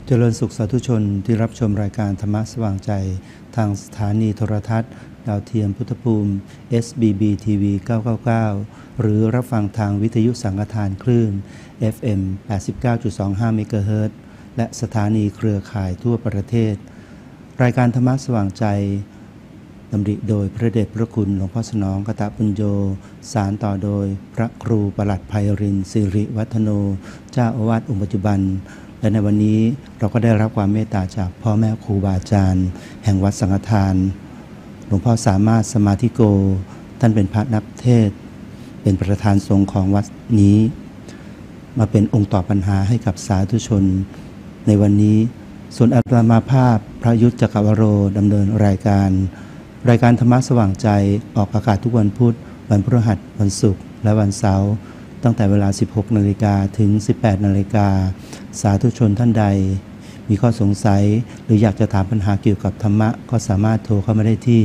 เจริญสุขสาธุชนที่รับชมรายการธรรมะสว่างใจทางสถานีโทรทัศน์ดาวเทียมพุทธภูมิ SBB TV 999 หรือรับฟังทางวิทยุสังฆทานคลื่น FM 89.25 เมกะเฮิรตซ์และสถานีเครือข่ายทั่วประเทศรายการธรรมะสว่างใจดำริโดยพระเดชพระคุณหลวงพ่อสนองกตปุญโญสารต่อโดยพระครูปลัดไพรินทร์สิริวัฒโนเจ้าอาวาสองค์ปัจจุบันและในวันนี้เราก็ได้รับความเมตตาจากพ่อแม่ครูบาอาจารย์แห่งวัดสังฆทานหลวงพ่อสามารถสมาธิโกท่านเป็นพระนักเทศน์เป็นประธานสงฆ์ของวัดนี้มาเป็นองค์ตอบปัญหาให้กับสาธุชนในวันนี้ส่วนอาตมาภาพพระยุทธจักรวโรดำเนินรายการธรรมะสว่างใจออกอากาศทุกวันพุธวันพฤหัสวันศุกร์และวันเสาร์ตั้งแต่เวลา 16 นาฬิกาถึง 18 นาฬิกาสาธุชนท่านใดมีข้อสงสัยหรืออยากจะถามปัญหาเกี่ยวกับธรรมะก็สามารถโทรเข้ามาได้ที่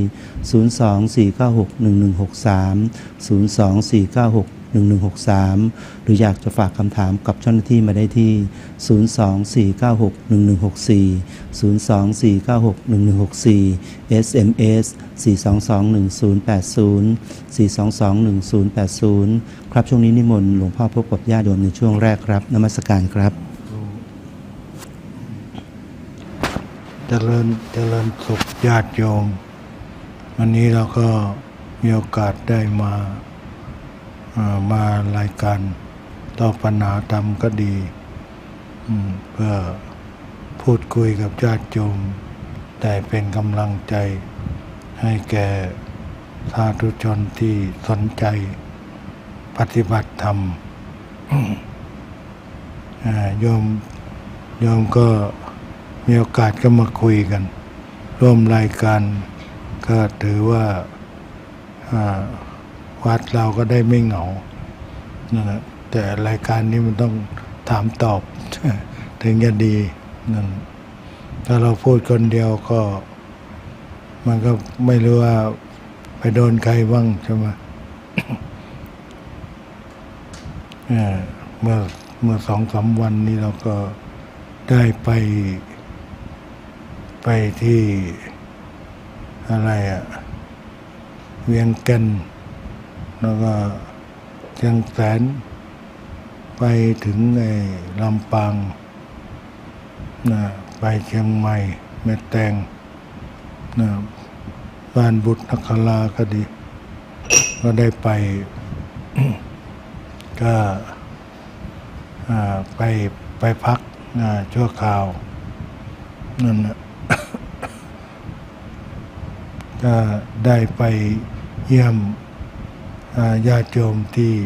024961163 024961163 หรืออยากจะฝากคำถามกับเจ้าหน้าที่มาได้ที่ 024961164 024961164 SMS 4221080 4221080 ครับช่วงนี้นิมนต์หลวงพ่อพบกับญาติโยมในช่วงแรกครับนมัสการครับเจริญสุขญาติโยมวันนี้เราก็มีโอกาสได้มารายการตอบปัญหาธรรมก็ดีเพื่อพูดคุยกับญาติโยมแต่เป็นกำลังใจให้แก่สาธุชนที่สนใจปฏิบัติธรรมโยมก็มีโอกาสก็มาคุยกันร่วมรายการก็ถือว่าวัดเราก็ได้ไม่เหงานั่นแหละแต่รายการนี้มันต้องถามตอบถึงจะดีนั่นถ้าเราพูดคนเดียวก็มันก็ไม่รู้ว่าไปโดนใครบ้างใช่ไหม เมื่อ2-3 วันนี้เราก็ได้ไปที่อะไรเวียงแก่นแล้วก็เชียงแสนไปถึงลำปางไปเชียงใหม่แม่แตงบ้านบุตรนคราก็ดีก็ได้ไป ก็ไปพักชั่วคราวนั่นนะ ก็ได้ไปเยี่ยมญาติโยมที่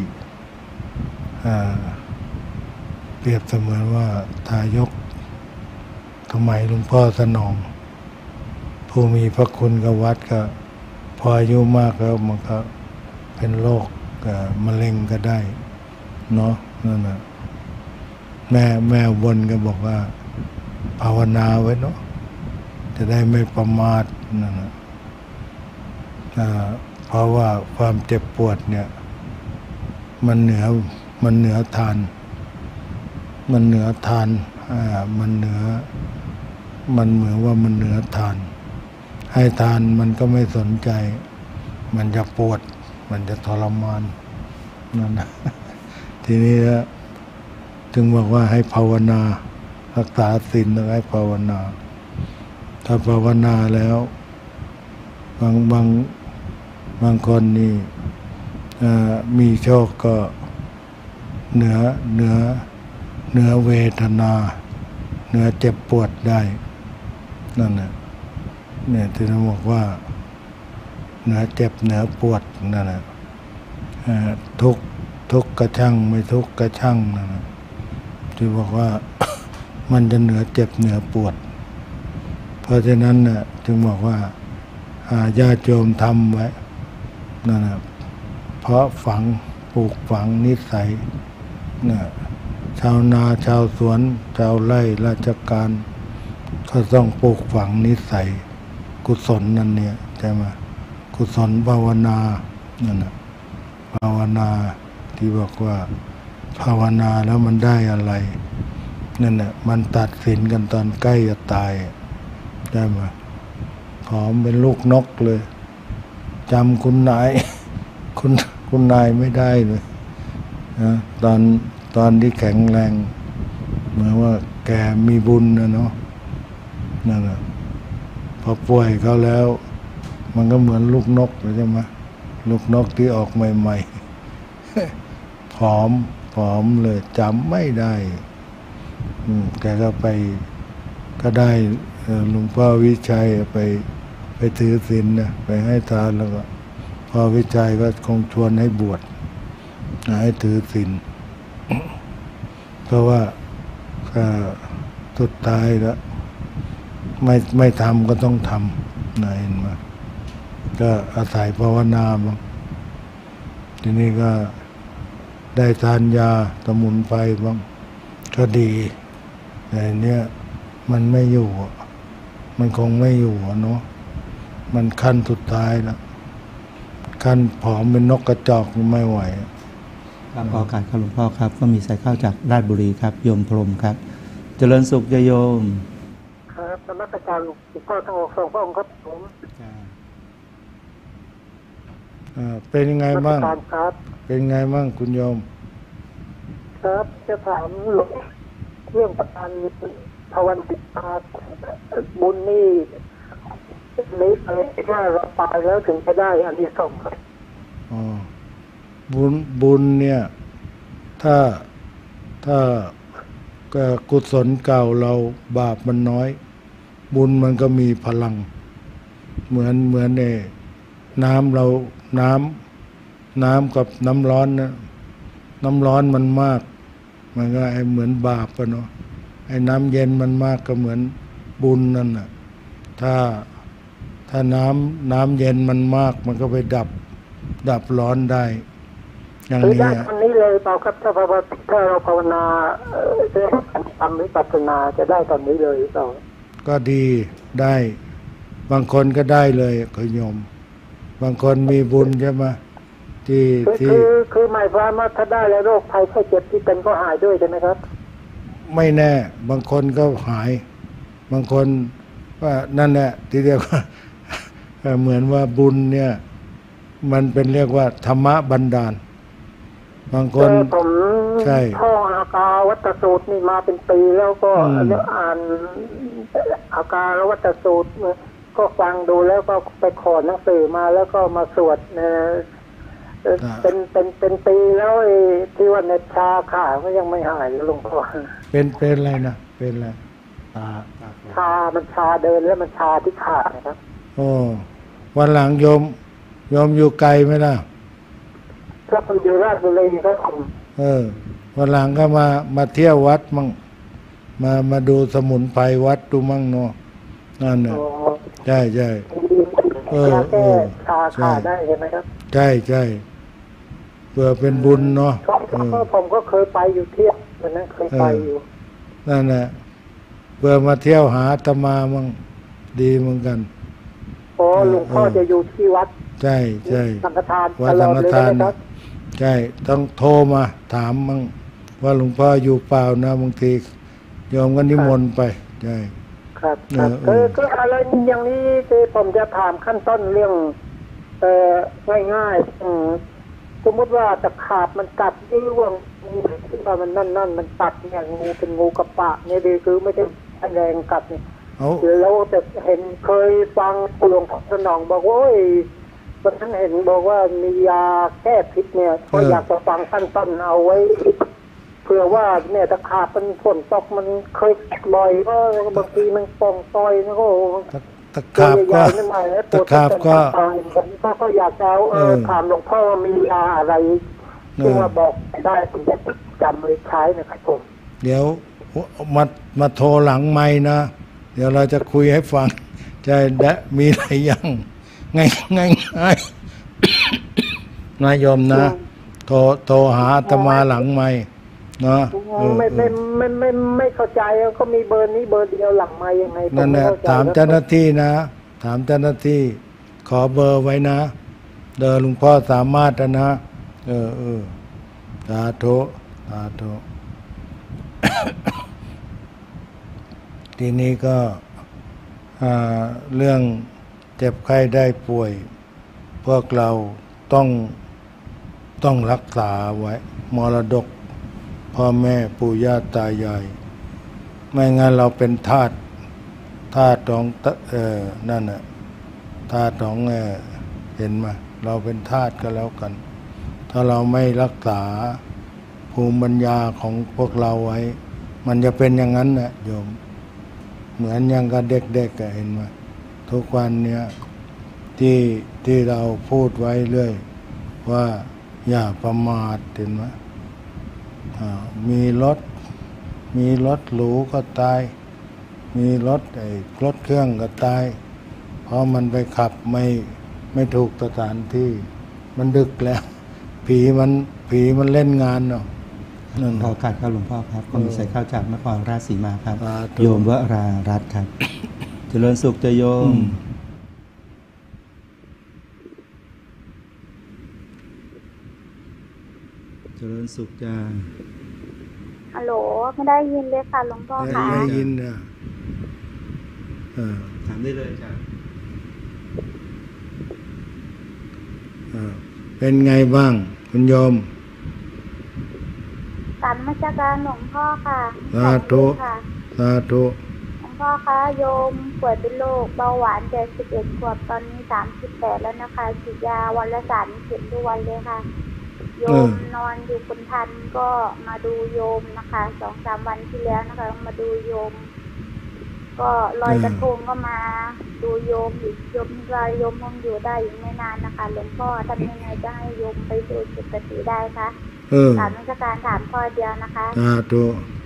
เปรียบเสมือนว่าทายกสมัยหลวงพ่อสนองผู้มีพระคุณกับวัดก็พออายุมากแล้วมันก็เป็นโรคมะเร็งก็ได้เนาะนั่นนะแม่วนก็บอกว่าภาวนาไว้เนาะจะได้ไม่ประมาทนั่นนะเพราะว่าความเจ็บปวดเนี่ยมันเหนือทานมันเหมือนว่ามันเหนือทานให้ทานมันก็ไม่สนใจมันจะปวดมันจะทรมานนั่นนะทีนี้จึงบอกว่าให้ภาวนารักษาศีลแล้วให้ภาวนาถ้าภาวนาแล้วบางคนนี่มีโชคก็เหนือเวทนาเหนือเจ็บปวดได้นั่นน่ะเนี่ยที่เราบอกว่าเหนือเจ็บเหนือปวดนั่นน่ะทุกข์กระชั่งไม่ทุกข์กระชั่งนั่นน่ะที่บอกว่า มันจะเหนือเจ็บเหนือปวดเพราะฉะนั้นน่ะจึงบอกว่าญาติโยมทำไว้นั่นนะเพราะปลูกฝังนิสัยนะชาวนาชาวสวนชาวไร่ราชการก็ต้องปลูกฝังนิสัยกุศลนั่นเนี่ยใช่ไหมกุศลภาวนานั่นนะภาวนาที่บอกว่าภาวนาแล้วมันได้อะไรนั่นแหละมันตัดสินกันตอนใกล้จะตายได้ไหมผอมเป็นลูกนกเลยจำคุณนาย คุณนายไม่ได้เลยนะตอนที่แข็งแรงเหมือนว่าแกมีบุญนะเนาะนั่นแหละพอป่วยเขาแล้ว มันก็เหมือนลูกนกเลยใช่ไหมลูกนกที่ออกใหม่ๆ ผอมเลยจำไม่ได้แกก็ก็ได้หลวงพ่อวิชัยไปถือศีลนะไปให้ทานแล้วก็พ่อวิชัยก็คงชวนให้บวชให้ถือศีล เพราะว่าสุดท้ายแล้วไม่ทำก็ต้องทำนะเห็นไหมก็อาศัยภาวนาบ้างทีนี้ก็ได้ทานยาสมุนไพรบ้างก็ดีแต่เนี้ยมันไม่อยู่มันคงไม่อยู่เนาะมันขั้นสุดท้ายแล้วขั้นผอมเป็นนกกระจอกไม่ไหวครับขอการครับหลวงพ่อครับก็มีสายเข้าจากราชบุรีครับโยมพรหมครับเจริญสุขโยมครับนมัสการหลวงพ่อทั้งสองพระองค์ครับผมเป็นยังไงบ้างเป็นยังไงบ้างคุณโยมครับจะถามหลวงเรื่องประการภาวนาบุญนี่นี้ว่าเราตายแล้วถึงจะได้อานิสงส์ครับบุญเนี่ยถ้ากุศลเก่าเราบาปมันน้อยบุญมันก็มีพลังเหมือนในน้ำเราน้ำกับน้ำร้อนนะน้ำร้อนมันมากมันก็เหมือนบาปอะเนาะไอ้น้ำเย็นมันมากก็เหมือนบุญนั่นน่ะถ้าน้ำเย็นมันมากมันก็ไปดับร้อนได้อย่างนี้ได้ตอนนี้เลยเปล่าครับถ้าเราภาวนาทำวิปัสสนาจะได้ตอนนี้เลยเปล่าก็ดีได้บางคนก็ได้เลยคุณโยมบางคนมีบุญใช่ไหมที่คือหมายความว่าถ้าได้แล้วโรคภัยไข้เจ็บที่เป็นก็หายด้วยใช่ไหมครับไม่แน่บางคนก็หายบางคนว่านั่นแหละที่เรียกว่าเหมือนว่าบุญเนี่ยมันเป็นเรียกว่าธรรมะบันดาลบางคนใช่ท่องอาการวัตสูตรนี่มาเป็นปีแล้วก็อ่านอาการวัตสูตรก็ฟังดูแล้วก็ไปขอหนังสือมาแล้วก็มาสวดเป็นปีแล้วที่ว่าในชาขาก็ยังไม่หายหลวงพ่อเป็นอะไรนะเป็นอะไรชามันชาเดินแล้วมันชาที่ขาครับโอ้วันหลังโยมอยู่ไกลไหมล่ะก็คนอยู่ราชบุรีครับผมวันหลังก็มาเที่ยววัดมั่งมาดูสมุนไพรวัดดูมั่งเนาะนั่นน่ะใช่ชาขาได้ใช่ไหมครับใช่เพื่อเป็นบุญเนาะผมก็เคยไปอยู่เที่ยววันนั้นเคยไปอยู่นั่นแหละเพื่อมาเที่ยวหาอาตมามั่งดีเหมือนกันหลวงพ่อจะอยู่ที่วัดใช่สังฆทานวัดสังฆทานใช่ต้องโทรมาถามมั่งว่าหลวงพ่ออยู่เปล่านะบางทีโยมก็นิมนต์ไปใช่ครับคืออะไรอย่างนี้ที่ผมจะถามขั้นต้นเรื่องง่ายๆสมมติว่าตะขาบมันกัดที่ว่าที่ว่ามันนั่นมันกัดเนี่ยงูเป็นงูกระปะเนี่ยดีคือไม่ได้แรงกัดเนี่ยแล้วแต่เห็นเคยฟังหลวงพ่อสนองบอกว่าวันนั้นเห็นบอกว่ามียาแก้พิษเนี่ยก็อยากจะฟังขั้นต้นเอาไว้เผื่อว่าเนี่ยตะขาบมันฝนตกมันเคยบ่อยก็บางทีมันป่องซอยแล้วก็ตะขาบก็อยากจะถามหลวงพ่อมียาอะไรที่ว่าบอกได้ผมจะจำเลยใช้นะครับผมเดี๋ยวมาโทรหลังไมค์นะเดี๋ยวเราจะคุยให้ฟังจะได้มีอะไรยังง่ายนายมนะโทรหาอาตมาหลังไมค์นะไม่เข้าใจก็มีเบอร์นี้เบอร์เดียวหลังไมค์ยังไงนั่นแหละถามเจ้าหน้าที่นะถามเจ้าหน้าที่ขอเบอร์ไว้นะเดินหลวงพ่อสามารถนะสาธุทีนี้ก็เรื่องเจ็บไข้ได้ป่วย พวกเราต้องรักษาไว้มรดกพ่อแม่ปู่ย่าตายายไม่งั้นเราเป็นทาสของนั่นน่ะทาสของเห็นไหมเราเป็นทาสก็แล้วกัน ถ้าเราไม่รักษาภูมิปัญญาของพวกเราไว้มันจะเป็นอย่างนั้นนะโยมเหมือนอย่างกับเด็กๆเห็นไหมทุกวันเนี้ยที่เราพูดไว้เรื่อยว่าอย่าประมาทเห็นไหมมีรถหรูก็ตายมีรถเครื่องก็ตายเพราะมันไปขับไม่ถูกสถานที่มันดึกแล้วผีมันเล่นงานเนาะขอการครับหลวงพ่อครับผมใส่ข้าวจากนครราชสีมาครับโยมวรารัตน์ครับเจริญสุขจะโยมเจริญสุขจ้าฮัลโหลไม่ได้ยินเลยค่ะหลวงพ่อค่ะได้ยินนะถามได้เลยจ้ะเป็นไงบ้างคุณโยมการมาจากการหลวงพ่อค่ะสาธุสาธุหลวงพ่อคะโยมป่วยเป็นโรคเบาหวาน71 ขวบตอนนี้38แล้วนะคะฉีดยาวันละ3 เข็มทุกวันเลยค่ะโยมนอนอยู่คนทันก็มาดูโยมนะคะ 2-3 วันที่แล้วนะคะมาดูโยมก็ลอยกระทงก็มาดูโยมอีกโยมคงอยู่ได้อีกไม่นานนะคะหลวงพ่อทำยังไงจะให้โยมไปสู่สุคติได้คะถามราชการถามข้อเดียวนะคะตัว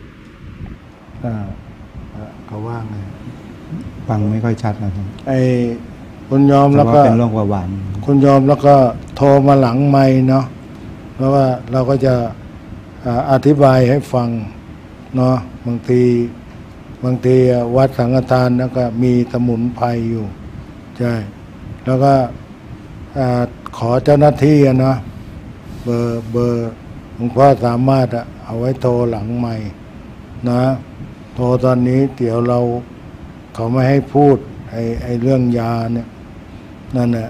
เขาว่าไงฟังไม่ค่อยชัดนะครับคุณยอมแล้วก็เป็นโรคเบาหวานคุณยอมแล้วก็โทรมาหลังไมค์เนาะเพราะว่าเราก็จะอธิบายให้ฟังเนาะบางทีวัดสังฆทานแล้วก็มีสมุนไพรอยู่ใช่แล้วก็ขอเจ้าหน้าที่นะเบอร์หลวงพ่อสามารถเอาไว้โทรหลังไมค์นะโทรตอนนี้เดี๋ยวเขาไม่ให้พูดไอ้เรื่องยาเนี่ยนั่นแหละ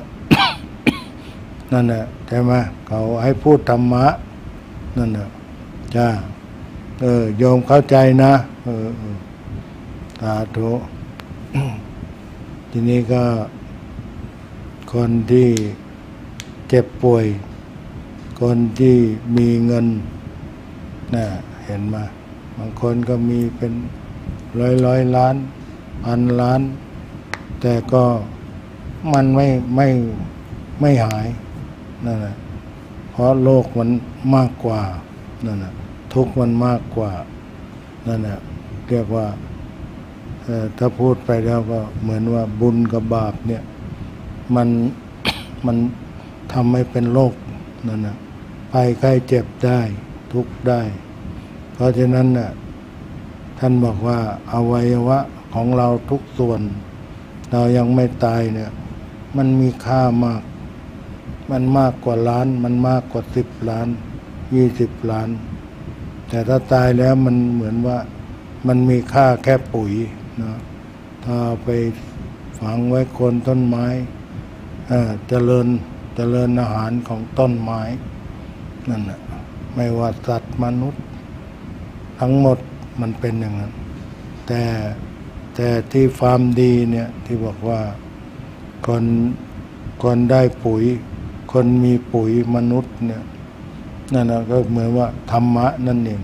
ใช่ไหมเขาให้พูดธรรมะนั่นแหละจ้าโยมเข้าใจนะสาธุทีนี้ก็คนที่เจ็บป่วยคนที่มีเงินน่ะเห็นมาบางคนก็มีเป็นร้อยล้านพันล้านแต่ก็มันไม่หายนั่นแหละเพราะโลกมันมากกว่านั่นแหละทุกข์มันมากกว่านั่นแหละเรียกว่าถ้าพูดไปแล้วก็เหมือนว่าบุญกับบาปเนี่ยมันทำให้เป็นโรคนั่นนะภัยไข้เจ็บได้ทุกข์ได้เพราะฉะนั้นน่ะท่านบอกว่าอวัยวะของเราทุกส่วนเรายังไม่ตายเนี่ยมันมีค่ามากมันมากกว่าล้านมันมากกว่า10 ล้าน20 ล้านแต่ถ้าตายแล้วมันเหมือนว่ามันมีค่าแค่ปุ๋ยนะถ้าไปฝังไว้โคนต้นไม้เจริญอาหารของต้นไม้นั่นน่ะไม่ว่าสัตว์มนุษย์ทั้งหมดมันเป็นอย่างนั้นแต่ที่ฟาร์มดีเนี่ยที่บอกว่าคนได้ปุ๋ยคนมีปุ๋ยมนุษย์เนี่ยนั่นนะก็เหมือนว่าธรรมะนั่นเอง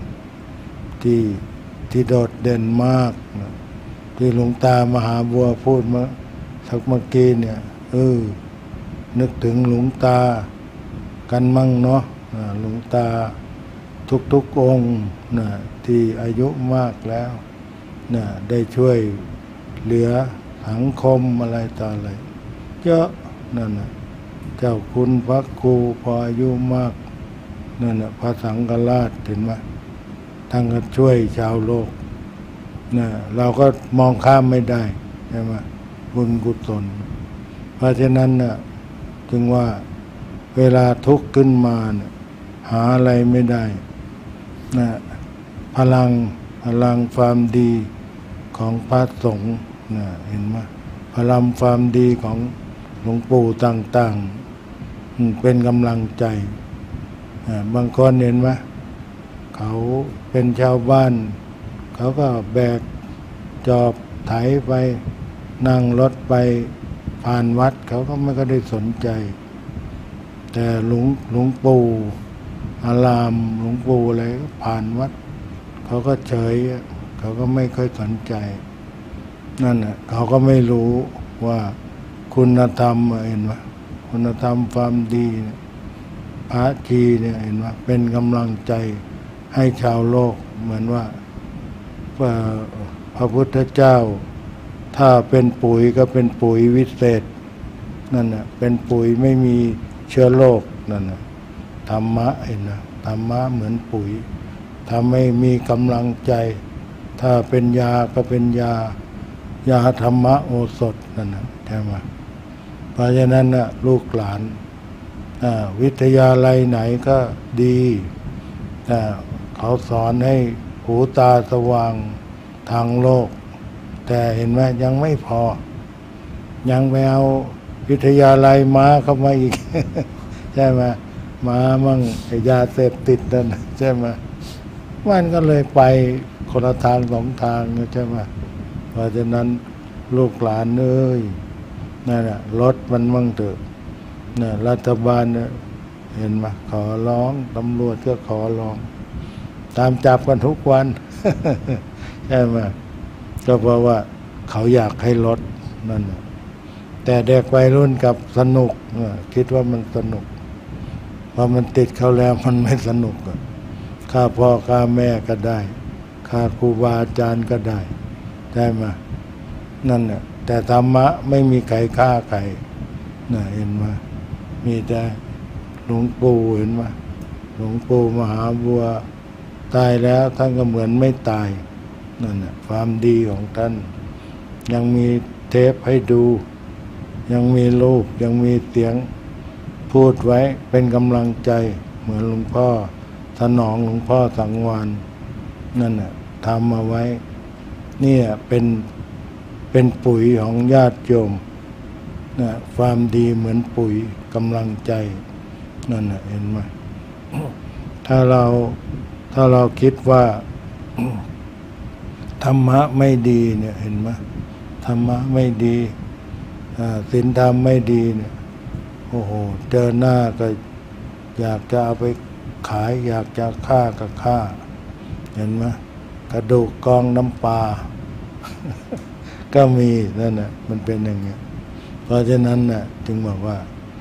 ที่โดดเด่นมากนะที่หลวงตามหาบัวพูดเมื่อกี้เนี่ยนึกถึงหลวงตากันมั่งเนาะหลวงตาทุกองค์นะที่อายุมากแล้วนะได้ช่วยเหลือสังคมอะไรต่ออะไรเยอะนั่นนะเจ้าคุณพระครูพออายุมากนั่นนะพระสังฆราชเห็นไหมทั้งก็ช่วยชาวโลกนะเราก็มองข้ามไม่ได้ใช่ไหมบุญกุศลเพราะฉะนั้นนะจึงว่าเวลาทุกข์ขึ้นมานะหาอะไรไม่ได้นะพลังความดีขของพระสงฆ์นะเห็นไหมพลังความดีของหลวงปู่ต่างๆเป็นกำลังใจบางคนเห็นไหมเขาเป็นชาวบ้านเขาก็แบกจอบไถไปนั่งรถไปผ่านวัดเขาก็ไม่ก็ได้สนใจแต่หลวงปู่อารามหลวงปู่อะไรผ่านวัดเขาก็เฉยเขาก็ไม่ค่อยสนใจนั่นน่ะเขาก็ไม่รู้ว่าคุณธรรมเห็นไหมคุณธรรมความดีพระชีเนี่ยเห็นไหมเป็นกำลังใจให้ชาวโลกเหมือนว่าพระพุทธเจ้าถ้าเป็นปุ๋ยก็เป็นปุ๋ยวิเศษนั่นน่ะเป็นปุ๋ยไม่มีเชื้อโรคนั่นน่ะธรรมะเห็นนะธรรมะเหมือนปุ๋ยทำให้มีกำลังใจถ้าเป็นยาก็เป็นยาธรรมะโอสถนั่นนะใช่ไหมเพราะฉะนั้นนะลูกหลานวิทยาลัยไหนก็ดีเขาสอนให้หูตาสว่างทางโลกแต่เห็นไหมยังไม่พอยังไปเอาวิทยาลัยม้าเข้ามาอีก ใช่ไหมม้ามั่งยาเสพติดนั่นใช่ไหมมันก็เลยไปคนละทางสองทางใช่ไหมเพราะฉะนั้นลูกหลานเอ้ยนั่นแหละลดมันมั่งเถอะเนี่ยรัฐบาลเนี่ยเห็นไหมขอร้องตำรวจก็ขอร้องตามจับกันทุกวัน ใช่ไหมก็เพราะว่าเขาอยากให้ลดนั่นแหละแต่เด็กวัยรุ่นกับสนุกคิดว่ามันสนุกพอมันติดเขาแล้วมันไม่สนุกฆ่าพ่อฆ่าแม่ก็ได้ฆ่าครูบาอาจารย์ก็ได้ใช่ไหมนั่นแหละแต่ธรรมะไม่มีใครฆ่าใครน่ะเห็นไหมมีแต่หลวงปู่เห็นไหมหลวงปู่มหาบัวตายแล้วท่านก็เหมือนไม่ตายนั่นแหละความดีของท่านยังมีเทปให้ดูยังมีรูปยังมีเสียงพูดไว้เป็นกำลังใจเหมือนหลวงพ่อถนอมหลวงพ่อสังวานนั่นน่ะทำมาไว้เนี่ยเป็นปุ๋ยของญาติโยมนะความดีเหมือนปุ๋ยกำลังใจนั่นน่ะเห็นไหม ถ้าเราคิดว่าธรรมะไม่ดีเนี่ยเห็นไหมธรรมะไม่ดีศีลธรรมไม่ดีเนี่ยโอ้โหเจอหน้าก็อยากจะเอาไปขายอยากจะฆ่าก็ฆ่าเห็นไหมกระดูกกองน้ำปลา ก็มีนั่นน่ะมันเป็นอย่างเงี้ยเพราะฉะนั้นน่ะจึงบอกว่า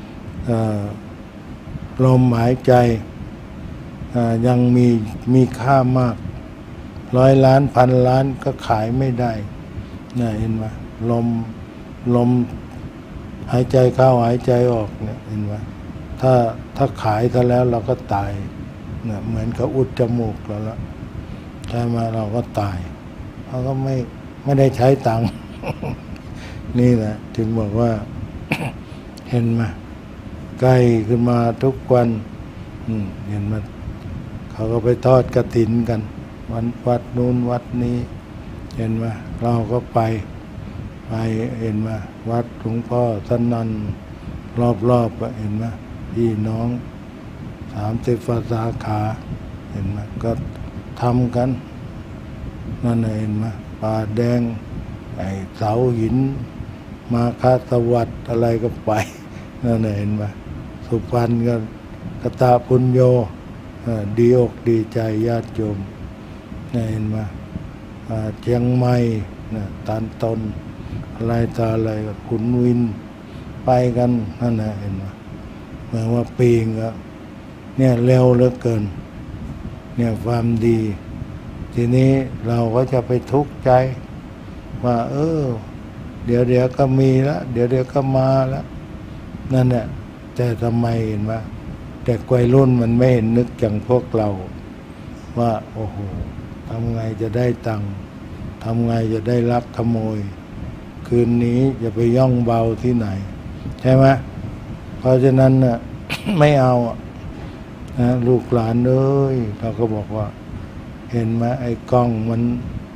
ลมหายใจยังมีค่ามาก100 ล้านพันล้านก็ขายไม่ได้น่ะเห็นไหมลมหายใจเข้าหายใจออกเนี่ยเห็นไหมถ้าขายซะแล้วเราก็ตายเนี่ยเหมือนกับอุดจมูกแล้วละใช่ไหมเราก็ตายเขาก็ไม่ได้ใช้ตังค์ นี่แหละถึงบอกว่า เห็นไหมใกล้ขึ้นมาทุกวันเห็นไหมเขาก็ไปทอดกฐินกันวัดนู้นวัดนี้เห็นไหมเราก็ไปเห็นไหมวัดหลวงพ่อสนั่นรอบเห็นไหมพี่น้อง30 สาขาเห็นไหมก็ทำกันนั่นเห็นไหมป่าแดงไอ้เสาหินมาคาสวัสดิ์อะไรก็ไปนั่นเห็นไหมสุพรรณก็กตาปุญโญดีอกดีใจญาติโยมเห็นไหมเชียงใหม่ตันตนอะไรต่ออะไรขุนวินไปกันนั่นเห็นไหมเหมือนว่าปีงก็เนี่ยเร็วเหลือเกินเนี่ยความดีทีนี้เราก็จะไปทุกข์ใจว่าเดี๋ยวก็มีแล้วเดี๋ยวก็มาแล้วนั่นแหละแต่ทำไมเห็นไหมแต่วัยรุ่นมันไม่เห็นนึกอย่างพวกเราว่าโอ้โหทำไงจะได้ตังค์ทำไงจะได้ลักขโมยคืนนี้จะไปย่องเบาที่ไหนใช่ไหมเพราะฉะนั้นน่ะ ไม่เอานะลูกหลานเอ้ยเราก็บอกว่าเห็นไหมไอ้กล้องมัน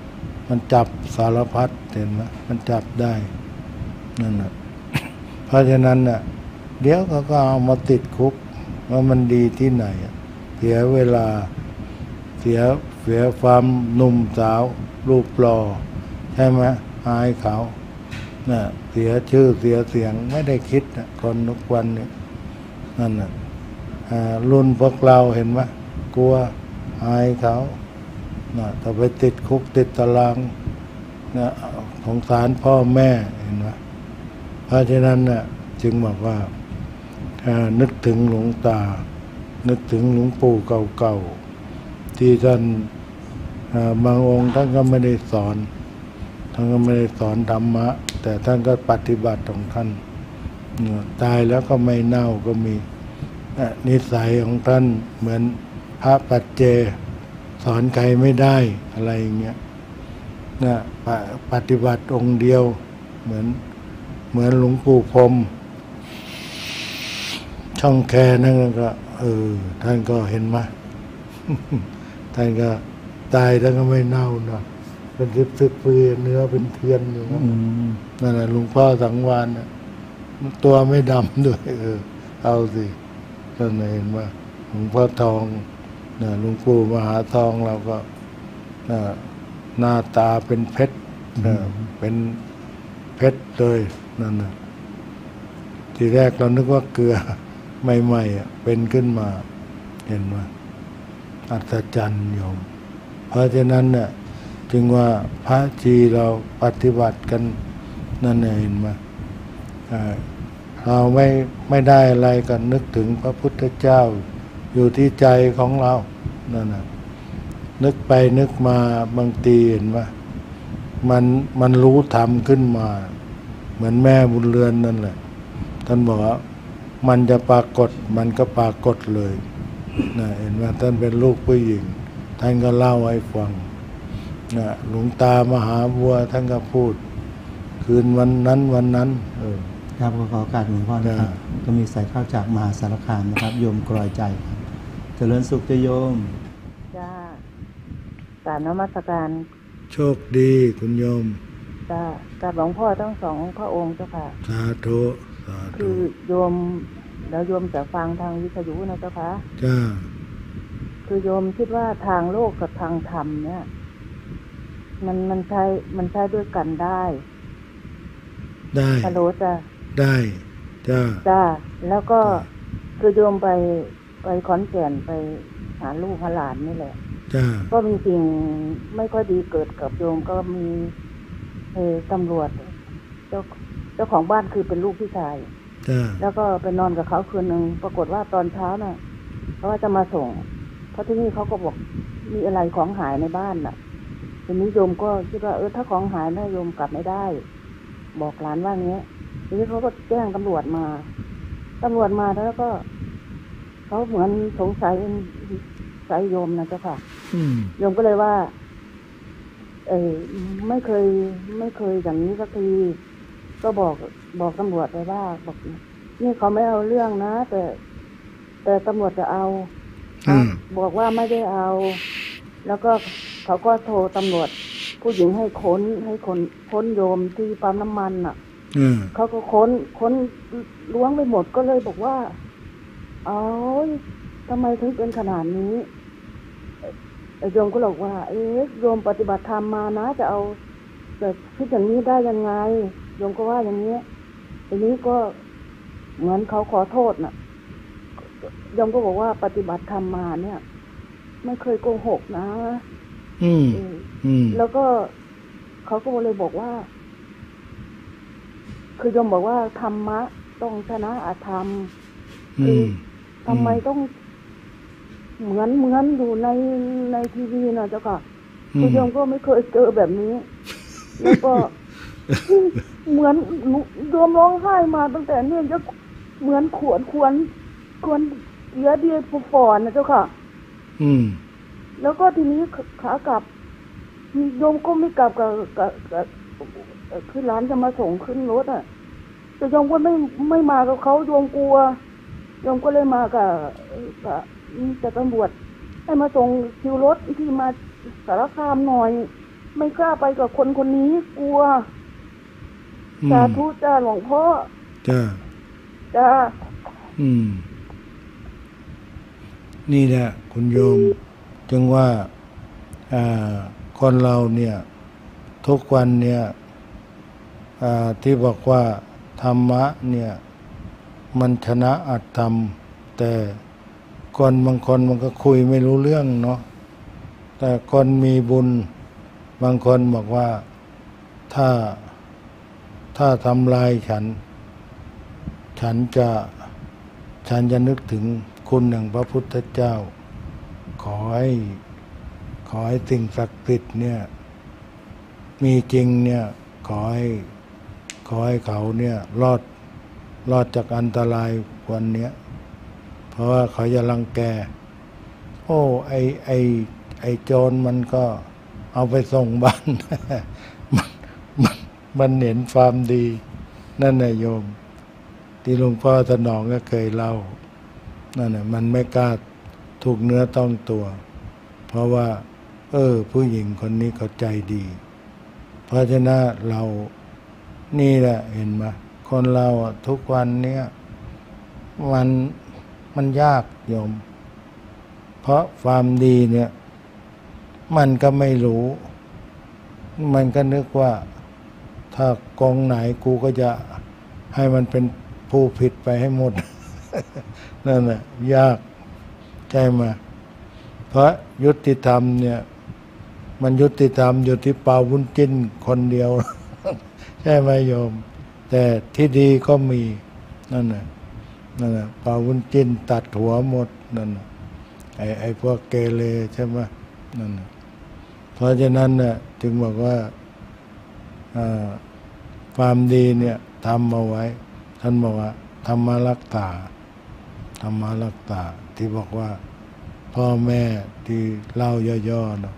มันจับสารพัดเห็นไหมมันจับได้นั่นนะเพราะฉะนั้นน่ะเดี๋ยวเขาก็เอามาติดคุกว่ามันดีที่ไหนเสียเวลาเสียความหนุ่มสาวรูปหล่อใช่ไหมอายเขาน่ะเสียชื่อเสียเสียงไม่ได้คิดนะคนทุกวันนี้นั่นน่ะรุ่นพวกเราเห็นไหมกลัวอายเขาน่ะถ้าไปติดคุกติดตารางน่ะสงสารพ่อแม่เห็นไหมเพราะฉะนั้นน่ะจึงบอกว่านึกถึงหลวงตานึกถึงหลวงปู่เก่าๆที่ท่านบางองค์ท่านก็ไม่ได้สอนธรรมะแต่ท่านก็ปฏิบัติของท่านตายแล้วก็ไม่เน่าก็มีนิสัยของท่านเหมือนพระปัจเจสอนใครไม่ได้อะไรอย่างเงี้ยนะปฏิบัติองค์เดียวเหมือนหลวงปู่พรหมช่องแคนั่นก็ท่านก็เห็นไหม ท่านก็ตายท่านก็ไม่เน่าเนาะเป็นสิบปีเนื้อเป็นเทียนอยู่นั่นแหละหลวงพ่อสังวาลนะตัวไม่ดำด้วยเอาสิท่านเห็นว่าหลวงพ่อทองนะหลวงปู่มหาทองเราก็หน้าตาเป็นเพชรเป็นเพชรเลยนั่นนะทีแรกเรานึกว่าเกลือใหม่ๆเป็นขึ้นมาเห็นไหมอัศจรรย์โยมเพราะฉะนั้นเนี่ยจึงว่าพระจีเราปฏิบัติกันนั่นเห็นไหมเราไม่ได้อะไรกันนึกถึงพระพุทธเจ้าอยู่ที่ใจของเรานั่นนะนึกไปนึกมาบางทีเห็นไหมมันรู้ธรรมขึ้นมาเหมือนแม่บุญเรือนนั่นแหละท่านบอกว่ามันจะปรากฏมันก็ปรากฏเลยนะเห็นไหมท่านเป็นลูกผู้หญิงท่านก็เล่าให้ฟังนะหลวงตามหาบัวท่านก็พูดคืนวันนั้นครับขอโอกาสหลวงพ่อนะครับก็มีสายเข้าจากมหาสารคามนะครับโยมกรอยใจครับเจริญสุขจะโยมจ้าการนมัสการโชคดีคุณโยมจ้ากับหลวงพ่อทั้งสองพระองค์เจ้าค่ะสาธุคือโยมแล้วโยมจะฟังทางวิทยุนะเจ้าค่ะจ้าคือโยมคิดว่าทางโลกกับทางธรรมเนี่ยมันใช้ด้วยกันได้ฮัลโหลจ้าได้จ้าแล้วก็คือโยมไปขอนแก่นไปหาลูกหาหลานนี่แหละก็มีสิ่งไม่ค่อยดีเกิดกับโยมก็มีตำรวจเจ้าของบ้านคือเป็นลูกพี่ชายแล้วก็ไปนอนกับเขาคืนนึงปรากฏว่าตอนเช้าน่ะเขาว่าจะมาส่งเพราะที่นี่เขาก็บอกมีอะไรของหายในบ้านน่ะทีนี้โยมก็คิดว่าถ้าของหายนะโยมกลับไม่ได้บอกหลานว่างี้ทีนี้เขาก็แจ้งตำรวจมาแล้วก็เขาเหมือนสงสัยโยมนะเจ้าค่ะโยมก็เลยว่าไม่เคยอย่างนี้สักทีก็บอกตำรวจไปว่าบอกนี่เขาไม่เอาเรื่องนะแต่ตำรวจจะเอาบอกว่าไม่ได้เอาแล้วก็เขาก็โทรตำรวจผู้หญิงให้ค้นโยมที่ปั๊มน้ำมันน่ะเขาก็ค้นล้วงไปหมดก็เลยบอกว่าทำไมถึงเป็นขนาดนี้โยมก็บอกว่าโยมปฏิบัติธรรมมานะจะเอาแต่คิดอย่างนี้ได้ยังไงโยมก็ว่าอย่างนี้ทีนี้ก็เหมือนเขาขอโทษน่ะโยมก็บอกว่าปฏิบัติธรรมมาเนี่ยไม่เคยโกหกนะแล้วก็เขาก็เลยบอกว่าคือโยมบอกว่าธรรมะต้องชนะอธรรมคือทำไมต้องเหมือนอยู่ในทีวีนะเจ้าค่ะคือโยมก็ไม่เคยเจอแบบนี้แล้วก็เหมือนโยมร้องไห้มาตั้งแต่เนี่ยจะเหมือนขวนเสียดีฝอนนะเจ้าค่ะแล้วก็ทีนี้ขากลับโยมก็ไม่กลับกับคือร้านจะมาส่งขึ้นรถอ่ะแต่โยมก็ไม่มากับเขาโยมกลัวโยมก็เลยมากับตำรวจให้มาส่งคิวรถที่มาสารคามหน่อยไม่กล้าไปกับคนคนนี้กลัวสาธุจ้าหลวงพ่อจ้านี่แหละคุณโยมจึงว่าคนเราเนี่ยทุกวันเนี่ยที่บอกว่าธรรมะเนี่ยมันชนะอัตธรรมแต่คนบางคนมันก็คุยไม่รู้เรื่องเนาะแต่คนมีบุญบางคนบอกว่าถ้าทำลายฉันจะนึกถึงคุณแห่งพระพุทธเจ้าขอให้สิ่งศักดิ์สิทธิ์เนี่ยมีจริงเนี่ยขอให้เขาเนี่ยรอดจากอันตรายวันเนี้ยเพราะว่าเขาจะรังแกโอ้ไอโจรมันก็เอาไปส่งบ้าน มันเห็นความดีนั่นนายโยมที่หลวงพ่อสนองก็เคยเล่านั่นน่ะมันไม่กล้าถูกเนื้อต้องตัวเพราะว่าผู้หญิงคนนี้เขาใจดีเพราะฉะนั้นเรานี่แหละเห็นไหมคนเราทุกวันเนี้ยมันยากโยมเพราะความดีเนี่ยมันก็ไม่รู้มันก็นึกว่าถ้ากองไหนกูก็จะให้มันเป็นผู้ผิดไปให้หมด นั่นแหละยากใช่ไหมเพราะยุติธรรมเนี่ยมันยุติธรรมอยู่ที่เปาวุ้นจิ้นคนเดียว ใช่ไหมโยมแต่ที่ดีก็มีนั่นแหละเปาวุ้นจิ้นตัดหัวหมดนั่นไอ้พวกเกเรใช่ไหมนั่นเพราะฉะนั้นเนี่ยจึงบอกว่าความดีเนี่ยทำเอาไว้ท่านบอกว่าธรรมรักษาที่บอกว่าพ่อแม่ที่เล่าย่อๆเนาะ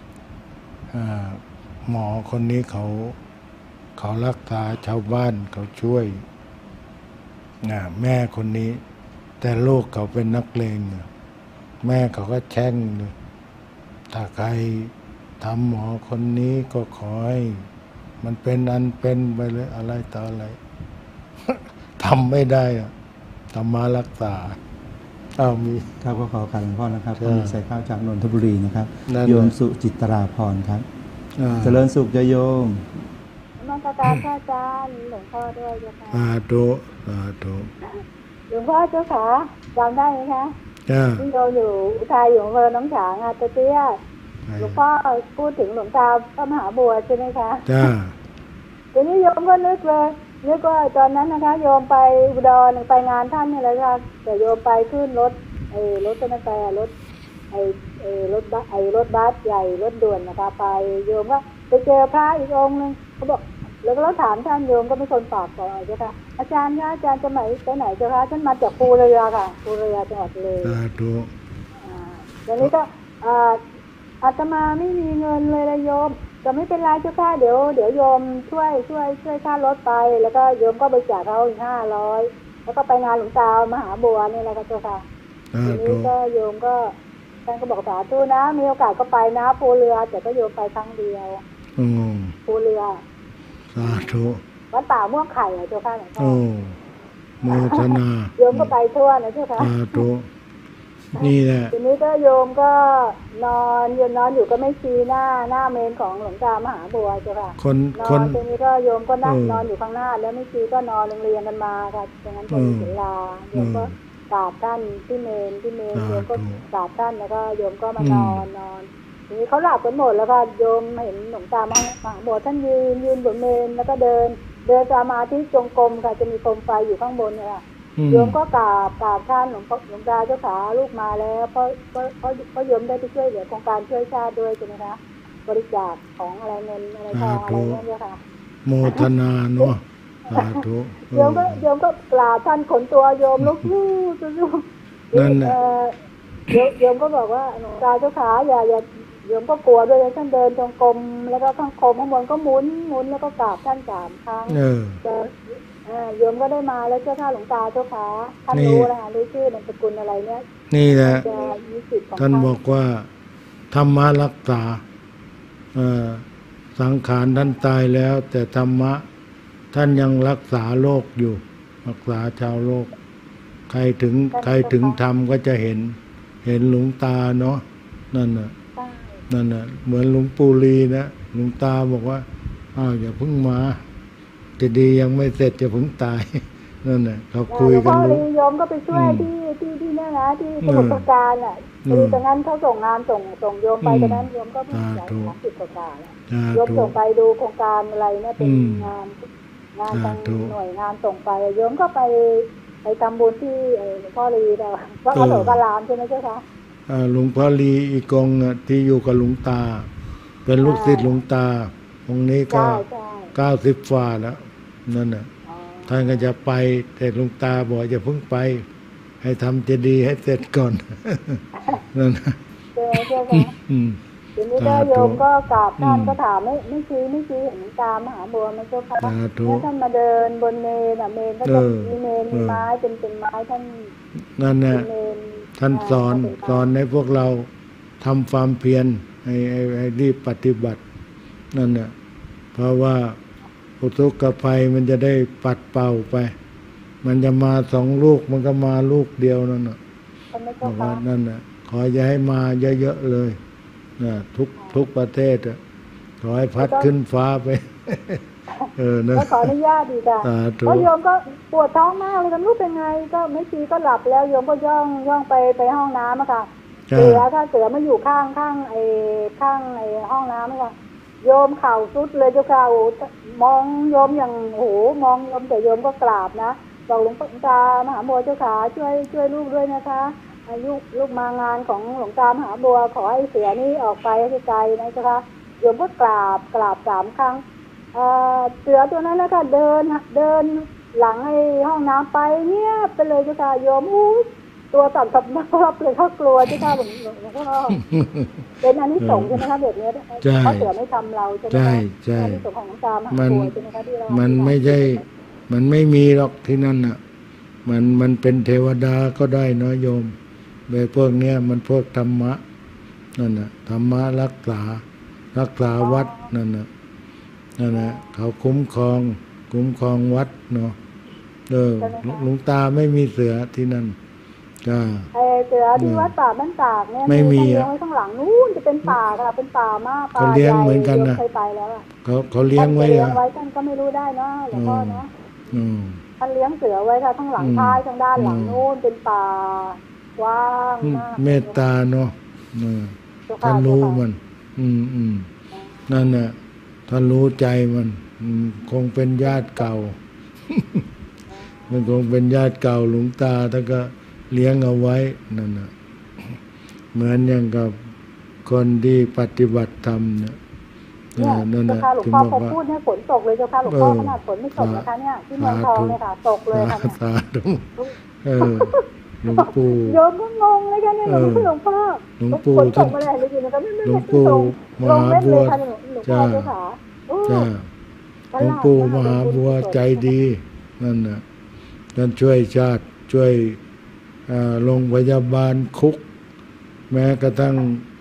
หมอคนนี้เขารักษาชาวบ้านเขาช่วยแม่คนนี้แต่ลูกเขาเป็นนักเลงแม่เขาก็แช่งเลยถ้าใครทำหมอคนนี้ก็ขอให้มันเป็นอันเป็นไปเลยอะไรต่ออะไร ทำไม่ได้ธรรมะรักษามีครับก็ขอการหลวงพ่อนะครับก็มีใส่ข้าวจากนนทบุรีนะครับโยมสุจิตราพรครับเจริญสุขโยมมังกรการพระอาจารย์หลวงพ่อด้วยเจ้าค่ะสาธุหลวงพ่อเจ้าค่ะจำได้ไหมคะที่เราอยู่อุทัยอยู่อำเภอหนองฉางตะเตี้ยหลวงพ่อพูดถึงหลวงตาพระมหาบัวใช่ไหมคะทีนี้โยมก็นึกว่าตอนนั้นนะคะโยมไปอุดรไปงานท่านนี่แหละค่ะแต่โยมไปขึ้นรถเป็นอะไรรถบัสใหญ่รถด่วนนะคะไปโยมก็ไปเจอพระอีกองค์นึงเขาบอกแล้วก็เราถามท่านโยมก็เป็นคนตอบก่อนเจ้าค่ะอาจารย์คะอาจารย์จะไปไหนเจ้าค่ะท่านมาจากภูเรือค่ะภูเรือจังหวัดเลยอย่างนี้ก็อาตมาไม่มีเงินเลยโยมแต่ไม่เป็นไรเจ้าค่ะเดี๋ยวโยมช่วยค่ารถไปแล้วก็โยมก็บริจาคเขาอีก500แล้วก็ไปงานหลวงตามหาบัวนี่แหละค่ะเจ้าค่ะทีนี้ก็โยมก็ท่านก็บอกสาธุนะมีโอกาสก็ไปนะภูเรือแต่ก็โยมไปครั้งเดียวภูเรือสาธุวัดป่าม่วงไข่เจ้าค่ะหลวงพ่อโมทนาโยมก็ไปทั่วนะเจ้าค่ะสาธุนี่แหละทีนี้ก็โยมก็นอนอยู่ก็ไม่ชี้หน้าเมนของหลวงตามหาบัวเจ้าค่ะนอนทีนี้ก็โยมก็นั่งนอนอยู่ข้างหน้าแล้วไม่ชี้ก็นอนเรียงกันมาค่ะดังนั้นเป็นเวลาโยมก็กราบท่านที่เมนโยมก็กราบท่านแล้วก็โยมก็มานอนทีนี้เขาหลับกันหมดแล้วค่ะโยมเห็นหลวงตามหาบัวท่านยืนบนเมนแล้วก็เดินสมาธิจงกรมค่ะจะมีโคมไฟอยู่ข้างบนเนี่ยโยมก็กราบท่านหลวงตาเจ้าขาลูกมาแล้วเพราะโยมได้ไปช่วยเหลือโครงการช่วยชาติด้วยใช่ไหมคะบริจาคของอะไรเงินอะไรทองอะไรเนี่ยค่ะโมทนาเนาะสาธุโยมก็กราบท่านขนตัวโยมลุกนั่นแหละโยมก็บอกว่าหลวงตาเจ้าขาอย่าโยมก็กลัวด้วยท่านเดินจงกรมแล้วก็ข้างบนก็หมุนแล้วก็กราบท่าน3 ครั้งโยมก็ได้มาแล้วเจ้าค่ะหลวงตาเจ้าค่ะท่านรู้นะคะรู้ชื่อนามสกุลอะไรเนี่ยนี่แหละท่านบอกว่าธรรมะรักษาสังขารท่านตายแล้ว แต่ธรรมะท่านยังรักษาโลกอยู่รักษาชาวโลกใครถึงธรรมก็จะเห็นหลวงตาเนาะนั่นน่ะเหมือนหลวงปู่ลีนะหลวงตาบอกว่าอย่าเพิ่งมาจะดียังไม่เสร็จจะเพิ่งตายนั่นน่ะเขาคุยกันรู้โยมก็ไปช่วยที่นี่นะที่สมุทรปราการอ่ะคือตอนนั้นเขาส่งงานส่งโยมไปตอนนั้นโยมก็ไม่อยากทำ10 กว่าการโยมส่งไปดูโครงการอะไรเนี่ยเป็นงานทางหน่วยงานส่งไปโยมก็ไปทำบุญที่หลวงพ่อลีเราวัดพระโสการามใช่ไหมเจ้าคะหลวงพ่อลีอีกองที่อยู่กับหลวงตาเป็นลูกศิษย์หลวงตาองค์นี้ก็90 ฝ่าแล้วนั่นน่ะท่านก็จะไปแต่หลวงตาบอกอย่าเพิ่งไปให้ทำเจดีย์ให้เสร็จก่อนนั่นนะใช่ไหมทีนี้ก็โยมก็กราบท่านก็ถามไม่ชี้หลวงตามหาบัวไม่เจ้าค่ะแล้วท่านมาเดินบนเมนเมนก็จะมีเมนมีไม้เป็นไม้ท่านนั่นน่ะท่านสอนให้พวกเราทำความเพียรให้รีบปฏิบัตินั่นน่ะเพราะว่าอุทกภัยมันจะได้ปัดเป่าไปมันจะมา2 ลูกมันก็มาลูกเดียวนั่นน่ะบอกว่านั่นน่ะขออย่าให้มาเยอะๆเลยนะทุกประเทศอ่ะขอให้พัดขึ้นฟ้าไปนะขออนุญาตดีจ้ะเพราะโยมก็ปวดท้องมากเลยไม่รู้เป็นไงก็ไม่ชีก็หลับแล้วโยมก็ย่องไปห้องน้ำอะค่ะเสือมาอยู่ข้างห้องน้ำอะค่ะโยมเข่าสุดเลยเจ้าค่ะมองโยมอย่างมองโยมแต่โยมก็กราบนะบอกหลวงตามหาบัวเจ้าขาช่วยลูกด้วยนะคะลูกมางานของหลวงตามหาบัวขอให้เสือนี้ออกไปให้ไกลนะเจ้าค่ะโยมก็กราบ3 ครั้งเสือตัวนั้นแล้วก็เดินหลังให้ห้องน้ำไปเงียบไปเลยเจ้าค่ะโยมตัวสั่นสับนับเลยเขากลัวเจ้าค่ะหลวงพ่อเป็นอันนี้สงใช่ไหมคะแบบนี้เขาเสือไม่ทำเราใช่ไหมใช่อันนี้สงของหลวงตามหาบัวใช่ไหมคะที่เรามันไม่ใช่มันไม่มีหรอกที่นั่นน่ะมันเป็นเทวดาก็ได้น้อยโยมแบบพวกเนี้ยมันพวกธรรมะนั่นน่ะธรรมะรักษาวัดนั่นน่ะเขาคุ้มครองวัดเนาะหลวงตาไม่มีเสือที่นั่นจ้าเสือที่วัดป่าบ้านตากเนี่ยไม่มีเลี้ยงไว้ข้างหลังนู้นจะเป็นป่าค่ะเป็นป่ามากเขาเลี้ยงเหมือนกันนะไปแล้วเขาเลี้ยงไว้ท่านก็ไม่รู้ได้เนาะหลวงพ่อเนาะท่านเลี้ยงเสือไว้ค่ะทั้งหลังท้ายทั้งด้านหลังนู้นเป็นป่ากว้างมากเมตตาเนาะท่านรู้มันนั่นน่ะท่านรู้ใจมันคงเป็นญาติเก่ามันคงเป็นญาติเก่าหลวงตาท่านก็เลี้ยงเอาไว้นั่นน่ะเหมือนอย่างกับคนที่ปฏิบัติธรรมเนี่ยนั่นน่ะหลวงพ่อพอพูดเนี่ยฝนตกเลยเจ้าค่ะหลวงพ่อขนาดฝนไม่ตกนะคะเนี่ยที่เมืองทองเลยค่ะตกเลยค่ะหลวงปู่โยมก็งงเลยค่ะเนี่ยหลวงพ่อหลวงปู่ท่านหลวงปู่มหาบัวจ้าหลวงปู่มหาบัวใจดีนั่นน่ะท่านช่วยชาติช่วยโรงพยาบาลคุกแม้กระทั่ง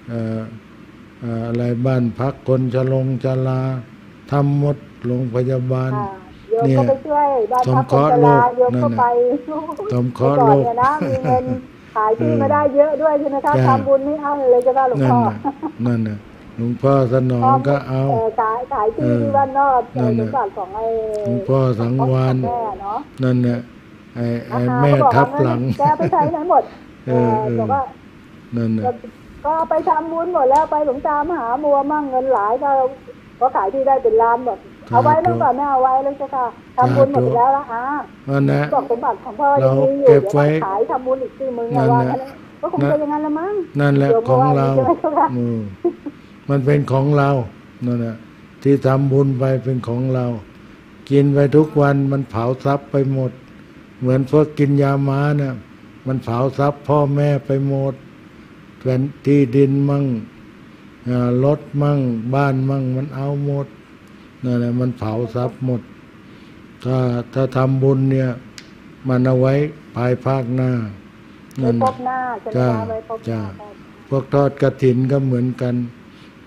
อะไรบ้านพักคนชราทำหมดโรงพยาบาลเนี่ยสมเคราะห์โลกนั่นน่ะสมเคราะห์โลกนะมีเงินขายที่มาได้เยอะด้วยใช่ไหมคะทำบุญไม่เอาเลยจะได้หลวงพ่อนั่นน่ะหลวงพ่อสนองก็เอาขายที่ที่บ้านนอกสมบัติของหลวงพ่อสังวานนั่นน่ะไอ้แม่ทับหลังแกไปใช้ไหนหมดบอกว่านั่นน่ะก็ไปทำบุญหมดแล้วไปหลวงตามหาบัวมั่งเงินหลายก็ขายที่ได้เป็นล้านหมดเอาไว้แล้วก่อนไม่เอาไว้แล้วเจ้าค่ะทำบุญหมดแล้วละบอกสมบัติของพ่อยังมีอยู่เดี๋ยวขายทำบุญอีก4 มื้อวันก็คงจะอย่างนั้นละมั้งนั่นแหละของเรามันเป็นของเรานั่นแหละที่ทำบุญไปเป็นของเรากินไปทุกวันมันเผาทรัพย์ไปหมดเหมือนพวกกินยาม้าเนี่ยมันเผาทรัพย์พ่อแม่ไปหมดแผ่นที่ดินมั่งรถมั่งบ้านมั่งมันเอาหมดนั่นแหละมันเผาทรัพย์หมดถ้าทำบุญเนี่ยมันเอาไว้ภายภาคหน้านั่นจ้าพวกทอดกฐินก็เหมือนกัน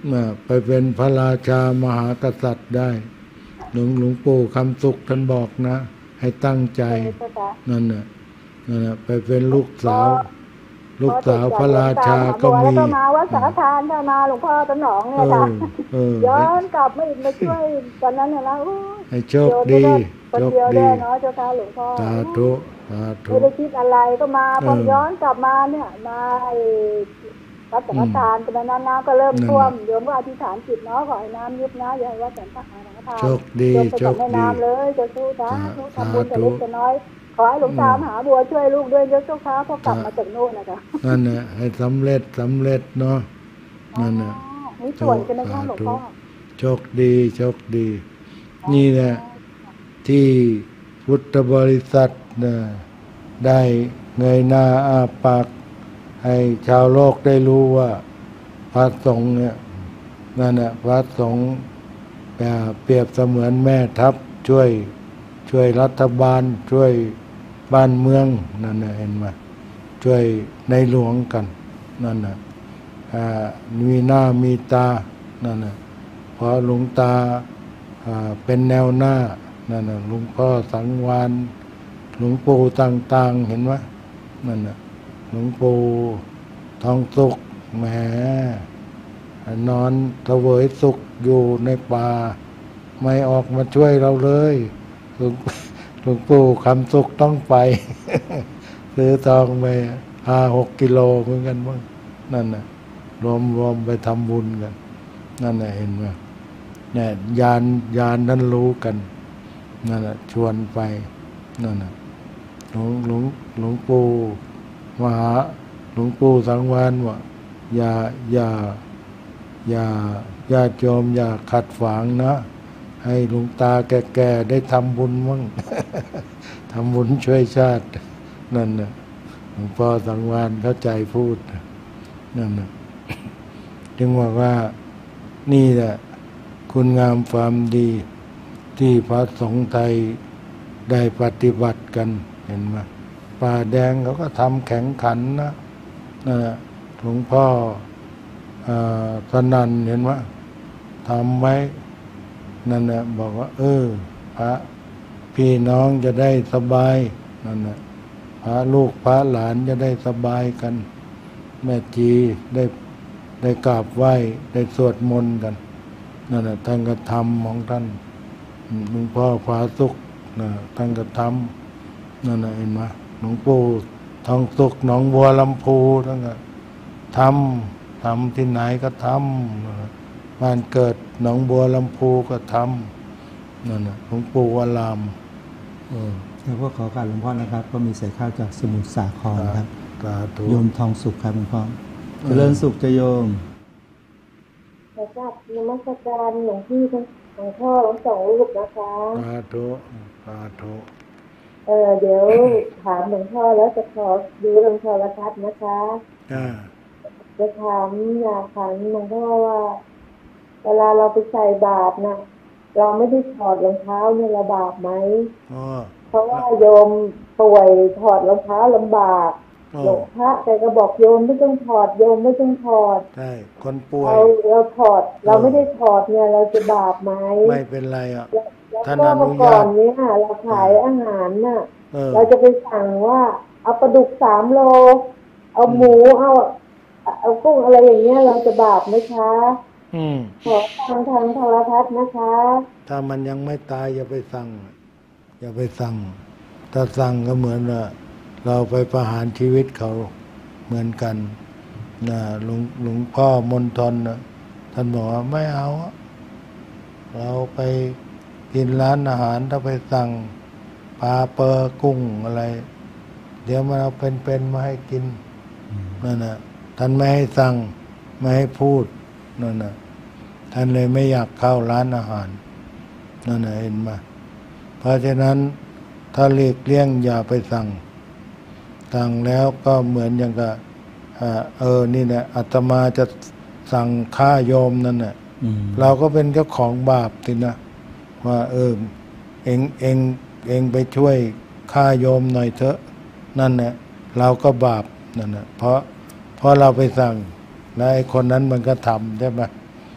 ไปเป็นพระราชามหากษัตริย์ได้หลวงปู่คำสุขท่านบอกนะ ให้ตั้งใจนั่นน่ะไปเป็นลูกสาวพระราชาก็มีแล้วก็มาวัดสารทานถ้ามาหลวงพ่อตะหนองเนี่ยค่ะย้อนกลับมาช่วยตอนนั้นนะให้โชคดีโชคดีเนาะเจ้าค่ะหลวงพ่อสาธุไม่ได้คิดอะไรก็มาพอย้อนกลับมาเนี่ยมาวัดสังฆทานตอนนั้นน้ำก็เริ่มท่วมโยมก็อธิษฐานจิตเนาะขอให้น้ำยุบนะอย่าให้วัดสังฆทานโชคดีโชคดีน้ำเลยจะสู้นะทำบุญจะเล็กจะน้อยขอให้หลวงตามหาบัวช่วยลูกด้วยยกเจ้าค้าพอกลับมาจากโน่นนะคะนั่นน่ะให้สำเร็จเนาะนั่นน่ะมีส่วนกันในข้างหลวงพ่อโชคดีนี่แหละที่พุทธบริษัทได้เงยหน้าอาปากให้ชาวโลกได้รู้ว่าพระสงฆ์เนี่ยนั่นน่ะพระสงฆ์เปรียบเสมือนแม่ทัพช่วยรัฐบาลช่วยบ้านเมืองนั่นน่ะเห็นไหมช่วยในหลวงกันนั่นน่ะมีหน้ามีตานั่นน่ะพอหลวงตาเป็นแนวหน้านั่นน่ะหลวงพ่อสังวานหลวงปู่ต่างๆเห็นไหมนั่นน่ะหลวงปู่ทองสุขแหมนอนเสวยสุขอยู่ในป่าไม่ออกมาช่วยเราเลยหลวงปู่คำสุขต้องไปซื้อทองไป5-6 กิโลเหมือนกันบ้างนั่นน่ะรวมไปทำบุญกันนั่นน่ะเห็นไหมเนี่ยญาณนั้นรู้กันนั่นน่ะชวนไปนั่นน่ะหลวงปู่มหาหลวงปู่สังวานว่าอย่าญาติโยมอย่าขัดขวางนะให้หลวงตาแก่ๆได้ทำบุญมั่ง ทำบุญช่วยชาตินั่นน่ะหลวงพ่อสังวานเข้าใจพูดนั่นน่ะจึงว่านี่แหละคุณงามความดีที่พระสงฆ์ไทยได้ปฏิบัติกันเห็นไหมป่าแดงเขาก็ทำแข่งขันนะหลวงพ่อสนั่นเห็นไหมทำไว้นั่นแหละบอกว่าพระพี่น้องจะได้สบายนั่นแหละพระลูกพระหลานจะได้สบายกันแม่จีได้กราบไหว้ได้สวดมนต์กันนั่นแหละท่านก็ทำของท่านหลวงพ่อผาสุกท่านก็ทำนั่นแหละเห็นไหมหลวงปู่ทองสุกหนองบัวลำพูท่านก็ทำที่ไหนก็ทำบ้านเกิดหนองบัวลำพูก็ทำนั่นหลวงปู่วรามแล้วก็ขอการหลวงพ่อนะครับก็มีใส่ข้าวจากสมุทรสาครครับโยมทองสุขครับหลวงพ่อเจริญสุขจะโยมขอกราบนมัสการหลวงพี่หลวงพ่อ2 รูปนะคะสาธุเดี๋ยวถามหลวงพ่อแล้วจะขอดูเรื่องโทรทัศน์นะคะจะถามอยากถามหลวงพ่อว่าเวลาเราไปใส่บาตรนะเราไม่ได้ถอดรองเท้าเนี่ยเราบาปไหมเพราะว่าโยมป่วยถอดรองเท้าลำบากหลวงพระแต่ก็บอกโยมไม่ต้องถอดโยมไม่ต้องถอดใช่คนป่วยเราถอดเราไม่ได้ถอดเนี่ยเราจะบาปไหมไม่เป็นไรท่านอนุญาตก่อนนี้ค่ะเราขายอาหารน่ะเราจะไปสั่งว่าเอาปลาดุก3 โลเอาหมูเอากุ้งอะไรอย่างเงี้ยเราจะบาปไหมคะขอทางโทรทัศน์นะคะถ้ามันยังไม่ตายอย่าไปสั่งถ้าสั่งก็เหมือนว่าเราไปประหารชีวิตเขาเหมือนกันหลวงพ่อมนทนท่านบอกว่าไม่เอาเราไปกินร้านอาหารถ้าไปสั่งปลาเปอร์กุ้งอะไรเดี๋ยวมันเอาเป็นมาให้กินนั่นน่ะท่านไม่ให้สั่งไม่ให้พูดนั่นน่ะท่านเลยไม่อยากเข้าร้านอาหารนั่นน่ะเห็นไหมเพราะฉะนั้นถ้าหลีกเลี่ยงอย่าไปสั่งแล้วก็เหมือนอย่างกับนี่แหละอาตมาจะสั่งฆ่าโยมนั่นน่ะเราก็เป็นเจ้าของบาปสินะว่าเองไปช่วยฆ่าโยมหน่อยเถอะนั่นแหละเราก็บาปนั่นน่ะเพราะเราไปสั่งแล้วไอ้คนนั้นมันก็ทำใช่ไหม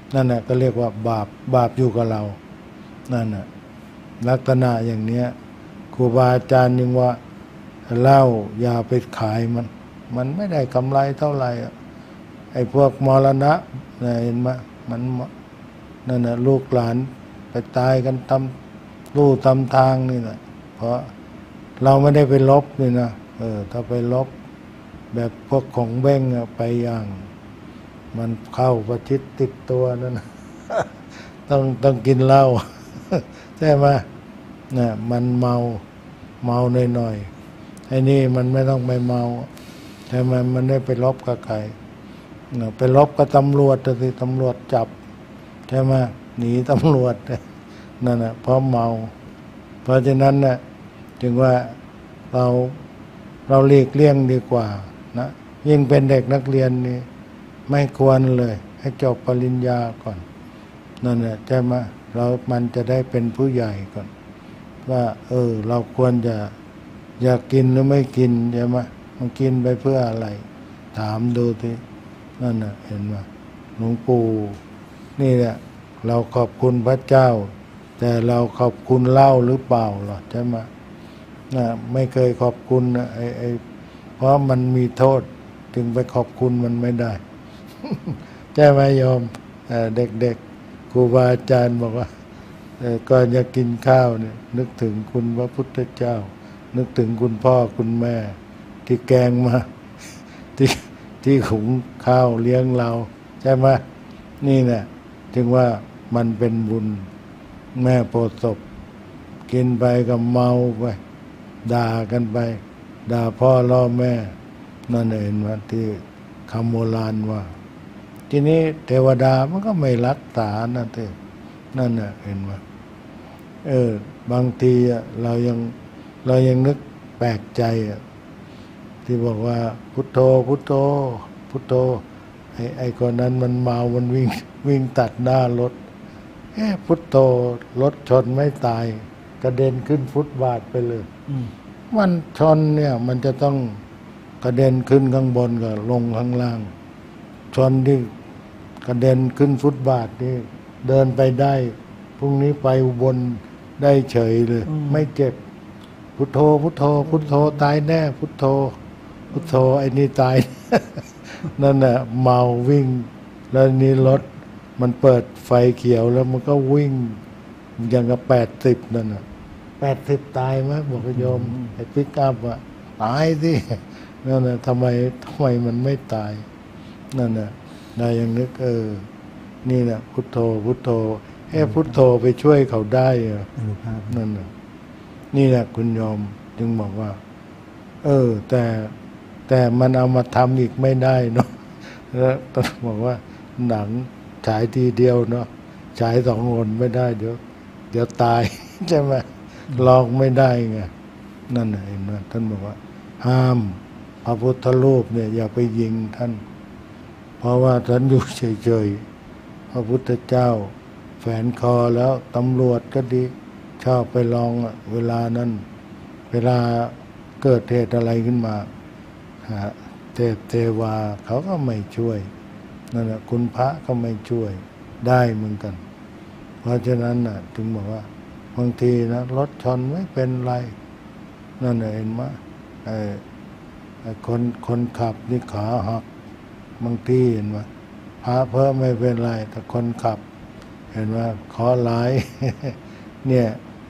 นั่นแหละก็เรียกว่าบาปอยู่กับเรานั่นน่ะลักษณะอย่างเนี้ยครูบาอาจารย์ยังว่าเหล้าอย่าไปขายมันไม่ได้กำไรเท่าไหร่ไอ้พวกมรณะเห็นไหมมันนั่นน่ะลูกหลานไปตายกันตำลู่ตำทางนี่แหละเพราะเราไม่ได้ไปลบนี่นะถ้าไปลบแบบพวกของเบ้งไปอย่างมันเข้าประชิดติดตัวนั่นนะ ต้องกินเหล้า ใช่ไหมน่ะมันเมาหน่อยไอ้นี่มันไม่ต้องไปเมาใช่ไหมมันได้ไปลบกับใครไปลบกับตำรวจสิตำรวจจับใช่ไหมหนีตำรวจนั่นนะเพราะเมาเพราะฉะนั้นน่ะจึงว่าเราหลีกเลี่ยงดีกว่านะยิ่งเป็นเด็กนักเรียนนี่ไม่ควรเลยให้จบปริญญาก่อนนั่นแหละใช่ไหมมันจะได้เป็นผู้ใหญ่ก่อนว่าเราควรจะอยากกินหรือไม่กินใช่ไหมมันกินไปเพื่ออะไรถามดูทีนั่นน่ะเห็นไหมหลวงปู่นี่แหละเราขอบคุณพระเจ้าแต่เราขอบคุณเหล้าหรือเปล่าหรอใช่ไหมไม่เคยขอบคุณเพราะมันมีโทษจึงไปขอบคุณมันไม่ได้ ใช่ไหมโยมเด็กๆครูบาอาจารย์บอกว่าก่อนจะกินข้าวเนี่ยนึกถึงคุณพระพุทธเจ้านึกถึงคุณพ่อคุณแม่ที่แกงมา ที่หุงข้าวเลี้ยงเราใช่ไหมนี่เนี่ยจึงว่ามันเป็นบุญแม่โพธิ์ศพกินไปก็เมาไปด่ากันไปด่าพ่อล่อแม่นั่นเองว่าที่คำโบราณว่าทีนี้เทวดามันก็ไม่รักษานั่นน่ะเห็นว่าบางทีเรายังนึกแปลกใจที่บอกว่าพุทโธพุทโธพุทโธไอ้คนนั้นมันเมามันวิ่งตัดหน้ารถพุทโธรถชนไม่ตายกระเด็นขึ้นฟุตบาทไปเลยมันชนเนี่ยมันจะต้องกระเด็นขึ้นข้างบนกับลงข้างล่างชนที่กระเด็นขึ้นฟุตบาทนี่เดินไปได้พรุ่งนี้ไปอุบลได้เฉยเลยไม่เจ็บพุทโธพุทโธพุทโธตายแน่พุทโธพุทโธไอ้นี่ตาย นั่นน่ะเมาวิ่งแล้วนี่รถมันเปิดไฟเขียวแล้วมันก็วิ่งอย่างกับ80นั่นน่ะ80ตายไหมบอกโยมไอ้ปิกอัพตายสินั่นน่ะทำไมมันไม่ตายนั่นน่ะนายยังนึกนี่แหละพุทโธพุทโธพุทโธไปช่วยเขาได้นั่นน่ะนี่แหละคุณโยมจึงบอกว่าแต่มันเอามาทำอีกไม่ได้เนาะแล้วต้องบอกว่าหนังฉายทีเดียวเนาะฉาย2 คนไม่ได้เดี๋ยวตาย ใช่ไหมลองไม่ได้ไงนั่นเองนะท่านบอกว่าห้ามพระพุทธรูปเนี่ยอย่าไปยิงท่านเพราะว่าท่านอยู่เฉยๆพระพุทธเจ้าแฝนคอแล้วตำรวจก็ดีชอบไปลองเวลานั้นเวลาเกิดเหตุอะไรขึ้นมาเทวาเขาก็ไม่ช่วยนั่นแหละคุณพระก็ไม่ช่วยได้เหมือนกันเพราะฉะนั้นถึงบอกว่าบางทีนะรถชนไม่เป็นไรนั่นเห็นไหมคนขับนี่ขาหักบางทีเห็นไหมพระเพิ่มไม่เป็นไรแต่คนขับเห็นว่าขอหลาย เนี่ย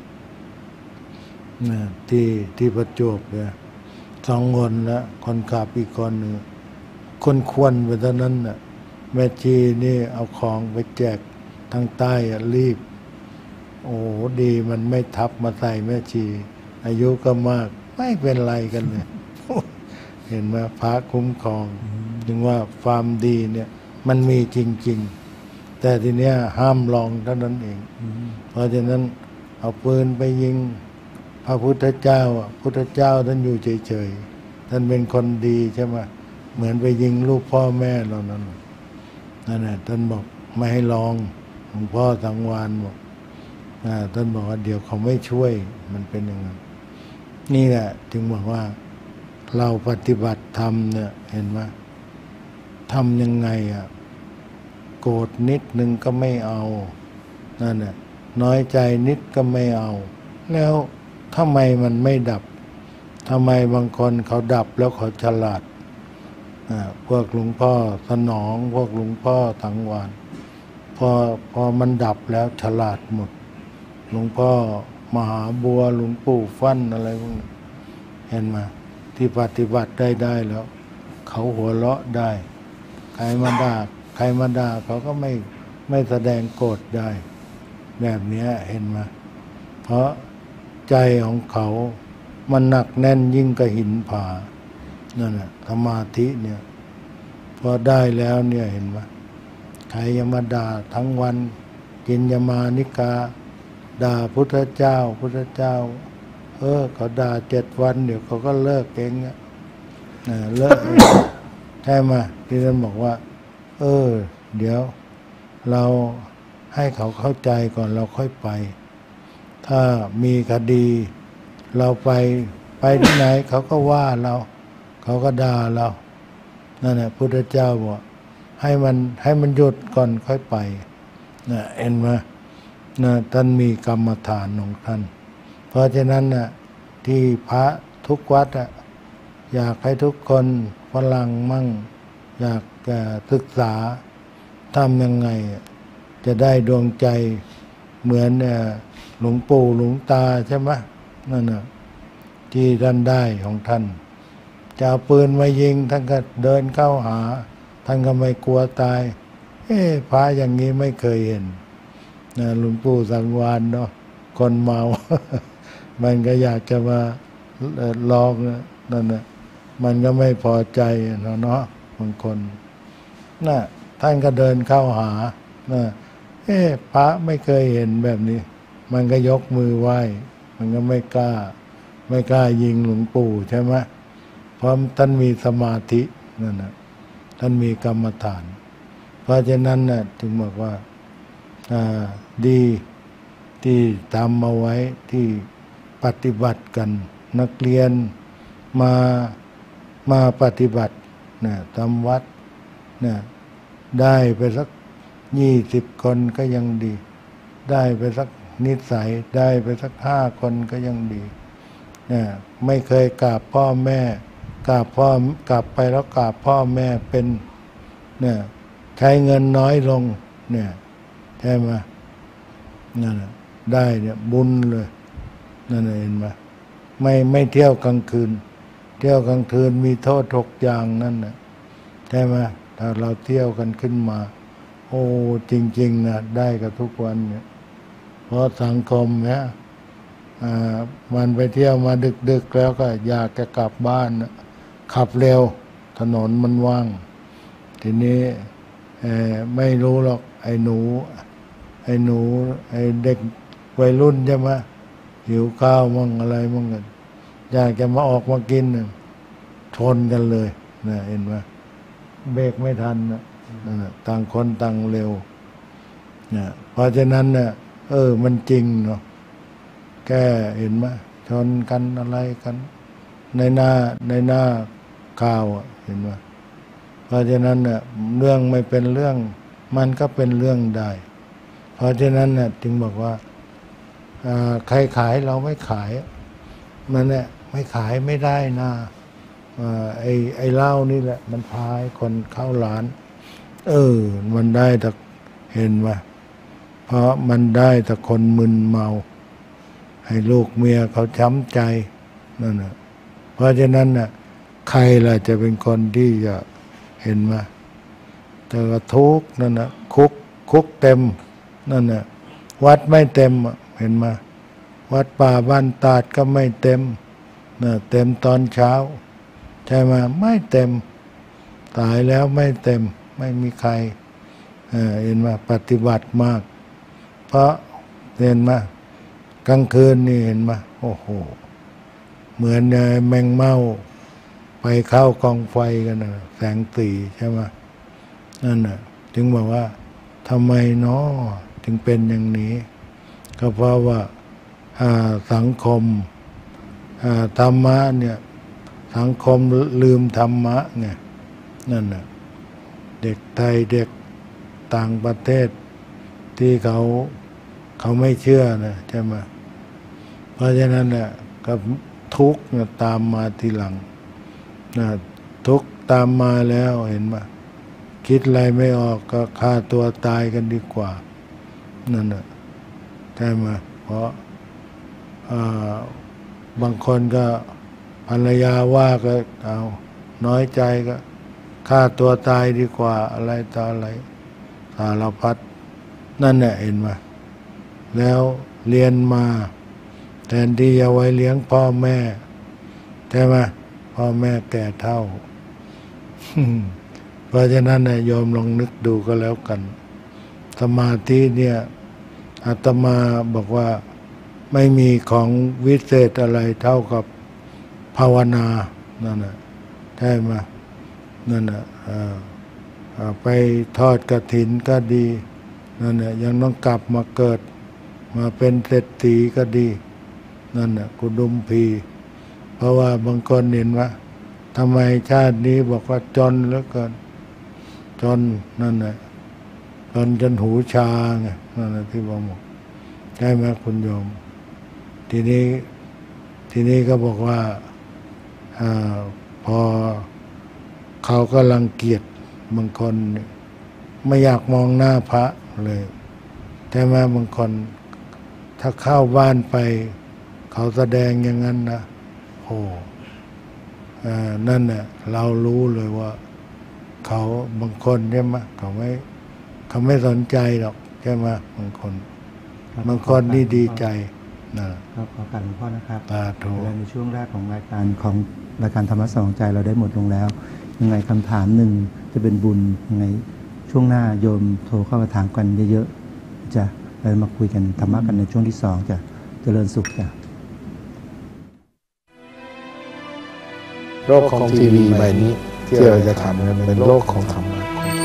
ที่ประจวบเนี่ย2 คนนะคนขับอีกคนหนึ่งคนควรไปเท่านั้นน่ะแม่ชีนี่เอาของไปแจกทางใต้รีบโอ้ดีมันไม่ทับมาใส่แม่ชีอายุก็มากไม่เป็นไรกันเลย เห็นไหมพระคุ้มครองจึงว่าความดีเนี่ยมันมีจริงๆแต่ทีเนี้ยห้ามลองเท่านั้นเองเพราะฉะนั้นเอาปืนไปยิงพระพุทธเจ้าพุทธเจ้าท่านอยู่เฉยๆท่านเป็นคนดีใช่ไหมเหมือนไปยิงลูกพ่อแม่เรานั่นแหละท่านบอกไม่ให้ลองหลวงพ่อสังวานบอกท่านบอกว่าเดี๋ยวเขาไม่ช่วยมันเป็นอย่างนั้นนี่แหละจึงบอกว่าเราปฏิบัติธรรมเนี่ยเห็นไหมทำยังไงโกรธนิดนึงก็ไม่เอานั่นน่ะน้อยใจนิดก็ไม่เอาแล้วทำไมมันไม่ดับทำไมบางคนเขาดับแล้วเขาฉลาดพวกหลวงพ่อสนองพวกหลวงพ่อสังวาลพอมันดับแล้วฉลาดหมดหลวงพ่อมหาบัวหลวงปู่ฟั่นอะไรพวกนี้เห็นไหมที่ปฏิบัติได้แล้วเขาหัวเราะได้ใครมาด่าเขาก็ไม่แสดงโกรธได้แบบนี้เห็นไหมเพราะใจของเขามันหนักแน่นยิ่งกว่าหินผานั่นแหละสมาธิเนี่ยพอได้แล้วเนี่ยเห็นไหมใครยมาด่าทั้งวันกินยมานิกาด่าพุทธเจ้าเขาด่า7 วันเดี๋ยวเขาก็เลิกเองเลิกเองใช่ไหมที่ท่านบอกว่าเดี๋ยวเราให้เขาเข้าใจก่อนเราค่อยไปถ้ามีคดีเราไปที่ไหนเขาก็ว่าเราเขาก็ด่าเรานั่นแหละพุทธเจ้าบอกให้มันหยุดก่อนค่อยไปเห็นไหมท่านมีกรรมฐานของท่านเพราะฉะนั้นที่พระทุกวัดอยากให้ทุกคนฝรั่งมั่งอยากศึกษาทำยังไงจะได้ดวงใจเหมือนหลวงปู่หลวงตาใช่ไหมนั่นน่ะที่ท่านได้ของท่านจะเอาปืนมายิงท่านก็เดินเข้าหาท่านก็ไม่กลัวตายพระอย่างนี้ไม่เคยเห็นหลวงปู่สังวาลเนาะคนเมา มันก็อยากจะมาลองนั่นน่ะมันก็ไม่พอใจเนาะบางคนท่านก็เดินเข้าหาพระไม่เคยเห็นแบบนี้มันก็ยกมือไหว้มันก็ไม่กล้ายิงหลวงปู่ใช่ไหมเพราะท่านมีสมาธินั่นนะท่านมีกรรมฐานเพราะฉะนั้นถึงบอกว่าดีที่ทำเอาไว้ที่ปฏิบัติกันนักเรียนมาปฏิบัติทำวัดได้ไปสัก20 คนก็ยังดีได้ไปสักนิสัยได้ไปสัก5 คนก็ยังดีไม่เคยกราบพ่อแม่กลับไปแล้วกราบพ่อแม่เป็นใช้เงินน้อยลงใช่ไหมนั่นได้บุญเลยนั่นเห็นไหมไม่เที่ยวกลางคืนเที่ยวกลางคืนมีโทษ6 อย่างนั่นใช่ไหมถ้าเราเที่ยวกันขึ้นมาโอ้จริงๆได้กับทุกวันเนี่ยเพราะสังคมเนี่ยมันไปเที่ยวมาดึกๆแล้วก็อยากจะกลับบ้านขับเร็วถนนมันว่างทีนี้ไม่รู้หรอกไอ้หนูไอ้เด็กวัยรุ่นใช่ไหมหิวข้าวมั่งอะไรมั่งกันอยากจะมาออกมากินชนกันเลยเห็นไหมเบรกไม่ทันต่างคนต่างเร็วเพราะฉะนั้นมันจริงเนาะแกเห็นไหมชนกันอะไรกันในหน้าข่าวเห็นไหมเพราะฉะนั้นเรื่องไม่เป็นเรื่องมันก็เป็นเรื่องได้เพราะฉะนั้นจึงบอกว่าใครขายเราไม่ขายมันไม่ขายไม่ได้นะไอ้เหล้านี่แหละมันพาให้คนเข้าร้านมันได้แต่เห็นว่าเพราะมันได้แต่คนมึนเมาให้ลูกเมียเขาช้ำใจนั่นน่ะเพราะฉะนั้นใครล่ะจะเป็นคนที่จะเห็นมาแต่ก็ทุกข์นั่นน่ะคุกเต็มนั่นน่ะวัดไม่เต็มเห็นมาวัดป่าบ้านตาดก็ไม่เต็มเต็มตอนเช้าใช่ไหมไม่เต็มตายแล้วไม่เต็มไม่มีใครเห็นมาปฏิบัติมากเพราะเห็นมากลางคืนนี่เห็นมาโอ้โหเหมือนแมงเม่าไปเข้ากองไฟกันแสงสีใช่ไหมนั่นจึงบอกว่าทำไมเนาะถึงเป็นอย่างนี้ก็เพราะว่าสังคมธรรมะเนี่ยสังคมลืมธรรมะไงนั่นเด็กไทยเด็กต่างประเทศที่เขาไม่เชื่อนะใช่ไหมเพราะฉะนั้นเนี่ยก็ทุกข์ตามมาทีหลังนะทุกข์ตามมาแล้วเห็นไหมคิดอะไรไม่ออกก็ฆ่าตัวตายกันดีกว่านั่นน่ะใช่ไหมเพราะบางคนก็ภรรยาว่าก็เอาน้อยใจก็ฆ่าตัวตายดีกว่าอะไรต่ออะไรสารพัดนั่นแหละเห็นไหมแล้วเรียนมาแทนที่จะไว้เลี้ยงพ่อแม่ใช่ไหมพ่อแม่แก่เฒ่า เพราะฉะนั้นโยมลองนึกดูก็แล้วกันสมาธิเนี่ยอาตมาบอกว่าไม่มีของวิเศษอะไรเท่ากับภาวนานั่นน่ะใช่ไหมนั่นน่ะไปทอดกฐินก็ดีนั่นน่ะยังต้องกลับมาเกิดมาเป็นเศรษฐีก็ดีนั่นน่ะกุดุมพีเพราะว่าบางคนเห็นว่าทำไมชาตินี้บอกว่าจนเหลือเกินจนนั่นน่ะจนหูชาไงนั่นน่ะที่บอกใช่ไหมคุณโยมทีนี้ก็บอกว่าพอเขาก็รังเกียจบางคนไม่อยากมองหน้าพระเลยแต่แม้บางคนถ้าเข้าบ้านไปเขาแสดงอย่างนั้นนะโอ้นั่นน่ะเรารู้เลยว่าเขาบางคนใช่ไหมเขาไม่สนใจหรอกใช่ไหมบางคนนี่ดีใจก็ขอการหลวงพ่อนะครับและในช่วงแรกของรายการธรรมะสองใจเราได้หมดลงแล้วยังไงคำถามหนึ่งจะเป็นบุญยังไงช่วงหน้าโยมโทรเข้ามาถามกันเยอะๆจะเรามาคุยกันธรรมะกันในช่วงที่สองจะเจริญสุขจ้ะโลกของทีวีใบนี้ที่เราจะทำกันเป็นโลกของธรรมะ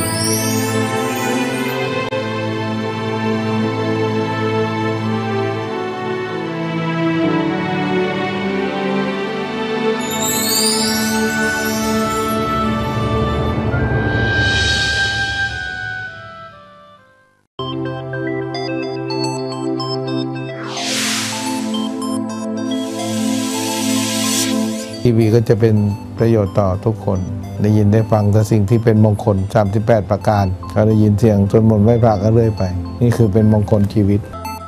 ทีวีก็จะเป็นประโยชน์ต่อทุกคนได้ยินได้ฟังแต่สิ่งที่เป็นมงคล38ประการก็ได้ยินเสียงสวดมนต์ไหว้พระก็เรื่อยไปนี่คือเป็นมงคลชีวิต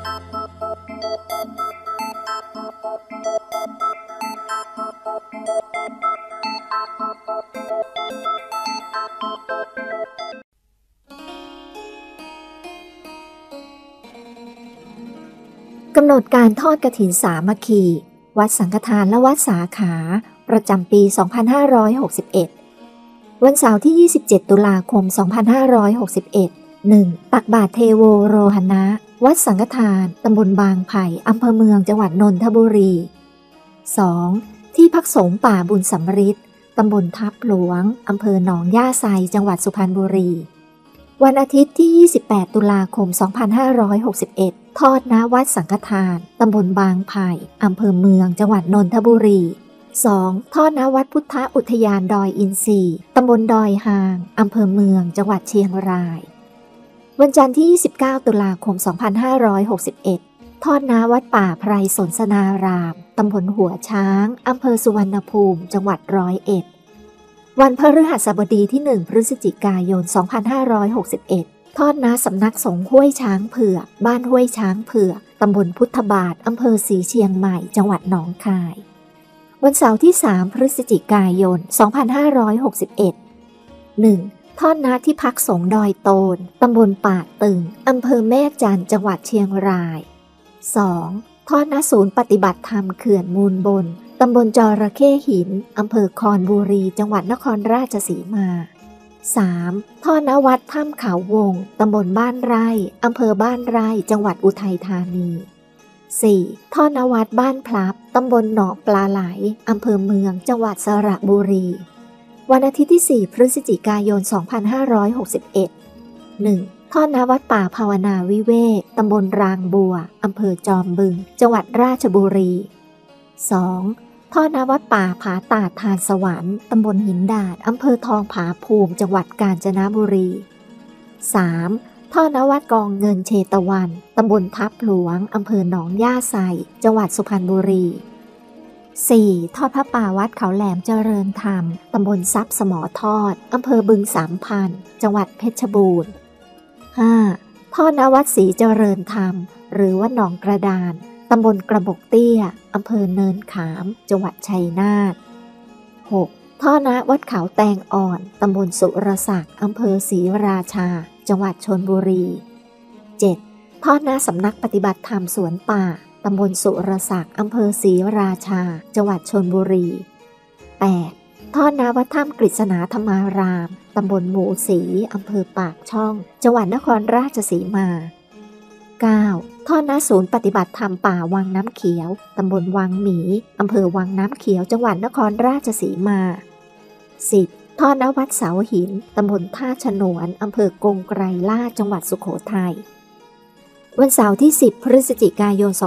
กำหนดการทอดกฐินสามัคคีวัดสังฆทานและวัดสาขาประจำปี 2561 วันเสาร์ที่ 27 ตุลาคม 2561 1. ตักบาตรเทโวโรหณะวัดสังฆทานตำบลบางไผ่อำเภอเมืองจังหวัดนนทบุรี 2. ที่พักสงฆ์ป่าบุญสำริดตำบลทับหลวงอำเภอหนองย่าไซจังหวัดสุพรรณบุรีวันอาทิตย์ที่ 28 ตุลาคม 2561 ทอดณวัดสังฆทานตำบลบางไผ่อำเภอเมืองจังหวัดนนทบุรี 2. ทอดณวัดพุทธอุทยานดอยอินทรีตำบลดอยหางอำเภอเมืองจังหวัดเชียงรายวันจันทร์ที่ 29 ตุลาคม 2561 ทอดณวัดป่าไพรสนสนารามตำบลหัวช้างอำเภอสุวรรณภูมิจังหวัด101วันพฤหัสบดีที่ 1 พฤศจิกายน 2561 ทอดณสำนักสงฆ์ห้วยช้างเผือกบ้านห้วยช้างเผือกตำบลพุทธบาทอำเภอศรีเชียงใหม่จังหวัดหนองคายวันเสาร์ที่ 3 พฤศจิกายน 2561 1. ทอดณที่พักสงฆ์ดอยโตนตำบลป่าตึงอำเภอแม่จันทร์จังหวัดเชียงราย 2. ทอดณศูนย์ปฏิบัติธรรมเขื่อนมูลบนตำบลจระเข้หินอำเภอคอนบุรีจังหวัดนครราชสีมา 3. ทอดณวัดถ้ำเขาวงตำบลบ้านไร่อำเภอบ้านไร่จังหวัดอุทัยธานี 4. ทอดณวัดบ้านพลับตำบลหนองปลาไหลอำเภอเมืองจังหวัดสระบุรีวันอาทิตย์ที่ 4 พฤศจิกายน 2561 1. ทอดณวัดป่าภาวนาวิเวกตำบลรางบัวอำเภอจอมบึงจังหวัดราชบุรี 2. ทอดณวัดป่าผาตาดทานสวรรค์ตำบลหินดาดอำเภอทองผาภูมิจังหวัดกาญจนบุรี 3. ท่อนวัดกองเงินเชตวันตำบลทับหลวงอำเภอหนองย่าไซจังหวัดสุพรรณบุรี 4. ทอดพระป่าวัดเขาแหลมเจริญธรรมตำบลทรัพย์สมอทอดอำเภอบึงสามพันจังหวัดเพชรบูรณ์ 5. ทอดณวัดศรีเจริญธรรมหรือวัดหนองกระดานตำบลกระบอกเตี้ยอำเภอเนินขามจังหวัดชัยนาท 6. ท่อณวัดเขาแตงอ่อนตำบลสุรศักดิ์อำเภอศรีราชาจังหวัดชลบุรี 7. ท่อณสำนักปฏิบัติธรรมสวนป่าตำบลสุรศักดิ์อำเภอศรีราชาจังหวัดชลบุรี 8. ท่อณวัดถ้ำกฤษณาธรรมารามตำบลหมู่ศรีอำเภอปากช่องจังหวัดนครราชสีมา 9. ท่อณศูนย์ปฏิบัติธรรมป่าวังน้ำเขียวตำบลวังหมีอำเภอวังน้ำเขียวจังหวัดนครราชสีมา 10. ท่อณวัดเสาหินตำบลท่าฉนวนอำเภอกงไกรลาดจังหวัดสุโขทัยวันเสาร์ที่ 10 พฤศจิกายน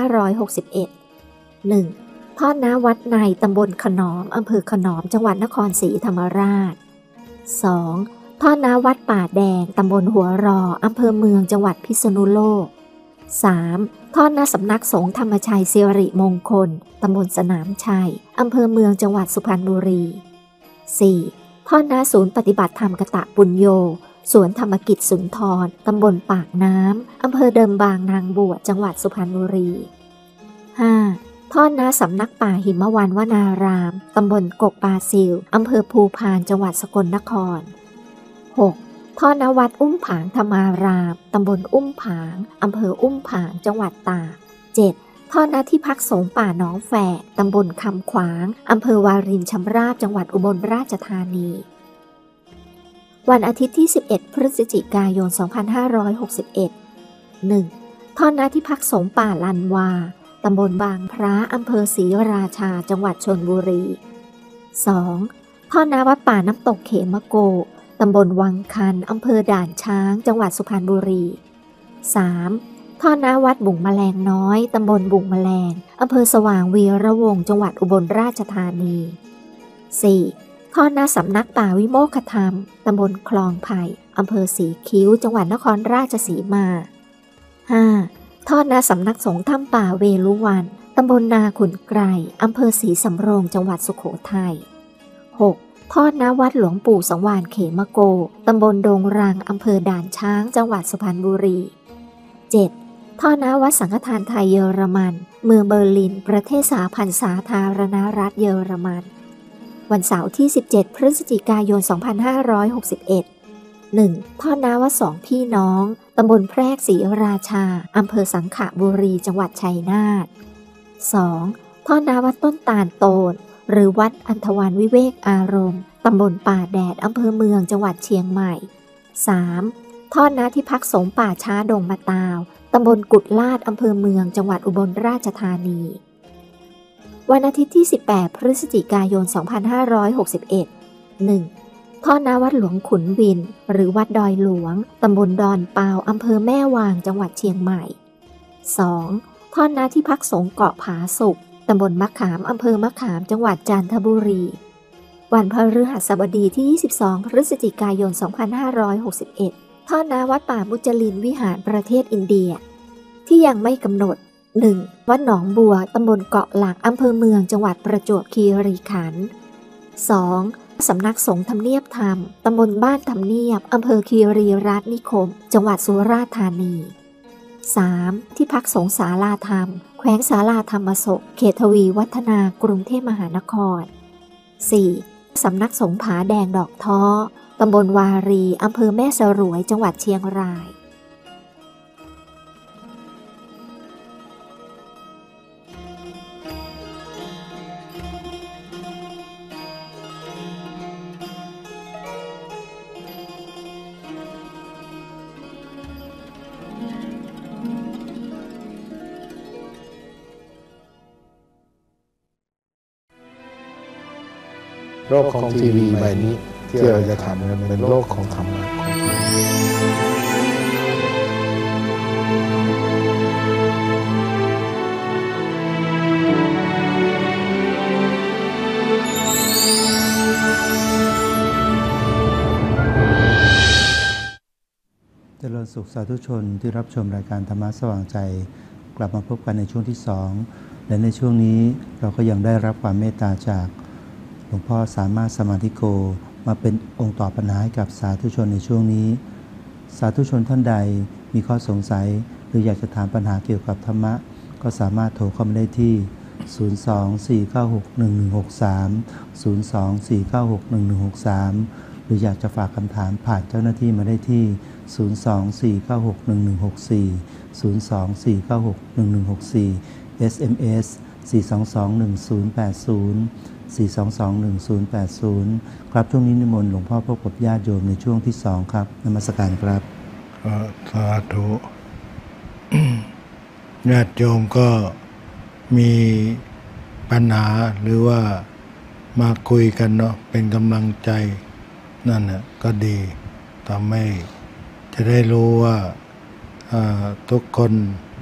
2561 1. ท่อณวัดในตำบลขนอมอำเภอขนอมจังหวัดนครศรีธรรมราช 2. ท่อณวัดป่าแดงตำบลหัวรออำเภอเมืองจังหวัดพิษณุโลก 3. ท่อณสำนักสงฆ์ธรรมชัยสิริมงคลตำบลสนามชัยอำเภอเมืองจังหวัดสุพรรณบุรี 4. ท่อณศูนย์ปฏิบัติธรรมกตปุญโญสวนธรรมกิจสุนทรตำบลปากน้ำอำเภอเดิมบางนางบวชจังหวัดสุพรรณบุรี 5. ท่อณสำนักป่าหิมวันวนารามตำบลกกปาซิลอำเภอภูพานจังหวัดสกลนคร 6. ท่อณวัดอุ้มผางธรรมารามตำบลอุ้มผางอำเภออุ้มผางจังหวัดตาก 7. ท่อณที่พักสงฆ์ป่าหนองแฝกตำบลคำขวางอำเภอวารินชำราบจังหวัดอุบลราชธานีวันอาทิตย์ที่ 11 พฤศจิกายน 2561 1. ท่อณที่พักสงฆ์ป่าลันวาตำบลบางพระอำเภอศรีราชาจังหวัดชลบุรี 2. ท่อณวัดป่าน้ำตกเขมโกตำบลวังคันอำเภอด่านช้างจังหวัดสุพรรณบุรี 3. ท่อณวัดบุ่งแมลงน้อยตำบลบุ่งแมลงอำเภอสว่างวีระวงศ์จังหวัดอุบลราชธานี 4. ท่อณสำนักป่าวิโมกขธรรมตำบลคลองไผ่อำเภอสีคิ้วจังหวัดนครราชสีมา 5. ท่อณสำนักสงฆ์ถ้ำป่าเวลุวันตำบลนาขุนไกรอำเภอศรีสำโรงจังหวัดสุโขทัย 6. ท่อณวัดหลวงปู่สังวานเขมโกตำบลดงรังอำเภอด่านช้างจังหวัดสุพรรณบุรี 7. ท่อณวัดสังฆทานไทยเยอรมันเมืองเบอร์ลินประเทศสหพันธ์สาธารณรัฐเยอรมันวันเสาร์ที่ 17 พฤศจิกายน 2561 1. ท่อณวัดสองพี่น้องตำบลแพรกศรีราชาอำเภอสังขบุรีจังหวัดชัยนาท 2. ท่อณวัดต้นตาลโตนหรือวัดอันธวาลวิเวกอารมณ์ตำบลป่าแดดอำเภอเมืองจังหวัดเชียงใหม่ 3. ท่อณที่พักสงฆ์ป่าช้าดงมะตาวตำบลกุดลาดอำเภอเมืองจังหวัดอุบลราชธานีวันอาทิตย์ที่ 18 พฤศจิกายน 2561 1. ท่อณวัดหลวงขุนวินหรือวัดดอยหลวงตำบลดอนเปาอำเภอแม่วางจังหวัดเชียงใหม่ 2. ท่อณที่พักสงฆ์เกาะผาสุกตำบลมะขามอำเภอมะขามจังหวัดจันทบุรีวันพฤหัสบดีที่ 22 พฤศจิกายน 2561 ท่อณวัดป่ามุจลินวิหารประเทศอินเดียที่ยังไม่กำหนด 1. วัดหนองบัวตำบลเกาะหลักอำเภอเมืองจังหวัดประจวบคีรีขันธ์ 2. สำนักสงฆ์ทำเนียบธรรมตำบลบ้านทำเนียบอำเภอคีรีรัตน์นิคมจังหวัดสุราษฎร์ธานี 3. ที่พักสงฆ์ศาลาธรรมแขวงศาลาธรรมศกเขตทวีวัฒนากรุงเทพมหานคร 4. สำนักสงฆ์ผาแดงดอกท้อตำบลวารีอำเภอแม่สรวยจังหวัดเชียงรายโลกของทีวีใบนี้ที่เราจะทำมันเป็นโลกของธรรมะของทีเจริญสุขสาธุชนที่รับชมรายการธรรมะสว่างใจกลับมาพบกันในช่วงที่2และในช่วงนี้เราก็ยังได้รับความเมตตาจากหลวงพ่อสามารถสมาธิโกมาเป็นองค์ตอบปัญหาให้กับสาธุชนในช่วงนี้สาธุชนท่านใดมีข้อสงสัยหรืออยากจะถามปัญหาเกี่ยวกับธรรมะก็สามารถโทรเข้ามาได้ที่024961163 024961163หรืออยากจะฝากคำถามผ่านเจ้าหน้าที่มาได้ที่024961164 024961164 SMS 4221080 4221080ครับช่วงนี้นิมนต์หลวงพ่อพบกับญาติโยมในช่วงที่2ครับนมัสการครับสาธุญาติโยมก็มีปัญหาหรือว่ามาคุยกันเนาะเป็นกำลังใจนั่นน่ะก็ดีทำให้จะได้รู้ว่าทุกคน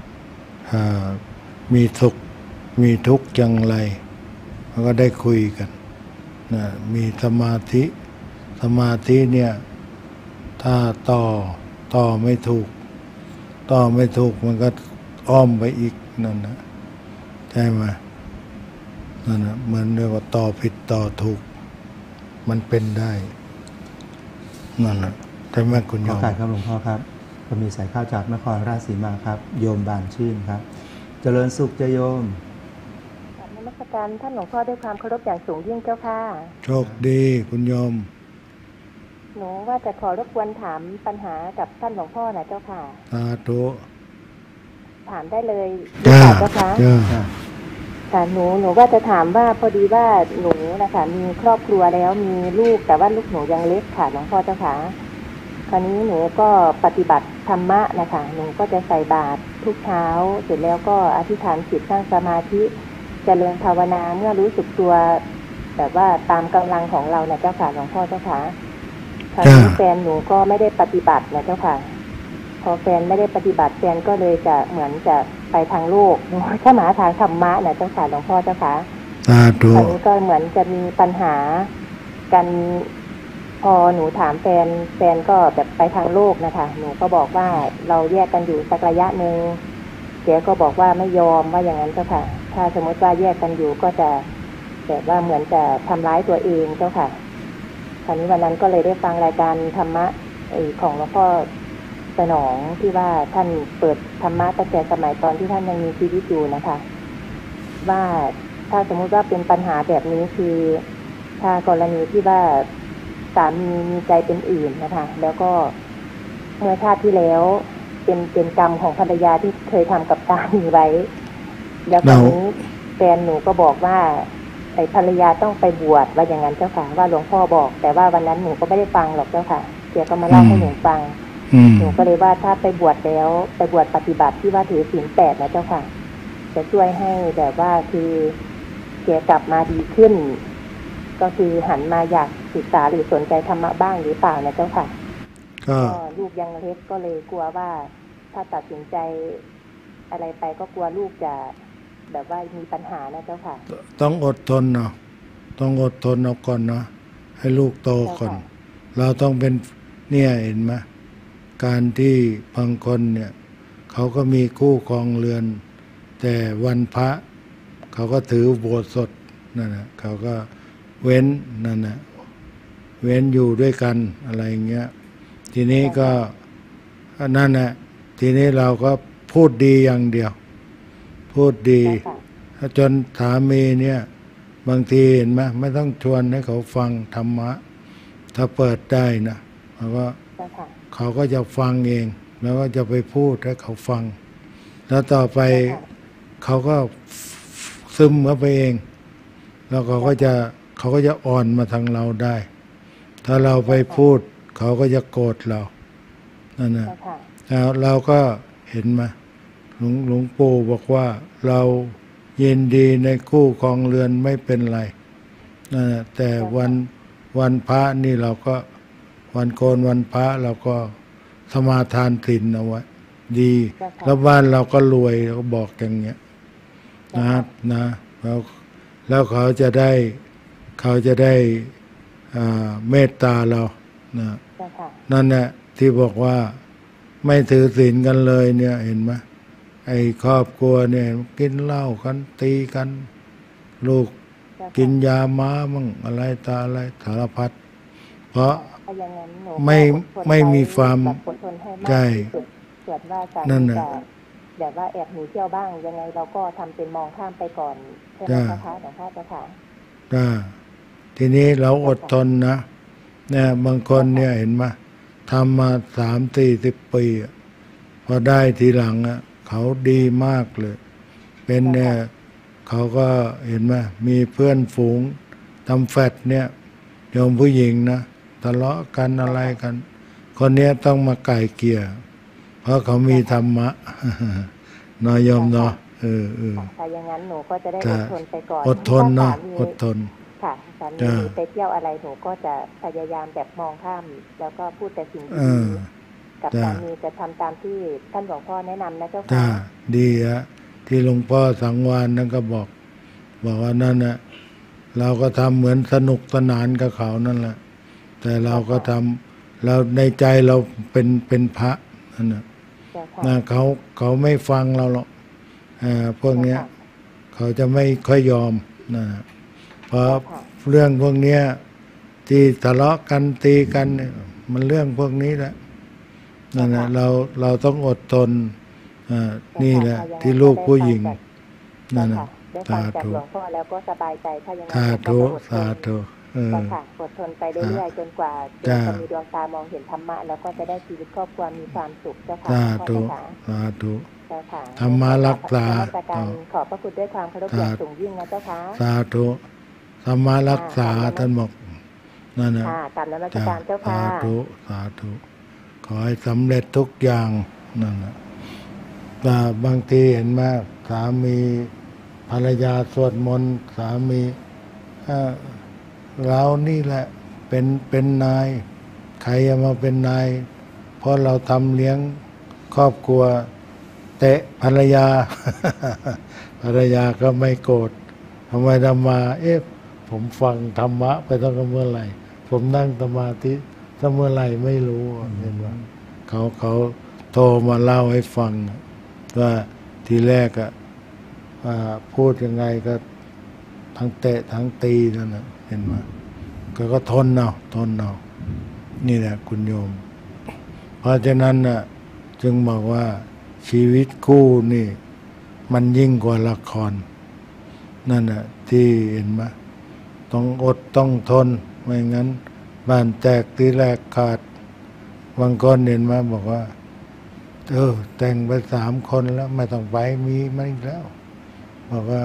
มีสุขมีทุกข์อย่างไรมันก็ได้คุยกันนะมีสมาธิเนี่ยถ้าต่อไม่ถูกมันก็อ้อมไปอีกนั่นนะใช่ไหมนั่นนะเหมือนเรียกว่าต่อผิดต่อถูกมันเป็นได้นั่นนะใช่ไหมคุณโยมขอการครับหลวงพ่อครับก็มีสายข้าวจากนครราชสีมาครับโยมบานชื่นครับเจริญสุขจะโยมนมัสการท่านหลวงพ่อด้วยความเคารพอย่างสูงยิ่งเจ้าค่ะโชคดีคุณโยมหนูว่าจะขอรบกวนถามปัญหากับท่านหลวงพ่อนะเจ้าค่ะสาธุถามได้เลยเจ้าค่ะแต่หนูว่าจะถามว่าพอดีว่าหนูนะคะมีครอบครัวแล้วมีลูกแต่ว่าลูกหนูยังเล็กค่ะหลวงพ่อเจ้าค่ะคราวนี้หนูก็ปฏิบัติธรรมะนะคะหนูก็จะใส่บาตรทุกเช้าเสร็จแล้วก็อธิษฐานจิตนั่งสมาธิเจริญภาวนาเมื่อรู้สึกตัวแบบว่าตามกำลังของเราเจ้าค่ะหลวงพ่อเจ้าค่ะคราวนี้แฟนหนูก็ไม่ได้ปฏิบัติเจ้าค่ะพอแฟนไม่ได้ปฏิบัติแฟนก็เลยจะเหมือนจะไปทางโลกหนูถ้ามาทางธรรมะเจ้าค่ะหลวงพ่อเจ้าค่ะคราวนี้ก็เหมือนจะมีปัญหากันพอหนูถามแฟนก็แบบไปทางโลกนะคะหนูก็บอกว่าเราแยกกันอยู่สักระยะนึงแกก็บอกว่าไม่ยอมว่าอย่างนั้นเจ้าค่ะถ้าสมมติว่าแยกกันอยู่ก็จะแบบว่าเหมือนจะทำร้ายตัวเองเจ้าค่ะคราวนี้วันนั้นก็เลยได้ฟังรายการธรรมะของหลวงพ่อสนองที่ว่าท่านเปิดธรรมะตั้งแต่สมัยตอนที่ท่านยังมีชีวิตอยู่นะคะว่าถ้าสมมุติว่าเป็นปัญหาแบบนี้คือถ้ากรณีที่ว่าสามีมีใจเป็นอื่นนะคะแล้วก็เมื่อชาติที่แล้วเป็นกรรมของภรรยาที่เคยทำกับสามีไว้แล้วตอนนี้แฟนหนูก็บอกว่าไอ้ภรรยาต้องไปบวชว่าอย่างนั้นเจ้าค่ะว่าหลวงพ่อบอกแต่ว่าวันนั้นหนูก็ไม่ได้ฟังหรอกเจ้าค่ะเดี๋ยวก็มาเล่าให้หนูฟังหนูก็เลยว่าถ้าไปบวชแล้วไปบวชปฏิบัติที่ว่าถือศีล 8นะเจ้าค่ะจะช่วยให้แบบว่าคือแกกลับมาดีขึ้นก็คือหันมาอยากศึกษาหรือสนใจธรรมะบ้างหรือเปล่านะเจ้าค่ะก็ลูกยังเล็กก็เลยกลัวว่าถ้าตัดสินใจอะไรไปก็กลัวลูกจะแบบว่ามีปัญหานะเจ้าค่ะต้องอดทนเนาะต้องอดทนเอาก่อนเนาะให้ลูกโตก่อนเราต้องเป็นเนี่ยเห็นไหมการที่บางคนเนี่ยเขาก็มีคู่ครองเรือนแต่วันพระเขาก็ถือโบสถ์สดนั่นนะเขาก็เว้นนั่นนะเว้นอยู่ด้วยกันอะไรเงี้ยทีนี้ก็นั่นแหละทีนี้เราก็พูดดีอย่างเดียวพูดดีจนสามีเนี่ยบางทีเห็นไหมไม่ต้องชวนให้เขาฟังธรรมะถ้าเปิดได้นะเขาก็จะฟังเองแล้วก็จะไปพูดให้เขาฟังแล้วต่อไปเขาก็ซึมเข้าไปเองแล้วเขาก็จะอ่อนมาทางเราได้ถ้าเราไปพูดเขาก็จะโกรธเรานั่นนะแล้วเราก็เห็นมาหลวงปู่บอกว่าเรายินดีในคู่ครองเรือนไม่เป็นไรนั่นนะแต่วันพระนี่เราก็วันโกนวันพระเราก็สมาทานศีลเอาไว้ดีแล้วบ้านเราก็รวยเราก็บอกอย่างเงี้ยนะแล้วเขาจะได้เมตตาเรานะนั่นแหละที่บอกว่าไม่ถือศีลกันเลยเนี่ยเห็นไหมไอ้ครอบครัวเนี่ยกินเหล้ากันตีกันลูกกินยาม้ามั่งอะไรตาอะไรสารพัดเพราะไม่มีความใจส่วนว่าการจะแบบว่าแอบหนีเที่ยวบ้างยังไงเราก็ทำเป็นมองข้ามไปก่อนใช่ไหมคะหลวงพ่อเจ้าค่ะทีนี้เราอดทนนะเนี่ยบางคนเนี่ยเห็นไหมทำมา30-40 ปีพอได้ทีหลังเขาดีมากเลยเป็นเนี่ยเขาก็เห็นไหมมีเพื่อนฝูงทำแฟดเนี่ยโยมผู้หญิงนะทะเลาะกันอะไรกันคนนี้ต้องมาไก่เกลี่ยเพราะเขามีธรรมะนอยยมเนาะถ้าอย่างนั้นหนูก็จะได้อดทนไปก่อนอดทนเนาะอดทนค่ะสามีไปเที่ยวอะไรหนูก็จะพยายามแบบมองข้ามแล้วก็พูดแต่สิ่งดีกับสามีจะทำตามที่ท่านหลวงพ่อแนะนำนะเจ้าค่ะดีที่หลวงพ่อสังวานนั่นก็บอกว่านั่นนะเราก็ทำเหมือนสนุกสนานกับเขานั่นแหละแต่เราก็ทำเราในใจเราเป็นพระนั่นนะเขาไม่ฟังเราหรอกพวกเนี้ยเขาจะไม่ค่อยยอมนะเพราะเรื่องพวกเนี้ยที่ทะเลาะกันตีกันมันเรื่องพวกนี้แหละนั่นแหละเราต้องอดทนนี่แหละที่ลูกผู้หญิงนั่นนะสาธุหลวงพ่อแล้วก็สบายใจถ้าอย่างนั้นสาธุค่ะอดทนไปเรื่อยๆจนกว่าจะมีดวงตามองเห็นธรรมะแล้วก็จะได้ชีวิตครอบครัวมีความสุขเจ้าค่ะสาธุธรรมะรักษาขอบพระคุณด้วยความเคารพอย่างสูงยิ่งนะเจ้าค่ะสาธุธรรมะรักษาท่านบอกนั่นนะตามนมัสการเจ้าค่ะสาธุขอให้สำเร็จทุกอย่างนั่นนะแต่บางทีเห็นไหมสามีภรรยาสวดมนต์สามีเรานี่แหละเป็นนายใครจะมาเป็นนายเพราะเราทำเลี้ยงครอบครัวเตะภรรยา ภรรยาก็ไม่โกรธทำไมทำมาผมฟังธรรมะไปตั้งแต่เมื่อไหร่ผมนั่งสมาธิตั้งเมื่อไหร่ไม่รู้เห็นว่าเขาโทรมาเล่าให้ฟังว่าทีแรกพูดยังไงก็ทั้งเตะทั้งตีนั่นนะเห็นไหมก็ทนเอานี่แหละคุณโยมเพราะฉะนั้นจึงบอกว่าชีวิตคู่นี่มันยิ่งกว่าละครนั่นที่เห็นไหมต้องอดต้องทนไม่งั้นบ้านแตกตีแรกขาดบางคนเห็นไหมบอกว่าแต่งไป3 คนแล้วไม่ต้องไปมีไม่แล้วบอกว่า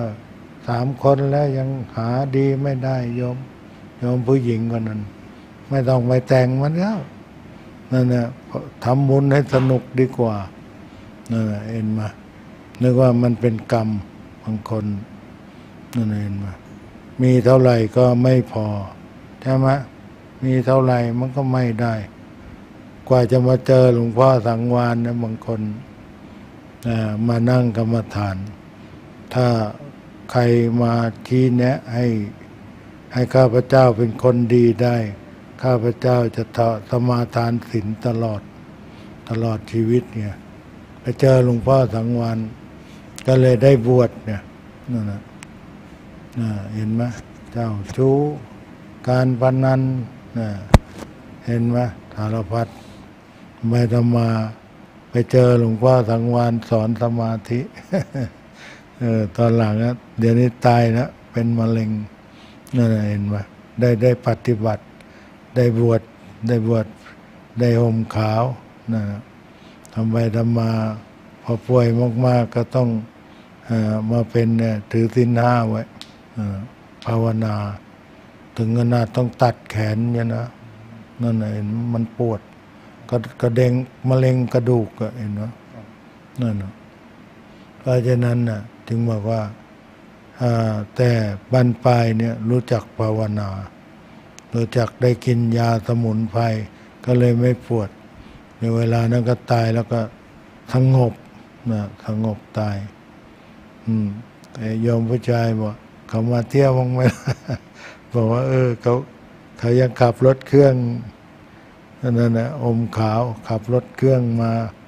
3 คนแล้วยังหาดีไม่ได้โยมผู้หญิงคนนั้นไม่ต้องไปแต่งมันแล้วนั่นนะทำบุญให้สนุกดีกว่านั่นเห็นไหมนึกว่ามันเป็นกรรมบางคนนั่นเห็นไหมมีเท่าไหร่ก็ไม่พอใช่ไหมมีเท่าไหร่มันก็ไม่ได้กว่าจะมาเจอหลวงพ่อสังวานนะบางคนมานั่งกรรมฐานถ้าใครมาชี้แนะให้ข้าพเจ้าเป็นคนดีได้ข้าพเจ้าจะสมาทานศีลตลอดชีวิตเนี่ยไปเจอหลวงพ่อสังวานก็เลยได้บวชเนี่ยนั่นนะเห็นไหมเจ้าชู้การพนันเห็นไหมสารพัดไม่ทำมาไปเจอหลวงพ่อสังวานสอนสมาธิ ตอนหลังเดี๋ยวนี้ตายนะเป็นมะเร็งนั่นเห็นไหมได้ปฏิบัติได้บวชได้ห่มขาวนะทำไปทำมาพอป่วยมากๆก็ต้องมาเป็นถือศีล 5ไว้ภาวนาถึงขนาดต้องตัดแขนเนี่ยนะนั่นเห็นมันปวดกระเด็งมะเร็งกระดูกเห็นไหมนั่นเพราะฉะนั้นจึงบอกว่าแต่บรรปลายเนี่ยรู้จักภาวนารู้จักได้กินยาสมุนไพรก็เลยไม่ปวดในเวลานั้นก็ตายแล้วก็สงบตายแต่โยมผู้ชายบอกเขามาเที่ยวบ้างไหม บอกว่าเขายังขับรถเครื่องนั่นนะอมขาวขับรถเครื่องมา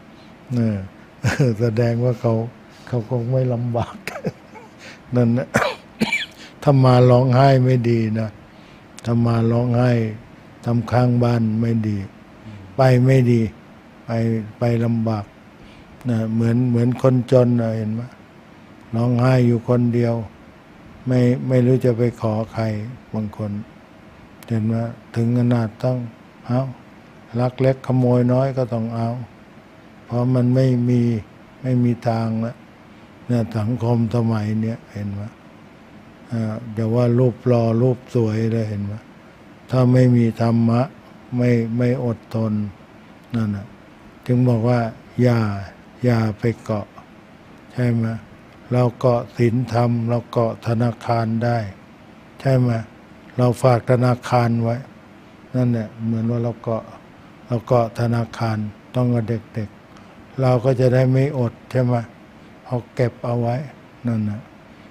แสดงว่าเขาคงไม่ลำบากนั่นนะ ถ้ามาร้องไห้ไม่ดีนะถ้ามาร้องไห้ทำข้างบ้านไม่ดี ไปไม่ดีไปลำบากนะเหมือนคนจนนะเห็นไหมร้องไห้อยู่คนเดียวไม่รู้จะไปขอใครบางคนเห็นไหมถึงขนาดต้องเอาลักเล็กขโมยน้อยก็ต้องเอาเพราะมันไม่มีทางแล้วเนี่ยสังคมสมัยเนี้ยเห็นไหมเดี๋ยวว่ารูปหล่อรูปสวยเลยเห็นไหมถ้าไม่มีธรรมะไม่อดทนนั่นนะจึงบอกว่าอย่าไปเกาะใช่ไหมเราเกาะศีลธรรมเราเกาะธนาคารได้ใช่ไหมเราฝากธนาคารไว้นั่นแหละเหมือนว่าเราเกาะธนาคารต้องกับเด็กๆเราก็จะได้ไม่อดใช่ไหมเอาเก็บเอาไว้นั่นนะ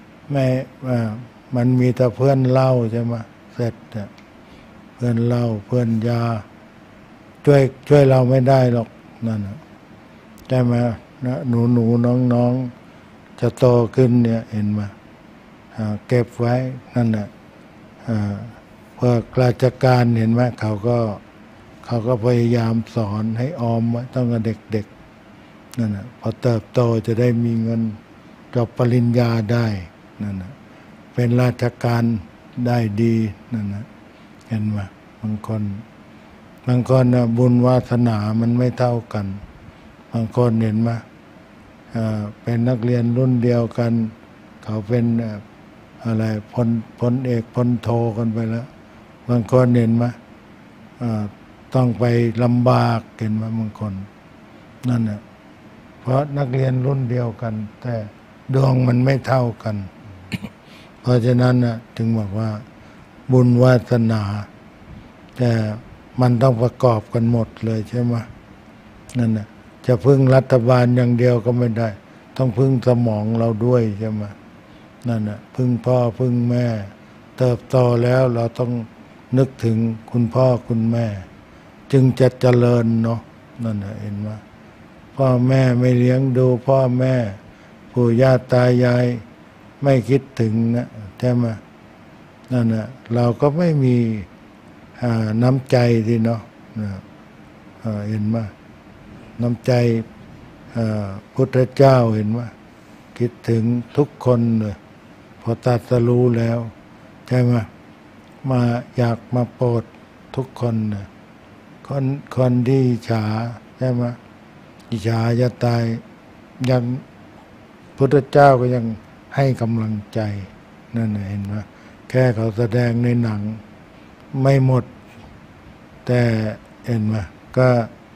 มันมีแต่เพื่อนเล่าใช่ไหมเสร็จเนี่ยเพื่อนเล่าเพื่อนยาช่วยเราไม่ได้หรอกนั่นนะใช่ไหมนะหนูน้องจะโตขึ้นเนี่ยเห็นไหมเก็บไว้นั่นแหละพวกราชการเห็นไหมเขาก็พยายามสอนให้ออมไว้ตั้งแต่เด็กๆนั่นนะพอเติบโตจะได้มีเงินจบปริญญาได้นั่นนะเป็นราชการได้ดีนั่นนะเห็นไหมบางคนนะบุญวาสนามันไม่เท่ากันบางคนเห็นไหมเป็นนักเรียนรุ่นเดียวกันเขาเป็นอะไรพลเอกพลโทกันไปแล้วบางคนเห็นไหมต้องไปลำบากเห็นไหมบางคนนั่นแหละเพราะนักเรียนรุ่นเดียวกันแต่ดวงมันไม่เท่ากัน เพราะฉะนั้นนะถึงบอกว่าบุญวาสนาแต่มันต้องประกอบกันหมดเลยใช่ไหมนั่นนะจะพึ่งรัฐบาลอย่างเดียวก็ไม่ได้ต้องพึ่งสมองเราด้วยใช่ไหมนั่นนะพึ่งพ่อพึ่งแม่เติบโตแล้วเราต้องนึกถึงคุณพ่อคุณแม่จึงจะเจริญเนาะนั่นนะเห็นไหมพ่อแม่ไม่เลี้ยงดูพ่อแม่ปู่ย่าตายายไม่คิดถึงนะใช่ไหมนั่นนะเราก็ไม่มีน้ำใจสิเนาะเห็นไหมน้ำใจพุทธเจ้าเห็นไหมคิดถึงทุกคนเลยพอตรัสรู้แล้วใช่ไหมมาอยากมาโปรดทุกคนนะคนที่อิจฉาใช่ไหมอิจฉาจะตายยังพุทธเจ้าก็ยังให้กำลังใจนั่นเห็นไหมแค่เขาแสดงในหนังไม่หมดแต่เห็นไหมก็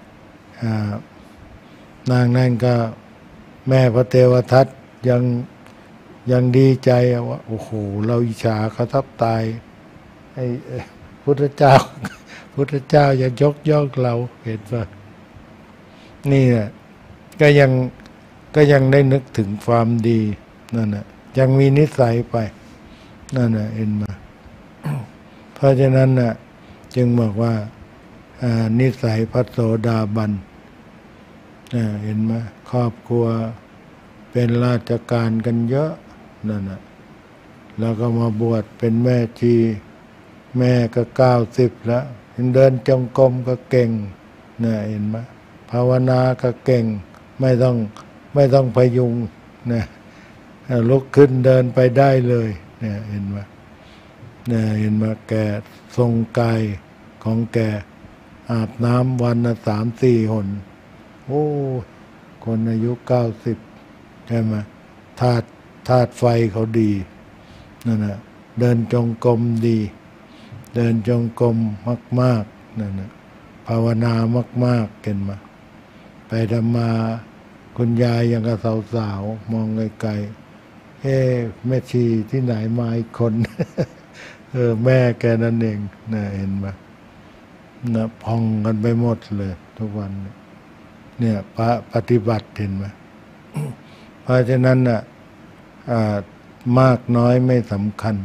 นางนั่นก็แม่พระเทวทัตยังดีใจว่าโอ้โหเราอิจฉาเขาทับตายไอ้พุทธเจ้ายังยกย่องเราเห็นป่ะนี่แหละก็ยังได้นึกถึงความดีนั่นน่ะยังมีนิสัยไปนั่นน่ะเห็นไหมเพราะฉะนั้นน่ะจึงบอกว่านิสัยพระโสดาบันเห็นไหมครอบครัวเป็นราชการกันเยอะนั่นน่ะแล้วก็มาบวชเป็นแม่ชีแม่ก็90แล้วยังเดินจงกรมก็เก่งนะเห็นไหมภาวนาก็เก่งไม่ต้องพยุงนะลุกขึ้นเดินไปได้เลยเนี่ยเห็นไหมเนี่ยเห็นไหมแกทรงกายของแกอาบน้ำวันละ3-4 หนโอ้คนอายุ90ใช่ไหมธาตุไฟเขาดีนั่นน่ะเดินจงกรมดีเดินจงกรมมากๆนั่นน่ะภาวนามากๆเห็นไหมไปทำมาคุณยายยังกับสาวๆมองไกลๆแม่ชีที่ไหนมาอีกคนแม่แกนั่นเองนะเห็นไหมนะพองกันไปหมดเลยทุกวันเนี่ยปฏิบัติเห็นไหม เพราะฉะนั้นน่ะมากน้อยไม่สำคัญ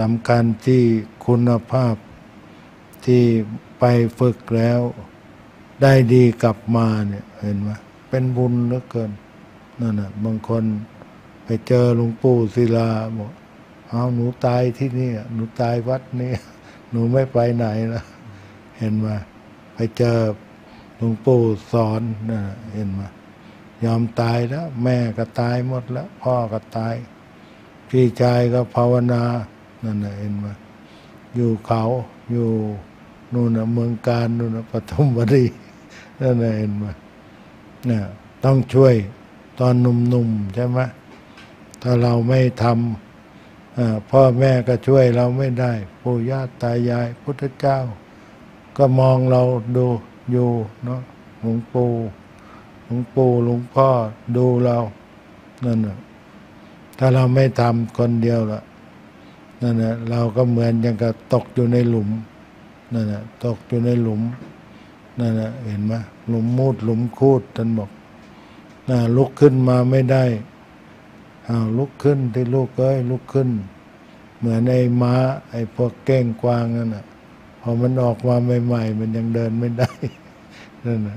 ที่คุณภาพที่ไปฝึกแล้วได้ดีกลับมาเนี่ยเห็นไหมเป็นบุญเหลือเกินนั่นน่ะบางคนไปเจอหลวงปู่ศิลาบอกเอาหนูตายที่นี่หนูตายวัดนี้หนูไม่ไปไหนนะเห็นไหมไปเจอหลวงปู่สอนนั่นน่ะเห็นไหมยอมตายแล้วแม่ก็ตายหมดแล้วพ่อก็ตายพี่ชายก็ภาวนานั่นน่ะเห็นไหมอยู่เขาอยู่นู่นน่ะเมืองการนู่นน่ะปทุมวรีนั่นน่ะเห็นไหมเนี่ยต้องช่วยตอนหนุ่มๆใช่ไหมถ้าเราไม่ทำพ่อแม่ก็ช่วยเราไม่ได้ปู่ย่าตายายพุทธเจ้าก็มองเราดูอยู่เนาะหลวงปู่หลวงพ่อดูเรานั่นน่ะถ้าเราไม่ทำคนเดียวล่ะนั่นน่ะเราก็เหมือนอย่างกับตกอยู่ในหลุมนั่นน่ะตกอยู่ในหลุมนั่นน่ะเห็นไหมหลุมมูดหลุมคูดท่านบอกลุกขึ้นมาไม่ได้ลุกขึ้นที่ลูกเอ้ยลุกขึ้นเหมือนไอ้ม้าไอ้พวกเก้งกวางนั่นน่ะพอมันออกมาใหม่ๆมันยังเดินไม่ได้นั่นน่ะ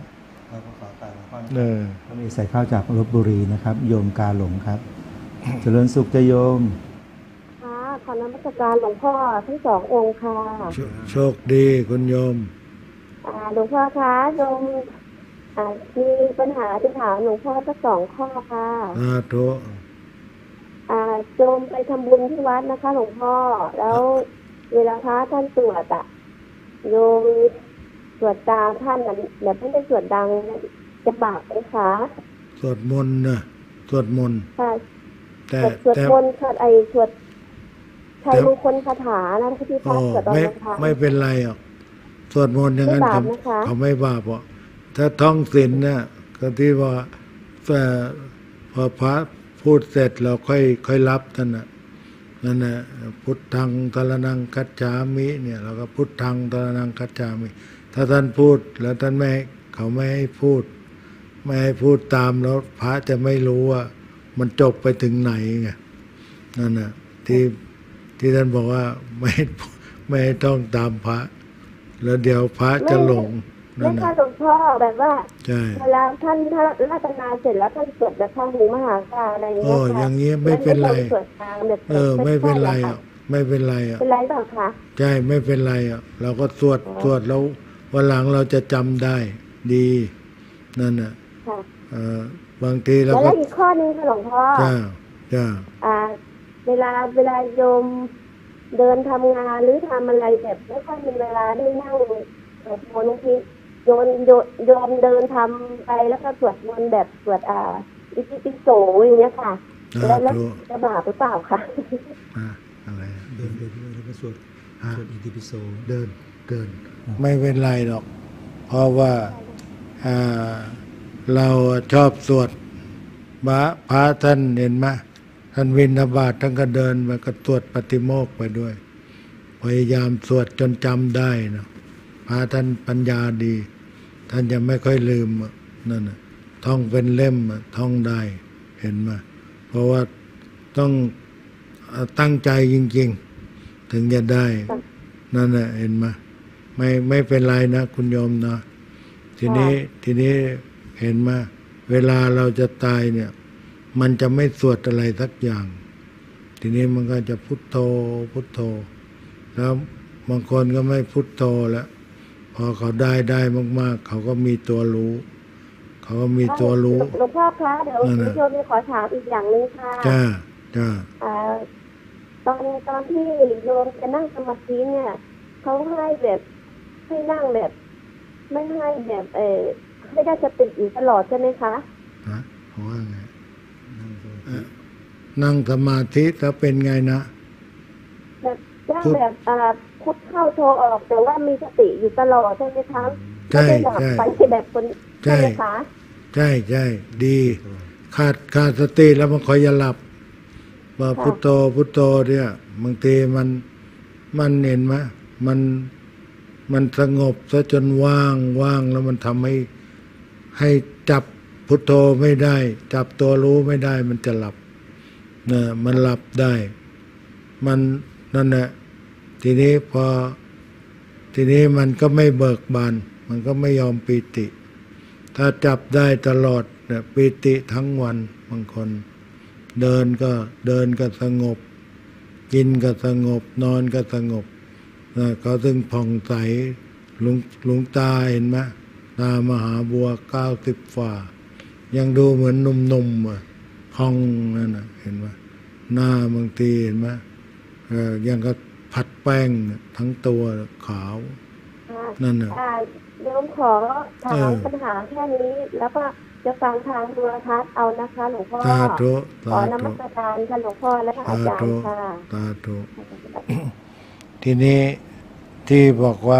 ก็มีใส่ข้าวจากลพบุรีนะครับโยมกาหลงครับเจริญสุขจะโยมค่ะขอนมัสการหลวงพ่อทั้งสององค์ค่ะโชคดีคุณโยมหลวงพ่อคะโยมมีปัญหาจะถามหลวงพ่อทั้งสองข้อค่ะทุโยมไปทำบุญที่วัดนะคะหลวงพ่อแล้วเวลาพระท่านตรวจโยมสวดตามท่านแบบไม่ได้สวดดังจะบาปไหมคะสวดมนต์นะสวดมนต์ค่ะแต่สวดมนต์สวดใช้มงคลคาถานะที่พระสวดตอนนั้นค่ะไม่เป็นไรอ่ะสวดมนต์อย่างนั้นเขาไม่บาปอ่ะถ้าท่องศีลเนี่ยก็ที่ว่าพอพระพูดเสร็จเราค่อยรับท่านน่ะนั่นน่ะพุทธังสรณังคัจฉามิเนี่ยเราก็พุทธังสรณังคัจฉามิถ้าท่านพูดแล้วท่านเขาไม่ให้พูดตามแล้วพระจะไม่รู้ว่ามันจบไปถึงไหนไงนั่นน่ะที่ท่านบอกว่าไม่ต้องตามพระแล้วเดี๋ยวพระจะหลงนั่นค่ะหลวงพ่อแบบว่าเวลาท่านรัตนาเสร็จแล้วท่านสวดแบบทางหูมหากาอะไรอย่างเงี้ยค่ะอย่างเงี้ยไม่เป็นไรไม่เป็นไรอ่ะไม่เป็นไรอ่ะเป็นไรเปล่าคะใช่ไม่เป็นไรอ่ะเราก็สวดแล้ววันหลังเราจะจำได้ดีนั่นน่ะบางทีเราก็แล้วอีกข้อนึงค่ะหลวงพ่อจ้าเวลาโยมเดินทำงานหรือทำอะไรแบบไม่ค่อยมีเวลาได้นั่งสวดมนต์บางทีโยมเดินทำไปแล้วก็สวดมนต์แบบสวดอิติปิโสอย่างเงี้ยค่ะแล้วจะบาปหรือเปล่าคะอะไรเดินแล้วก็สวดอิติปิโสเดินไม่เป็นไรหรอกเพราะว่าเราชอบสวดพระท่านเห็นไหมท่านวินทบาทท่านก็เดินมาก็สวดปฏิโมกข์ไปด้วยพยายามสวดจนจำได้นะพระท่านปัญญาดีท่านจะไม่ค่อยลืมนั่นน่ะท่องเป็นเล่มท่องได้เห็นไหมเพราะว่าต้องตั้งใจจริงๆถึงจะได้นั่นน่ะเห็นไหมไม่เป็นไรนะคุณโยมนะทีนี้เห็นไหมเวลาเราจะตายเนี่ยมันจะไม่สวดอะไรสักอย่างทีนี้มันก็จะพุทโธแล้วบางคนก็ไม่พุทโธแล้วพอเขาได้มากๆเขาก็มีตัวรู้หลวงพ่อคะเดี๋ยวโยมขอถามอีกอย่างนึงค่ะจ้าตอนที่โยมจะนั่งสมาธิเนี่ยเขาให้นั่งแบบไม่ให้แบบไม่ได้จะติดอยู่ตลอดใช่ไหมคะว่าไงนั่งสมาธิแล้วเป็นไงนะแบบพุทเข้าโทออกแต่ว่ามีสติอยู่ตลอดใช่ไหมคะใช่ไปแบบคนใช่ไหมคะใช่ดีขาดสติแล้วมันคอยจะหลับว่าพุทโธเนี่ยบางทีมันเห็นไหมมันสงบซะจนว่างแล้วมันทำให้จับพุทโธไม่ได้จับตัวรู้ไม่ได้มันจะหลับนะมันหลับได้มันนั่นแหละทีนี้มันก็ไม่เบิกบานมันก็ไม่ยอมปีติ ถ้าจับได้ตลอดเนี่ยปีติทั้งวันบางคนเดินก็สงบกินก็สงบนอนก็สงบเขาถึงผ่องใสหลวงตาเห็นไหมตามหาบัว90 ฝ่ายังดูเหมือนหนุ่มๆพองนั่นนะเห็นไหมหน้าบางทีเห็นไหมยังก็ผัดแป้งทั้งตัวขาวนั่นน่ะโยมขอถามปัญหาแค่นี้แล้วก็จะฟังทางโทรทัศน์เอานะคะหลวงพ่อขอนมัสการค่ะหลวงพ่อและอาจารย์ค่ะสาธุทีนี้ที่บอกว่า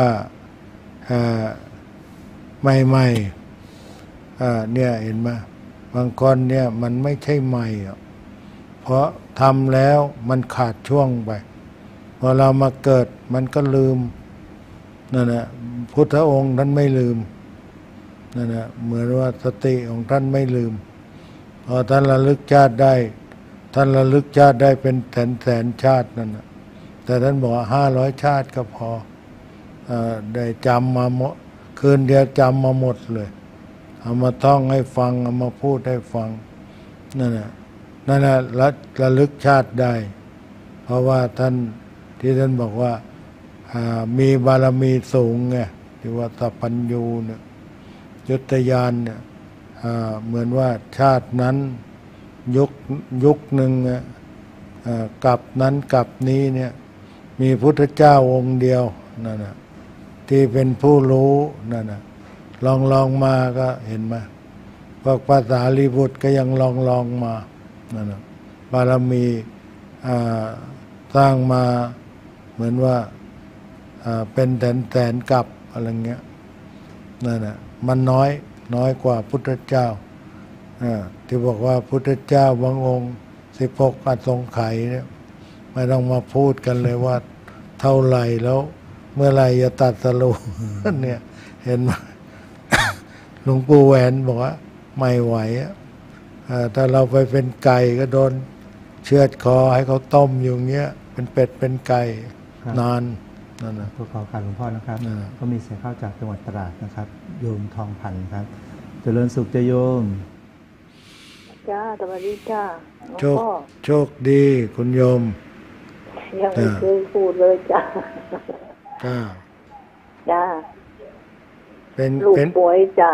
ไม่เนี่ยเห็นไหมบางคนเนี่ยมันไม่ใช่ใหม่เพราะทำแล้วมันขาดช่วงไปพอเรามาเกิดมันก็ลืมนั่นแหละพุทธองค์ท่านไม่ลืมนั่นแหละเหมือนว่าสติของท่านไม่ลืมพอท่านระลึกชาติได้ท่านระลึกชาติได้เป็นแสนชาตินั่นนะแต่ท่านบอก500 ชาติก็พอได้จำมาหมดคืนเดียวจำมาหมดเลยเอามาท่องให้ฟังเอามาพูดให้ฟังนั่นแหละระลึกชาติได้เพราะว่าท่านที่ท่านบอกว่ามีบารมีสูงไงที่ว่าสัพพัญญูเนี่ยยุตยานเนี่ยเหมือนว่าชาตินั้นยุคหนึ่งกับนั้นกับนี้เนี่ยมีพุทธเจ้าองค์เดียวนั่นนะที่เป็นผู้รู้นั่นนะลองมาก็เห็นไหมพวกภาษาลีบุตรก็ยังลองมานั่นนะบารมีสร้างมาเหมือนว่าเป็นแสนกับอะไรเงี้ยนั่นนะมันน้อยกว่าพุทธเจ้าที่บอกว่าพุทธเจ้าบางองค์16 อสงไขยเนี่ยไม่ต้องมาพูดกันเลยว่าเท่าไหร่แล้วเมื่อไหร่จะตัดสรุปเนี่ยเห็นไหม หลวงปู่แหวนบอกว่าไม่ไหวถ้าเราไปเป็นไก่ก็โดนเชือดคอให้เขาต้มอยู่เงี้ยเป็นเป็ดเป็นไก่นานนั่นนะขอการหลวงพ่อนะครับก็มีเสียงเข้าจากจังหวัดตราดนะครับโยมทองพันธ์ครับเจริญสุขจะโยมจ้าสวัสดีจ้าโชคดีคุณโยมยังไม่เคยพูดเลยจ้าเป็นลูกป่วยจ้า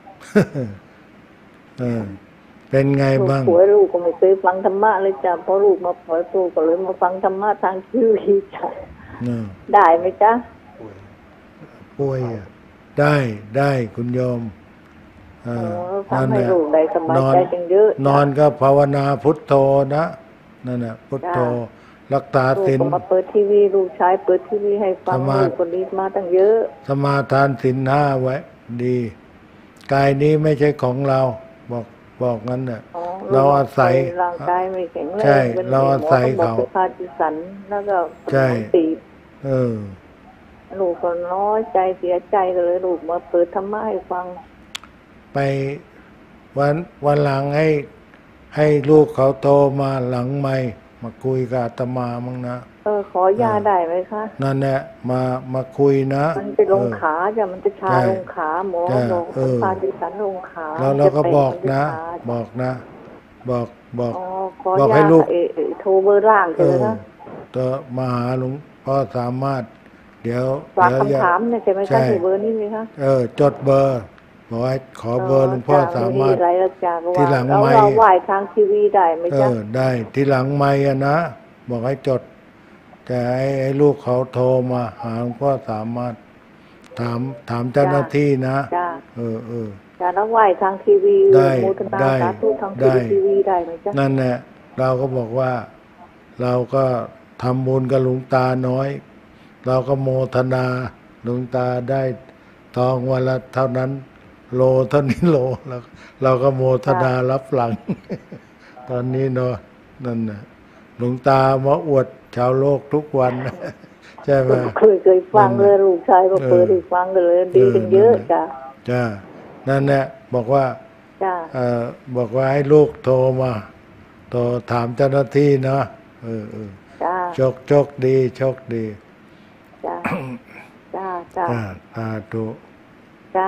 เป็นไงบ้างป่วยลูกก็ไม่เคยฟังธรรมะเลยจ้าพอลูกมาปล่อยตัวก็เลยมาฟังธรรมะทางทีวีจ้าได้ไหมจ๊ะป่วยได้คุณโยมทำให้ลูกได้สบายใจจังเยอะนอนก็ภาวนาพุทโธนะนั่นน่ะพุทโธรักษาศีลมาเปิดทีวีลูกชายเปิดทีวีให้ฟังลูกคนนี้มาตั้งเยอะสมาทานศีล 5ไว้ดีกายนี้ไม่ใช่ของเราบอกงั้นน่ะเราอาศัยร่างกายไม่แข็งแรงใช่เราอาศัยเขาพาจิสันแล้วก็ตีลูกก็น้อยใจเสียใจเลยลูกมาเปิดธรรมะให้ฟังไปวันหลังให้ลูกเขาโตมาหลังไม่มาคุยกับอาตมามั้งนะขอยาได้ไหมคะนั่นแหละมาคุยนะมันไปลงขาจ้ะมันจะชาลงขาหมอบอกพาจิสันลงขาแล้วเราก็บอกนะบอกให้ลูกโทรเบอร์ล่างเลยนะตัวมาหาหลวงพ่อสามารถเดี๋ยวฝากคำถามเนี่ยใช่ไหมคะที่เบอร์นี้ไหมคะจดเบอร์บอกให้ขอเบอร์หลวงพ่อสามารถที่หลังไมค์เราไหว้ทางทีวีได้ไหมจ๊ะได้ที่หลังไมค์นะบอกให้จดจะให้ลูกเขาโทรมาหาหลวงพ่อสามารถถามเจ้าหน้าที่นะจะรับไหว้ทางทีวีโมทนาสาธุทางทีวีได้ไหมจ๊ะนั่นแหละเราก็บอกว่าเราก็ทำบุญกับหลวงตาน้อยเราก็โมทนาหลวงตาได้ทองวันละเท่านั้นโลเท่านี้โลแล้วเราก็โมทนารับหลังตอนนี้เนาะนั่นน่ะหลวงตามาอวดชาวโลกทุกวันใช่ไหมเคยฟังเลยลูกชายก็เปิดให้ฟังเลยดีกันเยอะจ้านั่นแหละบอกว่าบอกว่าให้ลูกโทรมาโทรถามเจ้าหน้าที่นะโชคดีจ้าสาธุจ้า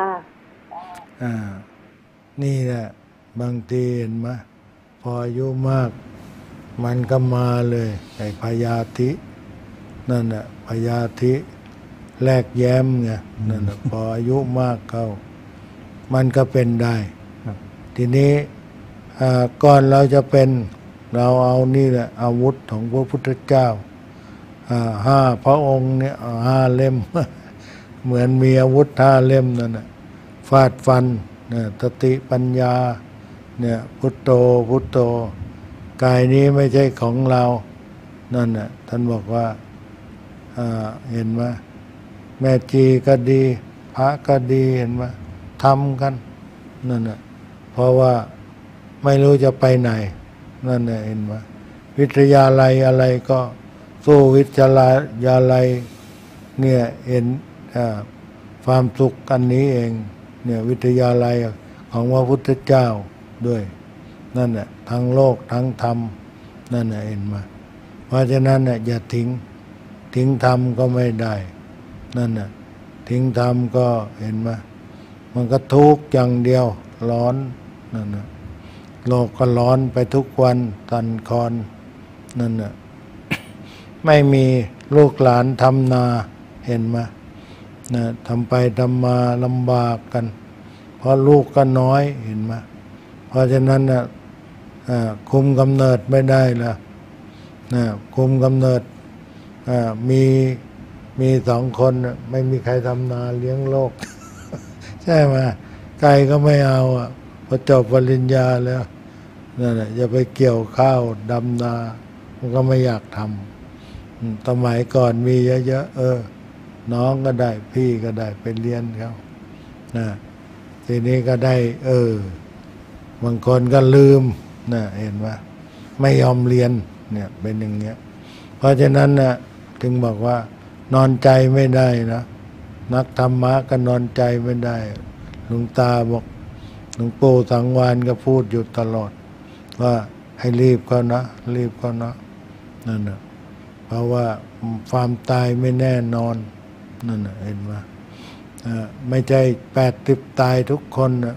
นี่แหละบางทีเห็นไหมพออายุมากมันก็มาเลยไอ้พยาธินั่นแหละพยาธิแลกแย้มไงนั่นแหละพออายุมากเข้ามันก็เป็นได้ทีนี้ก่อนเราจะเป็นเราเอานี่แหละอาวุธของพระพุทธเจ้า5 พระองค์เนี่ย5 เล่ม เหมือนมีอาวุธ5 เล่มนั่นน่ะฟาดฟันเนี่ยสติปัญญาเนี่ยพุทโธพุทโธกายนี้ไม่ใช่ของเรานั่นน่ะท่านบอกว่าเห็นไหมแม่จีก็ดีพระก็ดีเห็นไหมทำกันนั่นน่ะเพราะว่าไม่รู้จะไปไหนนั่นน่ะเห็นไหมวิทยาลัยอะไรก็สู้วิทยาลัยเนี่ยเห็นความสุขอันนี้เองเนี่ยวิทยาลัยของพระพุทธเจ้าด้วยนั่นแหละทั้งโลกทั้งธรรมนั่นแหละเห็นไหมเพราะฉะนั้นเนี่ยอย่าทิ้งธรรมก็ไม่ได้นั่นน่ะทิ้งธรรมก็เห็นไหมมันก็ทุกข์อย่างเดียวร้อนนั่นน่ะโลกก็ร้อนไปทุกวันตันคอนนั่นน่ะไม่มีลูกหลานทำนาเห็นไหมนะทำไปทำมาลำบากกันเพราะลูกก็น้อยเห็นไหมเพราะฉะนั้นนะคุมกำเนิดไม่ได้ละนะคุมกำเนิดมี2 คนไม่มีใครทำนาเลี้ยงโลก ใช่ไหมไก่ก็ไม่เอาพอจบปริญญาแล้วนั่นแหละจะไปเกี่ยวข้าวดำนามันก็ไม่อยากทำสมัยก่อนมีเยอะๆน้องก็ได้พี่ก็ได้ไปเรียนเขานะทีนี้ก็ได้บางคนก็ลืมนะเห็นว่าไม่ยอมเรียนเนี่ยเป็นอย่างเงี้ยเพราะฉะนั้นนะถึงบอกว่านอนใจไม่ได้นะนักธรรมะก็นอนใจไม่ได้หลวงตาบอกหลวงปู่สังวาลก็พูดอยู่ตลอดว่าให้รีบเขานะรีบเขานะนั่นนะเพราะว่าความตายไม่แน่นอนนั่นนะเห็นไหมไม่ใช่80 ตายทุกคนนะ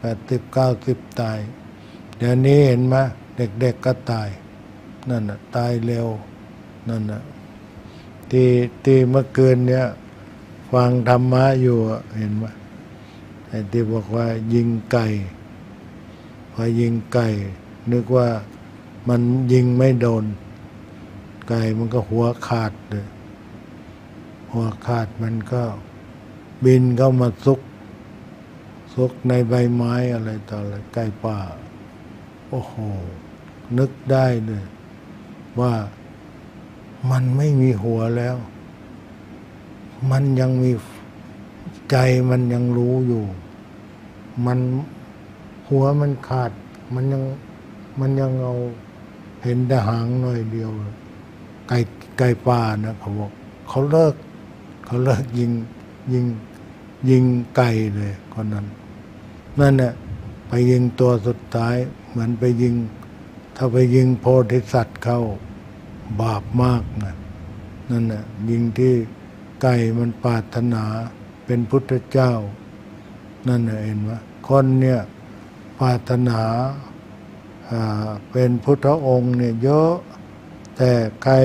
80-90 ตายเดี๋ยวนี้เห็นไหมเด็กก็ตายนั่นนะตายเร็วนั่นนะที่เมื่อคืนเนี่ยฟังธรรมะอยู่เห็นไหมไอ้ที่บอกว่ายิงไก่พอยิงไก่นึกว่ามันยิงไม่โดนไก่มันก็หัวขาดเลยหัวขาดมันก็บินเข้ามาซุกในใบไม้อะไรต่ออะไรไก่ป่าโอ้โหนึกได้เลยว่ามันไม่มีหัวแล้วมันยังมีใจมันยังรู้อยู่มันหัวมันขาดมันยังเอาเห็นแต่หางหน่อยเดียวไก่ป่านะเขาบอกเขาเลิกยิงไก่เลยคนนั้นนั่นแหละไปยิงตัวสุดท้ายเหมือนไปยิงถ้าไปยิงโพธิสัตว์เข้าบาปมากนะนั่นแหละยิงที่ไก่มันปรารถนาเป็นพุทธเจ้านั่นแหละเห็นไหมคนเนี่ยปรารถนาเป็นพุทธองค์เนี่ยเยอะแต่ใคร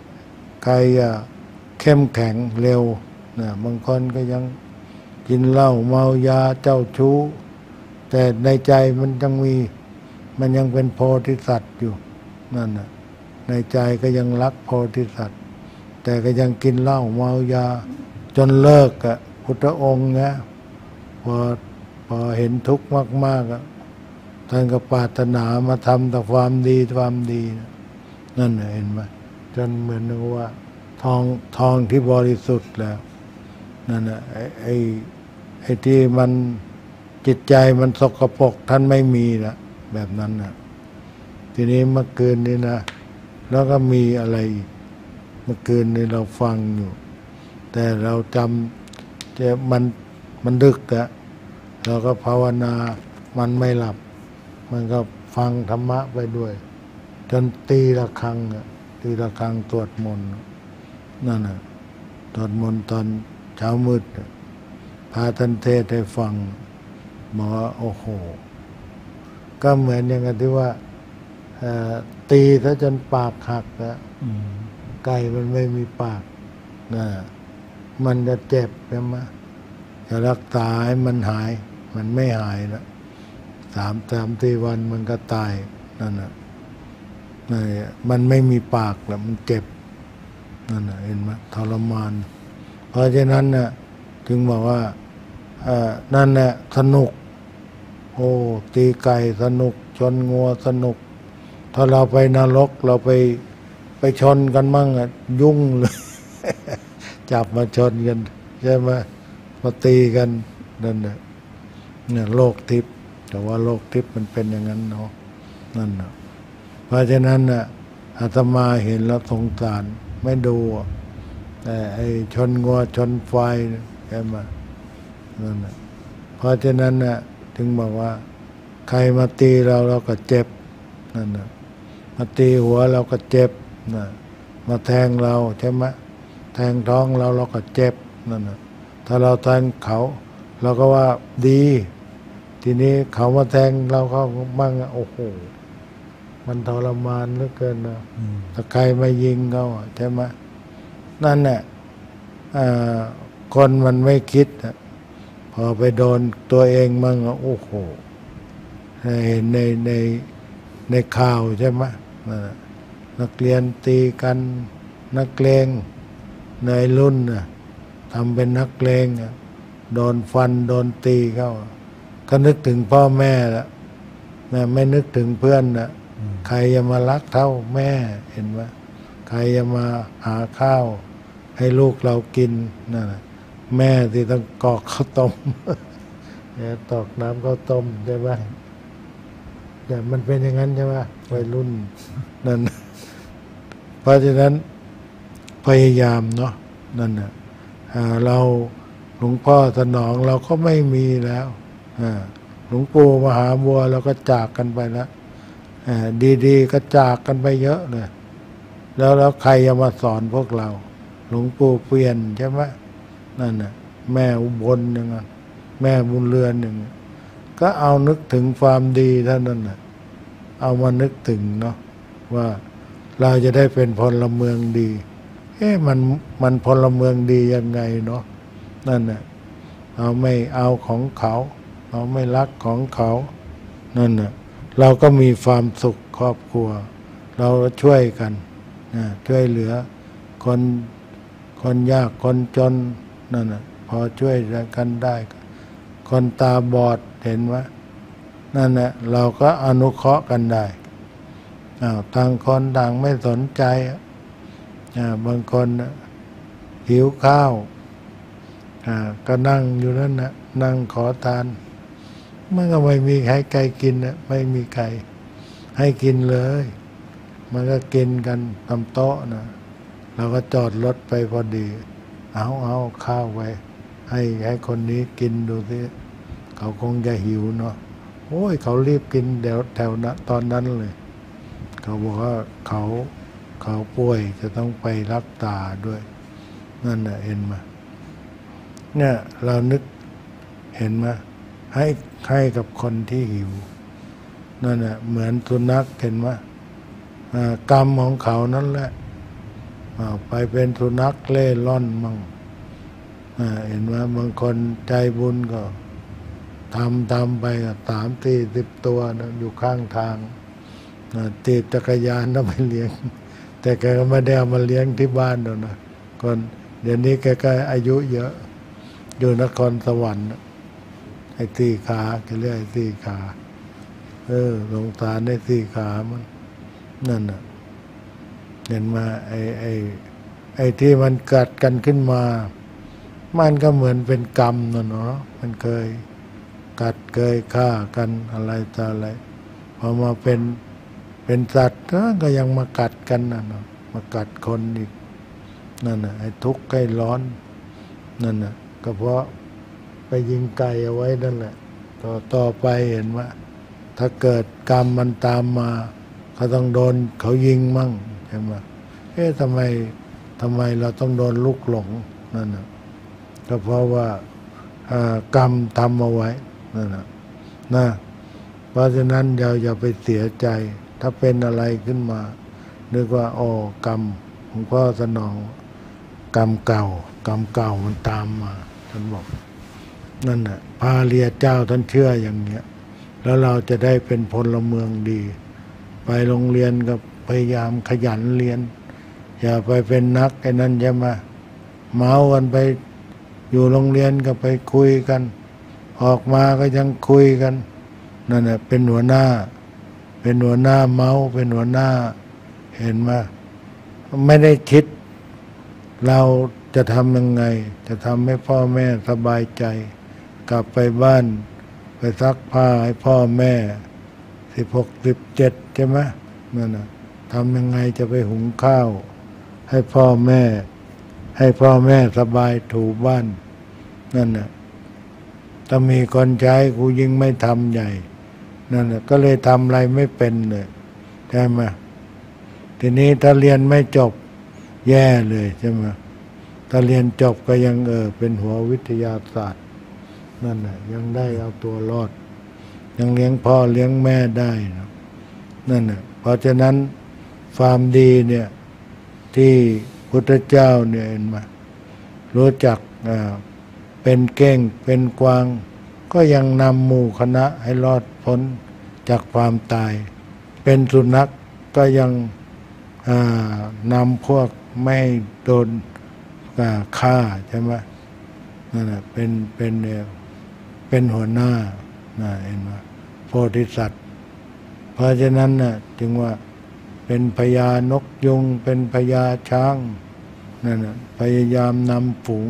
เข้มแข็งเร็วนะบางคนก็ยังกินเหล้าเมายาเจ้าชู้แต่ในใจมันยังเป็นโพธิสัตว์อยู่นั่นน่ะในใจก็ยังรักโพธิสัตว์แต่ก็ยังกินเหล้าเมายาจนเลิกพุทธองค์เนี่ยพอเห็นทุกข์มากๆท่านก็ปรารถนามาทำแต่ความดีนั่นเห็นไหมจนเหมือนว่าทองที่บริสุทธิ์แล้วนั่นน่ะไอ้ที่มันจิตใจมันสกปรกท่านไม่มีละแบบนั้นนะทีนี้เมื่อคืนนี้นะแล้วก็มีอะไรอีกเมื่อคืนนี้เราฟังอยู่แต่เราจำจะมันดึกเราก็ภาวนามันไม่หลับมันก็ฟังธรรมะไปด้วยจนตีระฆังสวดมนต์นั่นน่ะสวดมนต์ตอนเช้ามืดพพาท่านเทศให้ฟังหมอโอ้โหก็เหมือนอย่างที่ว่าตีซะจนปากหักแล้วไก่มันไม่มีปากนะมันจะเจ็บใช่ไหมจะรักษาให้มันหายมันไม่หายแล้ว3-4 วันมันก็ตายนั่นน่ะมันไม่มีปากแล้วมันเจ็บนั่นน่ะเห็นไหมทรมานเพราะฉะนั้นน่ะถึงบอกว่านั่นแหละสนุกโอ้ตีไก่สนุกชนงัวสนุกถ้าเราไปนรกเราไปชนกันมั่งอ่ะยุ่งเลย จับมาชนกันใช่ไหมมาตีกันนั่นเนี่ยโลกทิพย์แต่ว่าโลกทิพย์มันเป็นอย่างนั้นเนาะนั่นนะเพราะฉะนั้นน่ะอาตมาเห็นแล้วสงสารไม่ดูแต่ไอ้ชนงัวชนไฟใช่ไหมนั่นนะเพราะฉะนั้นน่ะถึงบอกว่าใครมาตีเราก็เจ็บนั่นนะมาตีหัวเราก็เจ็บนะมาแทงเราใช่ไหมแทงท้องเราก็เจ็บนั่นนะถ้าเราแทงเขาเราก็ว่าดีทีนี้เขามาแทงเราเขาบ้างโอ้โหมันทรมานเหลือเกินนะถ้าใครมายิงเขาใช่ไหมนั่นแหละคนมันไม่คิดพอไปโดนตัวเองมั่งโอ้โหเห็นในข่าวใช่ไหมนักเรียนตีกันนักเลงในรุ่นทำเป็นนักเลงโดนฟันโดนตีเข้าก็นึกถึงพ่อแม่ละไม่นึกถึงเพื่อนนะใครจะมารักเท่าแม่เห็นไหมใครจะมาหาข้าวให้ลูกเรากินนั่นแม่ที่ต้องกรอกข้าวต้มตอกน้ำข้าวต้มใช่ไหมแต่มันเป็นอย่างนั้นใช่ไหมวัยรุ่นนั่นเพราะฉะนั้นพยายามเนาะนั่นน่ะเราหลวงพ่อสนองเราก็ไม่มีแล้วหลวงปู่มหาบัวเราก็จากกันไปแล้วดีๆก็จากกันไปเยอะเลยแล้วใครจะมาสอนพวกเราหลวงปู่เปลี่ยนใช่ไหมนั่นน่ะแม่อุบลหนึ่งแม่บุญเรือนหนึ่งก็เอานึกถึงความดีเท่านั้นน่ะเอามานึกถึงเนาะว่าเราจะได้เป็นพลเมืองดีมันพลเมืองดียังไงเนาะนั่นน่ะเอาไม่เอาของเขาเราไม่รักของเขานั่นน่ะเราก็มีความสุขครอบครัวเราช่วยกันช่วยเหลือคนยากคนจนนั่นน่ะพอช่วยกันได้คนตาบอดเห็นว่านั่นแหละเราก็อนุเคราะห์กันได้ต่างคนต่างไม่สนใจบางคนหิวข้าวก็นั่งอยู่นั่นนะนั่งขอทานมันก็ไม่มีใครกินนะไม่มีใครให้กินเลยมันก็กินกันตามโต๊ะนะเราก็จอดรถไปพอดีเอาข้าวไปให้คนนี้กินดูสิเขาคงจะหิวเนาะโอ้ยเขารีบกินเดี๋ยวแถวนั้นตอนนั้นเลยเขาบอกว่าเขาป่วยจะต้องไปรักษาด้วยนั่นน่ะเห็นไหมเนี่ยเรานึกเห็นไหมให้กับคนที่หิวนั่นน่ะเหมือนสุนัขเห็นไหมกรรมของเขานั่นแหละไปเป็นสุนัขเล่ร่อนมั่งเห็นไหมบางคนใจบุญก็ทำไป30-40 ตัวนะอยู่ข้างทางติดจักรยานแล้วไปเลี้ยงแต่แกก็ไม่ได้เอามาเลี้ยงที่บ้านหรอกนะคนเดี๋ยวนี้แกก็อายุเยอะอยู่นครสวรรค์ไอ้สี่ขาแกเรียกไอ้สี่ขาสงสารไอ้สี่ขามันนั่นน่ะเห็นมาไอ้ที่มันกัดกันขึ้นมามันก็เหมือนเป็นกรรมนะเนาะมันเคยกัดเคยฆ่ากันอะไรต่ออะไรพอมาเป็นสัตว์ก็ยังมากัดกันนะเนาะมากัดคนอีกนั่นน่ะไอ้ทุกข์ใกล้ร้อนนั่นน่ะก็เพราะไปยิงไก่เอาไว้นั่นแหละต่อไปเห็นว่าถ้าเกิดกรรมมันตามมาเขาต้องโดนเขายิงมั่งใช่ไหมทำไมเราต้องโดนลูกหลงนั่นน่ะก็เพราะว่ากรรมทำเอาไว้นั่นนะเพราะฉะนั้นอย่าไปเสียใจถ้าเป็นอะไรขึ้นมานึกว่าอ๋อกรรมของพ่อสนองกรรมเก่ามันตามมาท่านบอกนั่นน่ะพาเรียเจ้าท่านเชื่ออย่างเงี้ยแล้วเราจะได้เป็นพลเมืองดีไปโรงเรียนก็พยายามขยันเรียนอย่าไปเป็นนักไอ้นั่นใช่ไหมเมากันไปอยู่โรงเรียนก็ไปคุยกันออกมาก็ยังคุยกันนั่นแหละเป็นหัวหน้าเมาเป็นหัวหน้าเห็นไหมไม่ได้คิดเราจะทำยังไงจะทำให้พ่อแม่สบายใจกลับไปบ้านไปซักผ้าให้พ่อแม่16 17ใช่ไหมนั่นน่ะทำยังไงจะไปหุงข้าวให้พ่อแม่สบายถูบ้านนั่นน่ะถ้ามีคนใช้กูยิ่งไม่ทำใหญ่นั่นน่ะก็เลยทำอะไรไม่เป็นเลยใช่ไหมทีนี้ถ้าเรียนไม่จบแย่เลยใช่ไหมถ้าเรียนจบก็ยังเป็นหัววิทยาศาสตร์นั่นน่ะยังได้เอาตัวรอดยังเลี้ยงพ่อเลี้ยงแม่ได้นะนั่นน่ะเพราะฉะนั้นความดีเนี่ยที่พุทธเจ้าเนี่ยเห็นไหมรู้จักเป็นเก้งเป็นกวางก็ยังนำหมู่คณะให้รอดพ้นจากความตายเป็นสุนัขก็ยังนำพวกไม่โดนฆ่าใช่ไหมนั่นแหละเป็นหัวหน้าเห็นไหมโพธิสัตว์เพราะฉะนั้นน่ะจึงว่าเป็นพญานกยุงเป็นพญาช้างนั่นน่ะพยายามนำฝูง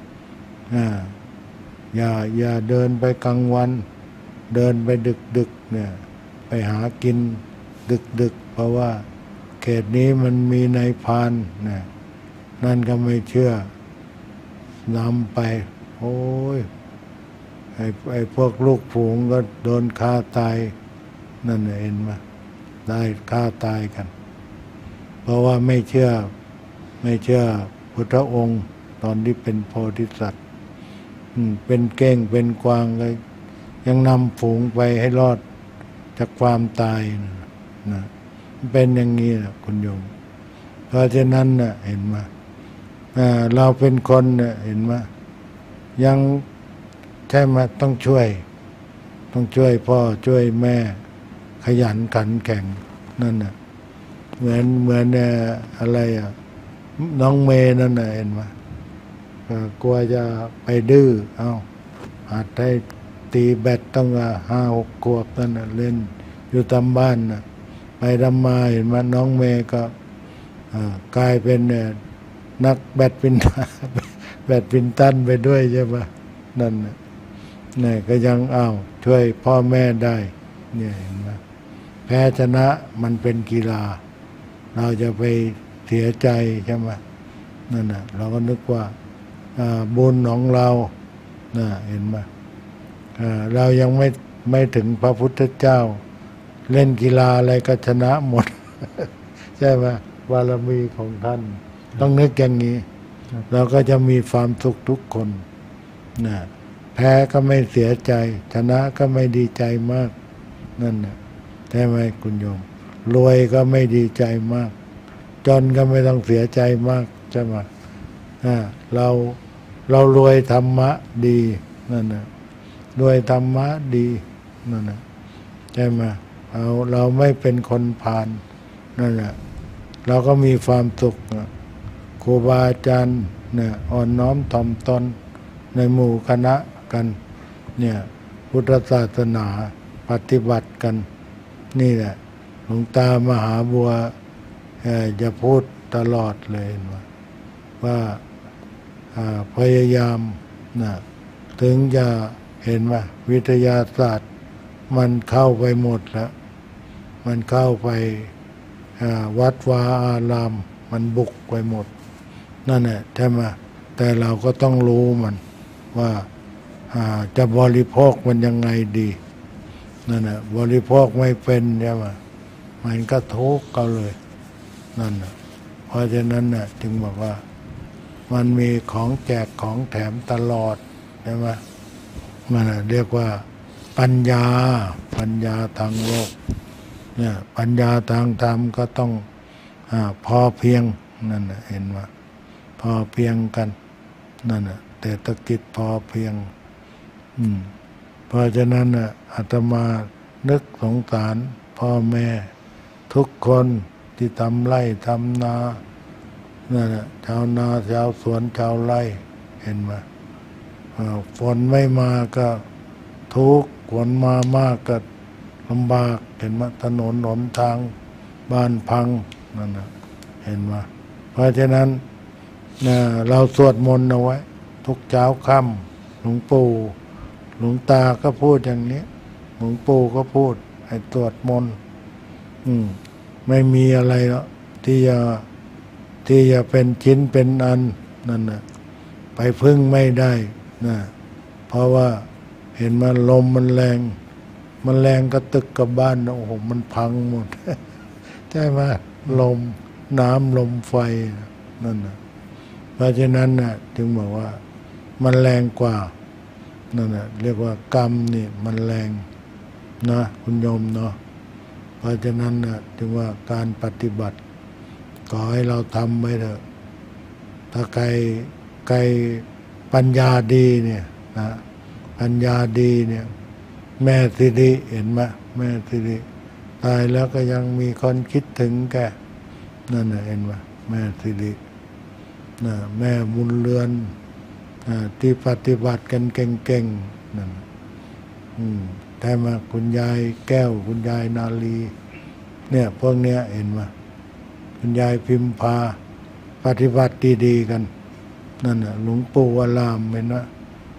อย่าเดินไปกลางวันเดินไปดึกเนี่ยไปหากินดึกเพราะว่าเขตนี้มันมีนายพรานเนี่ยนั่นก็ไม่เชื่อนำไปโอ้ยไอ้พวกลูกฝูงก็โดนฆ่าตายนั่นเห็นไหมได้ฆ่าตายกันเพราะว่าไม่เชื่อพุทธองค์ตอนที่เป็นโพธิสัตว์เป็นเก้งเป็นกวางเลยยังนำฝูงไปให้รอดจากความตายนะเป็นอย่างนี้นะคุณโยมเพราะฉะนั้นนะเห็นไหมเราเป็นคนเนี่ยเห็นไหมยังใช่ไหมต้องช่วยพ่อช่วยแม่ขยันขันแข็งนั่นน่ะเหมือนอะไรน้องเมย์นั่นน่ะเห็นไหมกลัวจะไปดื้ออาจได้ตีแบดต้อง5-6 ขวบนั่นน่ะเล่นอยู่ตามบ้านน่ะไปทำมาเห็นไหมน้องเมย์ก็กลายเป็นนักแบดมินตันไปด้วยใช่ปะนั่นเนี่ยก็ยังช่วยพ่อแม่ได้เนี่ยเห็นไหมแพ้ชนะมันเป็นกีฬาเราจะไปเสียใจใช่ไหมนั่นน่ะเราก็นึกว่าบุญของเราเห็นไหมเรายังไม่ถึงพระพุทธเจ้าเล่นกีฬาอะไรก็ชนะหมด ใช่ไหมบารมีของท่านต้องนึกอย่างนี้เราก็จะมีความสุขทุกคนนะแพ้ก็ไม่เสียใจชนะก็ไม่ดีใจมากนั่นนะใช่ไหมคุณโยมรวยก็ไม่ดีใจมากจนก็ไม่ต้องเสียใจมากใช่ไหมเรารวยธรรมะดีนั่นนะรวยธรรมะดีนั่นนะใช่ไหมเราไม่เป็นคนพาลนั่นแหละเราก็มีความสุขครูบาอาจารย์เนี่ยอ่อนน้อมถ่อมตนในหมู่คณะกันเนี่ยพุทธศาสนาปฏิบัติกันนี่แหละหลวงตามหาบัวจะพูดตลอดเลยว่าพยายามถึงจะเห็นว่าวิทยาศาสตร์มันเข้าไปหมดแล้วมันเข้าไปวัดวาอารามมันบุกไปหมดนั่นแหละใช่ไหมแต่เราก็ต้องรู้มันว่าจะบริโภคมันยังไงดีนั่นแหละบริโภคไม่เป็นใช่ไหมมันก็ทุกข์ก็เลยนั่นแหละเพราะฉะนั้นน่ะจึงบอกว่ามันมีของแจกของแถมตลอดใช่ไหมมันเรียกว่าปัญญาทางโลกเนี่ยปัญญาทางธรรมก็ต้องพอเพียงนั่นนะเห็นว่าพอเพียงกันนั่นนะเศรษฐกิจพอเพียงเพราะฉะนั้นอาตมานึกสงสารพ่อแม่ทุกคนที่ทำไร่ทำนานั่นนะชาวนาชาวสวนชาวไร่เห็นไหมฝนไม่มาก็ทุกข์ฝนมามากก็ลำบากเห็นไหมถนนหนทางบ้านพังนั่นนะเห็นไหมเพราะฉะนั้นเราสวดมนต์เอาไว้ทุกเช้าค่ำหลวงปู่หลวงตาก็พูดอย่างนี้หลวงปู่ก็พูดให้สวดมนต์ไม่มีอะไรหรอกที่จะเป็นชิ้นเป็นอันนั่นนะไปพึ่งไม่ได้นะเพราะว่าเห็นมันลมมันแรงก็ตึกกับบ้านโอ้โหมันพังหมด ใช่ไหมลมน้ำลมไฟนั่นนะเพราะฉะนั้นนะจึงบอกว่ามันแรงกว่านั่นนะเรียกว่ากรรมนี่มันแรงนะคุณโยมเนาะเพราะฉะนั้นนะจึงว่าการปฏิบัติขอให้เราทำไว้เถอะถ้าใครปัญญาดีเนี่ยนะปัญญาดีเนี่ยแม่สิริเห็นไหมแม่สิริตายแล้วก็ยังมีคนคิดถึงแกนั่นนะเห็นไหมแม่สิรินะแม่บุญเรือนที่ปฏิบัติกันเก่งๆนั่นแต่มาคุณยายแก้วคุณยายนาลีเนี่ยพวกเนี้ยเห็นไหมคุณยายพิมพาปฏิบัติดีๆกันนั่นน่ะหลวงปู่วรามเห็นไหม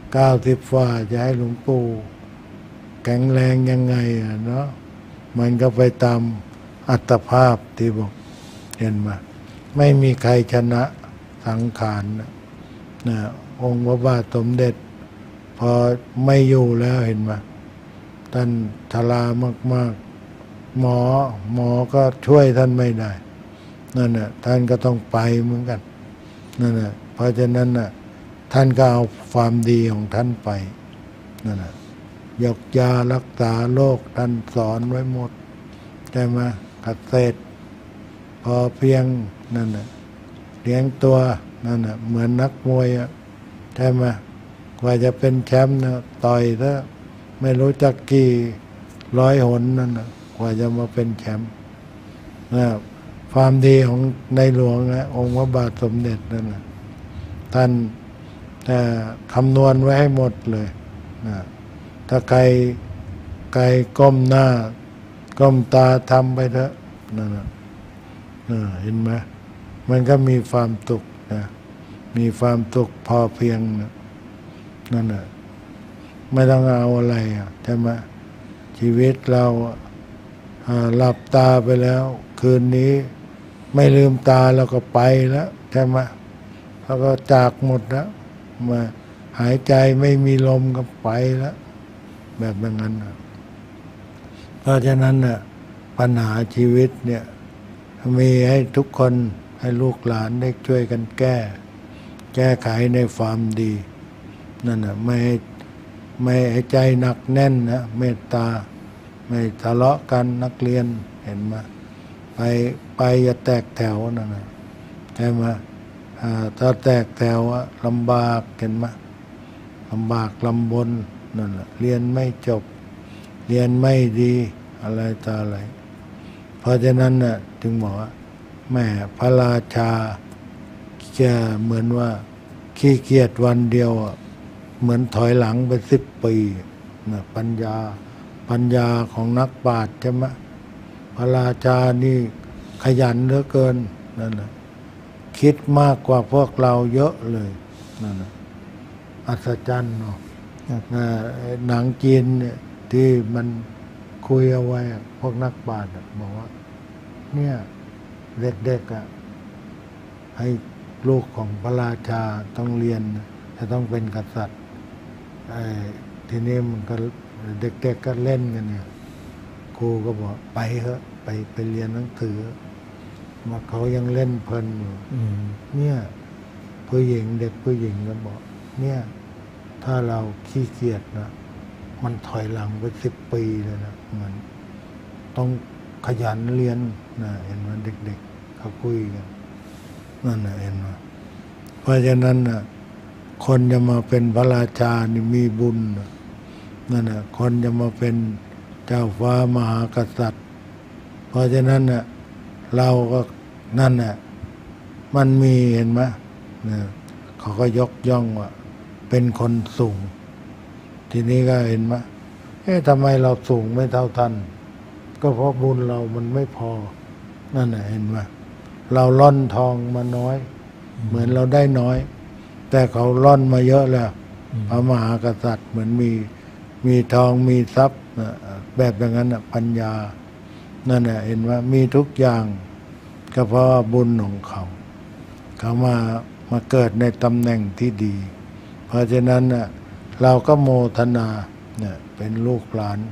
90 ฝ่าจะให้หลวงปู่แข็งแรงยังไงเนาะมันก็ไปตามอัตภาพที่บอกเห็นไหมไม่มีใครชนะสังขารนะองค์พระบาทสมเด็จพอไม่อยู่แล้วเห็นไหมท่านชรามากๆหมอก็ช่วยท่านไม่ได้นั่นน่ะท่านก็ต้องไปเหมือนกันนั่นน่ะเพราะฉะนั้นน่ะท่านก็เอาความดีของท่านไปนั่นน่ะยกยารักษาโรคท่านสอนไว้หมดใช่ไหมเกษตรพอเพียงนั่นน่ะเลี้ยงตัวนั่นน่ะเหมือนนักมวยใช่ไหมกว่าจะเป็นแชมป์นะต่อยถ้าไม่รู้จักกี่ร้อยหนนั่นน่ะกว่าจะมาเป็นแชมป์นะความดีของในหลวงนะองค์พระบาทสมเด็จนั่นนะท่านคำนวณไว้ให้หมดเลยนะถ้าใครก้มหน้าก้มตาทำไปเถอะนั่นนะเห็นไหมมันก็มีความสุขนะมีความสุขพอเพียงนะนั่นนะไม่ต้องเอาอะไรใช่ไหมชีวิตเราหลับตาไปแล้วคืนนี้ไม่ลืมตาแล้วก็ไปแล้วใช่ไหมแล้วก็จากหมดแล้วมาหายใจไม่มีลมก็ไปแล้วแบบนั้นนะเพราะฉะนั้นน่ะปัญหาชีวิตเนี่ยมีให้ทุกคนให้ลูกหลานได้ช่วยกันแก้ไขในความดีนั่นน่ะไม่ให้ใจหนักแน่นนะเมตตาไม่ทะเลาะกันนักเรียนเห็นไหมไปอย่าแตกแถวนั่นนะใช่ไหมถ้าแตกแถวลำบากเห็นไหมลำบากลำบนนั่นแหละเรียนไม่จบเรียนไม่ดีอะไรต่ออะไรเพราะฉะนั้นน่ะถึงบอกว่าแม่พระราชาจะเหมือนว่าขี้เกียจวันเดียวเหมือนถอยหลังไป10 ปีนะปัญญาของนักปราชญ์ใช่ไหมพระราชานี่ขยันเหลือเกินนั่นแหละคิดมากกว่าพวกเราเยอะเลยนั่นแหละอัศจรรย์เนาะหนังจีนเนี่ยที่มันคุยเอาไว้พวกนักปราชญ์บอกว่าเนี่ยเด็กๆให้ลูกของพระราชาต้องเรียนจะต้องเป็นกษัตริย์ทีนี้มันก็เด็กๆก็เล่นกันเนี่ยครูก็บอกไปเถอะไปเรียนหนังสือมาเขายังเล่นเพลินอยู่เนี่ยผู้หญิงเด็กผู้หญิงก็บอกเนี่ยถ้าเราขี้เกียจนะมันถอยหลังไป10 ปีเลยนะมันต้องขยันเรียนนะเห็นไหมเด็กๆเขาคุยกันนั่นนะเห็นไหมเพราะฉะนั้นนะคนจะมาเป็นพระราชานี่มีบุญนั่นนะคนจะมาเป็นเจ้าฟ้ามหากษัตริย์เพราะฉะนั้นนะเราก็นั่นน่ะมันมีเห็นไหมนะเขาก็ยกย่องว่าเป็นคนสูงทีนี้ก็เห็นไหมทำไมเราสูงไม่เท่าท่านก็เพราะบุญเรามันไม่พอนั่นน่ะเห็นไหมเราล่อนทองมาน้อยเหมือนเราได้น้อยแต่เขาล่อนมาเยอะแล้วพระมหากษัตริย์เหมือนมีทองมีทรัพย์แบบอย่างนั้นปัญญานั่นน่ะเห็นว่ามีทุกอย่างก็เพราะบุญของเขามาเกิดในตำแหน่งที่ดีเพราะฉะนั้นน่ะเราก็โมทนาเนี่ยเป็นลูกหลาน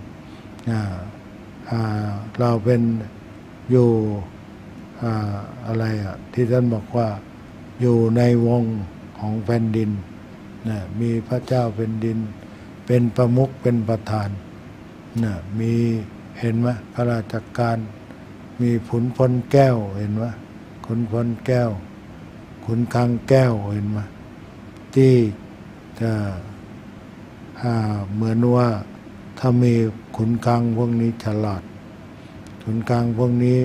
เราเป็นอยู่อะไรที่ท่านบอกว่าอยู่ในวงของแผ่นดินนะมีพระเจ้าแผ่นดินเป็นประมุขเป็นประธานนะมีเห็นไหมข้าราชการมีขุนพลแก้วเห็นไหมขุนพลแก้วขุนคลังแก้วเห็นไหมที่จะเหมือนว่าถ้ามีขุนคลังพวกนี้ฉลาดขุนคลังพวกนี้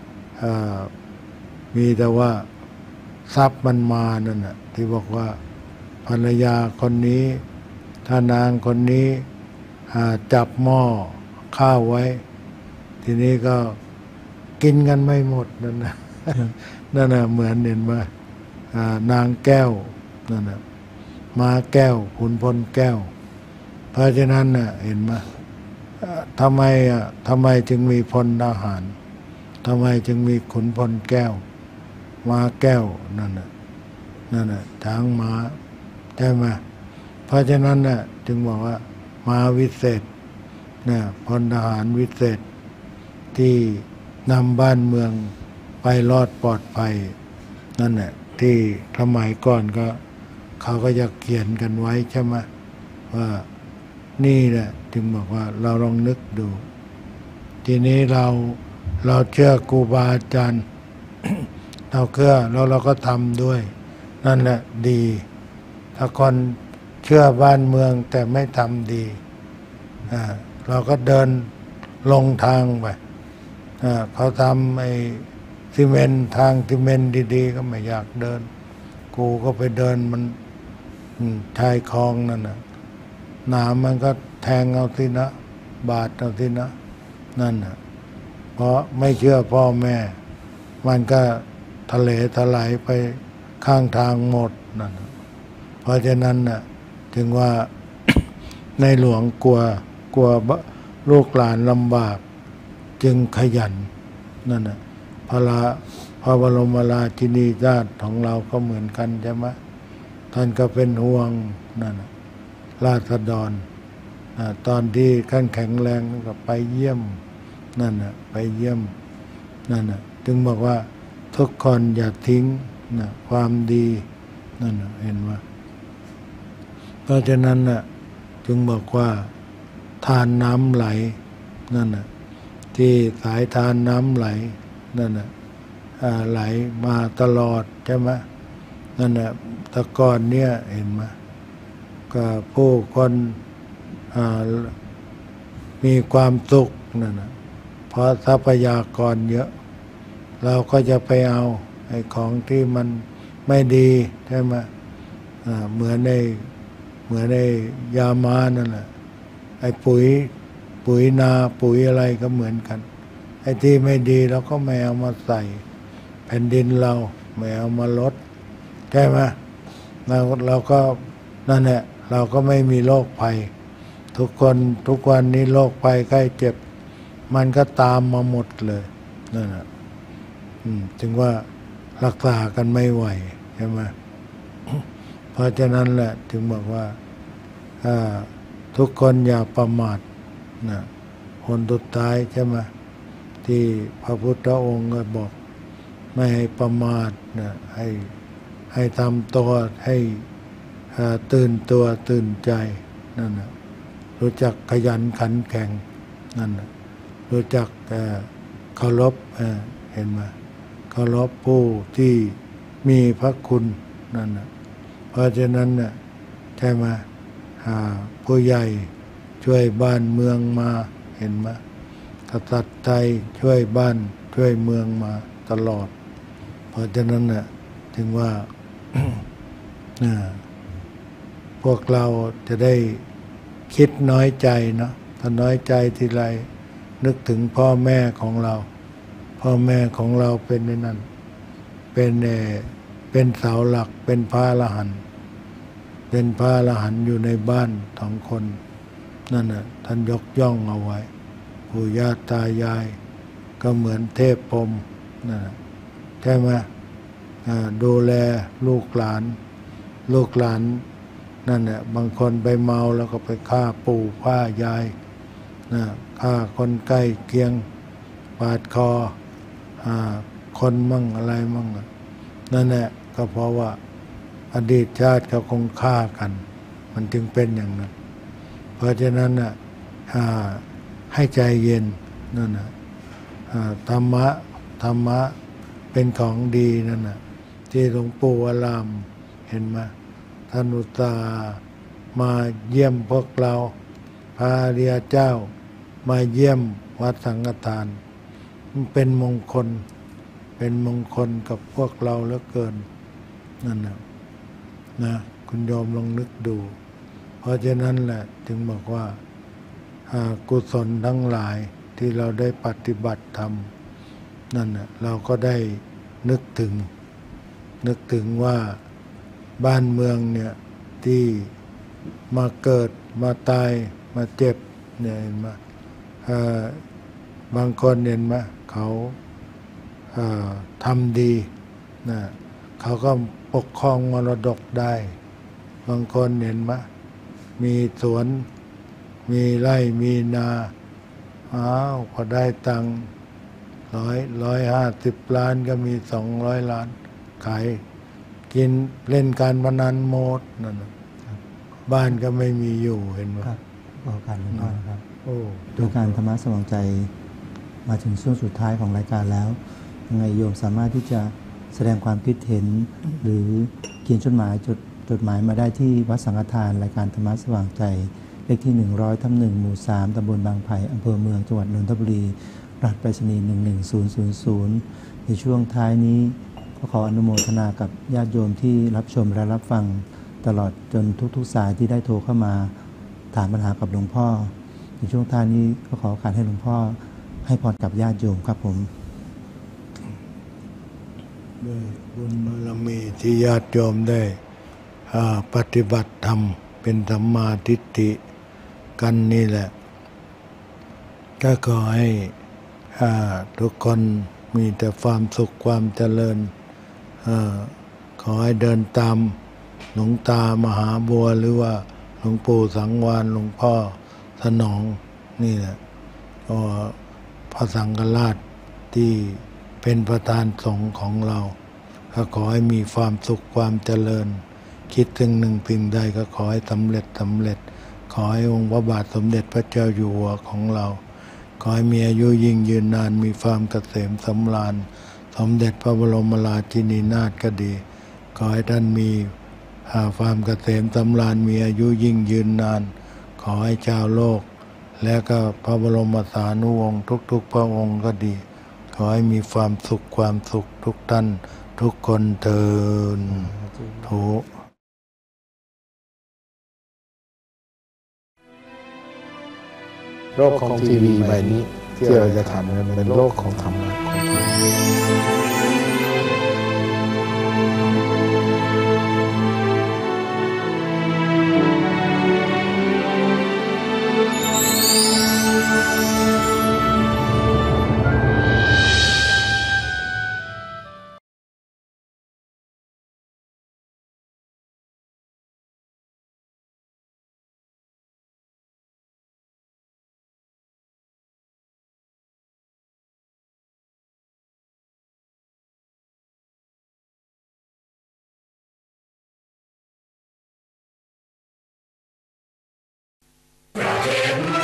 มีแต่ว่าทรัพย์มันมานั่นน่ะที่บอกว่าภรรยาคนนี้ถ้านางคนนี้จับหม้อข้าวไว้ทีนี้ก็กินกันไม่หมดนั่นนะนั่นน่ะเหมือนเห็นไหมนางแก้วนั่นน่ะมาแก้วขุนพลแก้วเพราะฉะนั้นน่ะเห็นไหมทำไมจึงมีพลทหารทำไมจึงมีขุนพลแก้วม้าแก้วนั่นน่ะช้างม้าใช่ไหมเพราะฉะนั้นน่ะจึงบอกว่าม้าวิเศษนะพลทหารวิเศษที่นำบ้านเมืองไปรอดปลอดภัยนั่นแหละที่สมัยก่อนก็เขาก็จะเขียนกันไว้ใช่ไหมว่านี่แหละจึงบอกว่าเราลองนึกดูทีนี้เราเชื่อครูบาอาจารย์ เราเชื่อแล้วเราก็ทำด้วยนั่นแหละดีถ้าคนเชื่อบ้านเมืองแต่ไม่ทำดีเราก็เดินลงทางไปเขาทำไอ้ซีเมนต์ทางซีเมนต์ดีๆก็ไม่อยากเดินกูก็ไปเดินมันชายคลองนั่นน่ะน้ำมันก็แทงเอาสินะบาดเอาสินะนั่นน่ะเพราะไม่เชื่อพ่อแม่มันก็ทะเลถลายไปข้างทางหมดนั่นเพราะฉะนั้นน่ะถึงว่า ในหลวงกลัวลูกหลานลำบากจึงขยันนั่นน่ะพระบรมราชินีนาถของเราก็เหมือนกันใช่ไหมท่านก็เป็นห่วงนั่นน่ะราษฎรตอนที่ท่านแข็งแรงก็ไปเยี่ยมนั่นน่ะไปเยี่ยมนั่นน่ะจึงบอกว่าทุกคนอย่าทิ้งนะความดีนั่นน่ะเห็นไหมเพราะฉะนั้นน่ะจึงบอกว่าทานน้ำไหลนั่นน่ะที่สายทานน้ำไหลนั่นน่ะไหลมาตลอดใช่ไหมนั่นน่ะแต่ก่อนเนี่ยเห็นไหมก็ผู้คนมีความสุขนั่นน่ะเพราะทรัพยากรเยอะเราก็จะไปเอาไอ้ของที่มันไม่ดีใช่ไหมเหมือนในยามานั่นแหละไอ้ปุ๋ยนาปุ๋ยอะไรก็เหมือนกันไอ้ที่ไม่ดีเราก็ไม่เอามาใส่แผ่นดินเราไม่เอามาลดใช่ไหมเราก็นั่นแหละเราก็ไม่มีโรคภัยทุกวันนี้โรคภัยใกล้เจ็บมันก็ตามมาหมดเลยนั่นแหละถึงว่ารักษากันไม่ไหวใช่ไหม เพราะฉะนั้นแหละถึงบอกว่าทุกคนอย่าประมาทนะคนสุดท้ายใช่ไหมที่พระพุทธองค์ก็บอกไม่ให้ประมาทนะให้ทำตัวให้ตื่นตัวตื่นใจนั่นนะรู้จักขยันขันแข็งนั่นนะรู้จักเคารพเห็นไหมเคารพผู้ที่มีพระคุณนั่นนะเพราะฉะนั้นน่ะใช่ไหมผู้ใหญ่ช่วยบ้านเมืองมาเห็นไหมกษัตริย์ไทยช่วยบ้านช่วยเมืองมาตลอดเพราะฉะนั้นน่ะถึงว่า พวกเราจะได้คิดน้อยใจเนาะถ้าน้อยใจทีไรนึกถึงพ่อแม่ของเราพ่อแม่ของเราเป็นในนั้นเป็นเสาหลักเป็นพระอรหันต์เป็นพระอรหันต์อยู่ในบ้าน2 คนนั่นน่ะท่านยกย่องเอาไว้ปู่ย่าตายายก็เหมือนเทพพรหมนั่นน่ะใช่ไหมดูแลลูกหลานนั่นแหละบางคนไปเมาแล้วก็ไปฆ่าปู่ฆ่ายายฆ่าคนใกล้เคียงปาดคอคนมั่งอะไรมั่งนั่นแหละก็เพราะว่าอดีตชาติเขาคงฆ่ากันมันจึงเป็นอย่างนั้นเพราะฉะนั้นให้ใจเย็นนั่นนะธรรมะเป็นของดีนั่นนะที่หลวงปู่อารามเห็นไหมท่านอุตส่าห์มาเยี่ยมพวกเราพระอริยเจ้ามาเยี่ยมวัดสังฆทานมันเป็นมงคลกับพวกเราเหลือเกินนั่นนะคุณโยมลองนึกดูเพราะฉะนั้นแหละจึงบอกว่ากุศลทั้งหลายที่เราได้ปฏิบัติธรรมนั่นน่ะเราก็ได้นึกถึงว่าบ้านเมืองเนี่ยที่มาเกิดมาตายมาเจ็บเนี่ยเห็นไหมบางคนเห็นไหมเขาทำดีนะเขาก็ปกครองมรดกได้บางคนเห็นไหมมีสวนมีไร่มีนาพอได้ตังค์150 ล้านก็มี200 ล้านขายกินเล่นการพนันโมดนั่นบ้านก็ไม่มีอยู่เห็นไหมครับขอการหลวงพ่อนะครับโดยการธรรมะสว่างใจมาถึงช่วงสุดท้ายของรายการแล้วยังไงโยมสามารถที่จะแสดงความคิดเห็นหรือเขียนจดหมายมาได้ที่วัดสังฆทานรายการธรรมะสว่างใจเลขที่100/1หมู่ 3ตำบลบางไผ่อำเภอเมืองจังหวัดนนทบุรีรหัสไปรษณีย์11000ในช่วงท้ายนี้ก็ขออนุโมทนากับญาติโยมที่รับชมและรับฟังตลอดจนทุกสายที่ได้โทรเข้ามาถามปัญหากับหลวงพ่อในช่วงท้ายนี้ก็ขอโอกาสให้หลวงพ่อให้พรกับญาติโยมครับผมด้วยบุญบารมีที่ญาติโยมได้ปฏิบัติธรรมเป็นสัมมาทิฏฐิกันนี่แหละก็ขอให้ทุกคนมีแต่ความสุขความเจริญขอให้เดินตามหลวงตามหาบัวหรือว่าหลวงปู่สังวาลหลวงพ่อสนองนี่แหละก็พระสังฆราชที่เป็นประธานสงฆ์ของเราก็ขอให้มีความสุขความเจริญคิดถึงหนึ่งสิ่งใดก็ขอให้สำเร็จขอให้องค์พระบาทสมเด็จพระเจ้าอยู่หัวของเราขอให้มีอายุยิ่งยืนนานมีความเกษมสำราญสมเด็จพระบรมราชินีนาถก็ดีขอให้ท่านมีความเกษมสำราญมีอายุยิ่งยืนนานขอให้ชาวโลกและก็พระบรมสานุวงศ์ทุกๆพระองค์ก็ดีขอให้มีความสุขทุกท่านทุกคนเถิดทุกโลกของทีวีใบนี้ที่เราจะทำเป็นโลกของธรรมะเห็น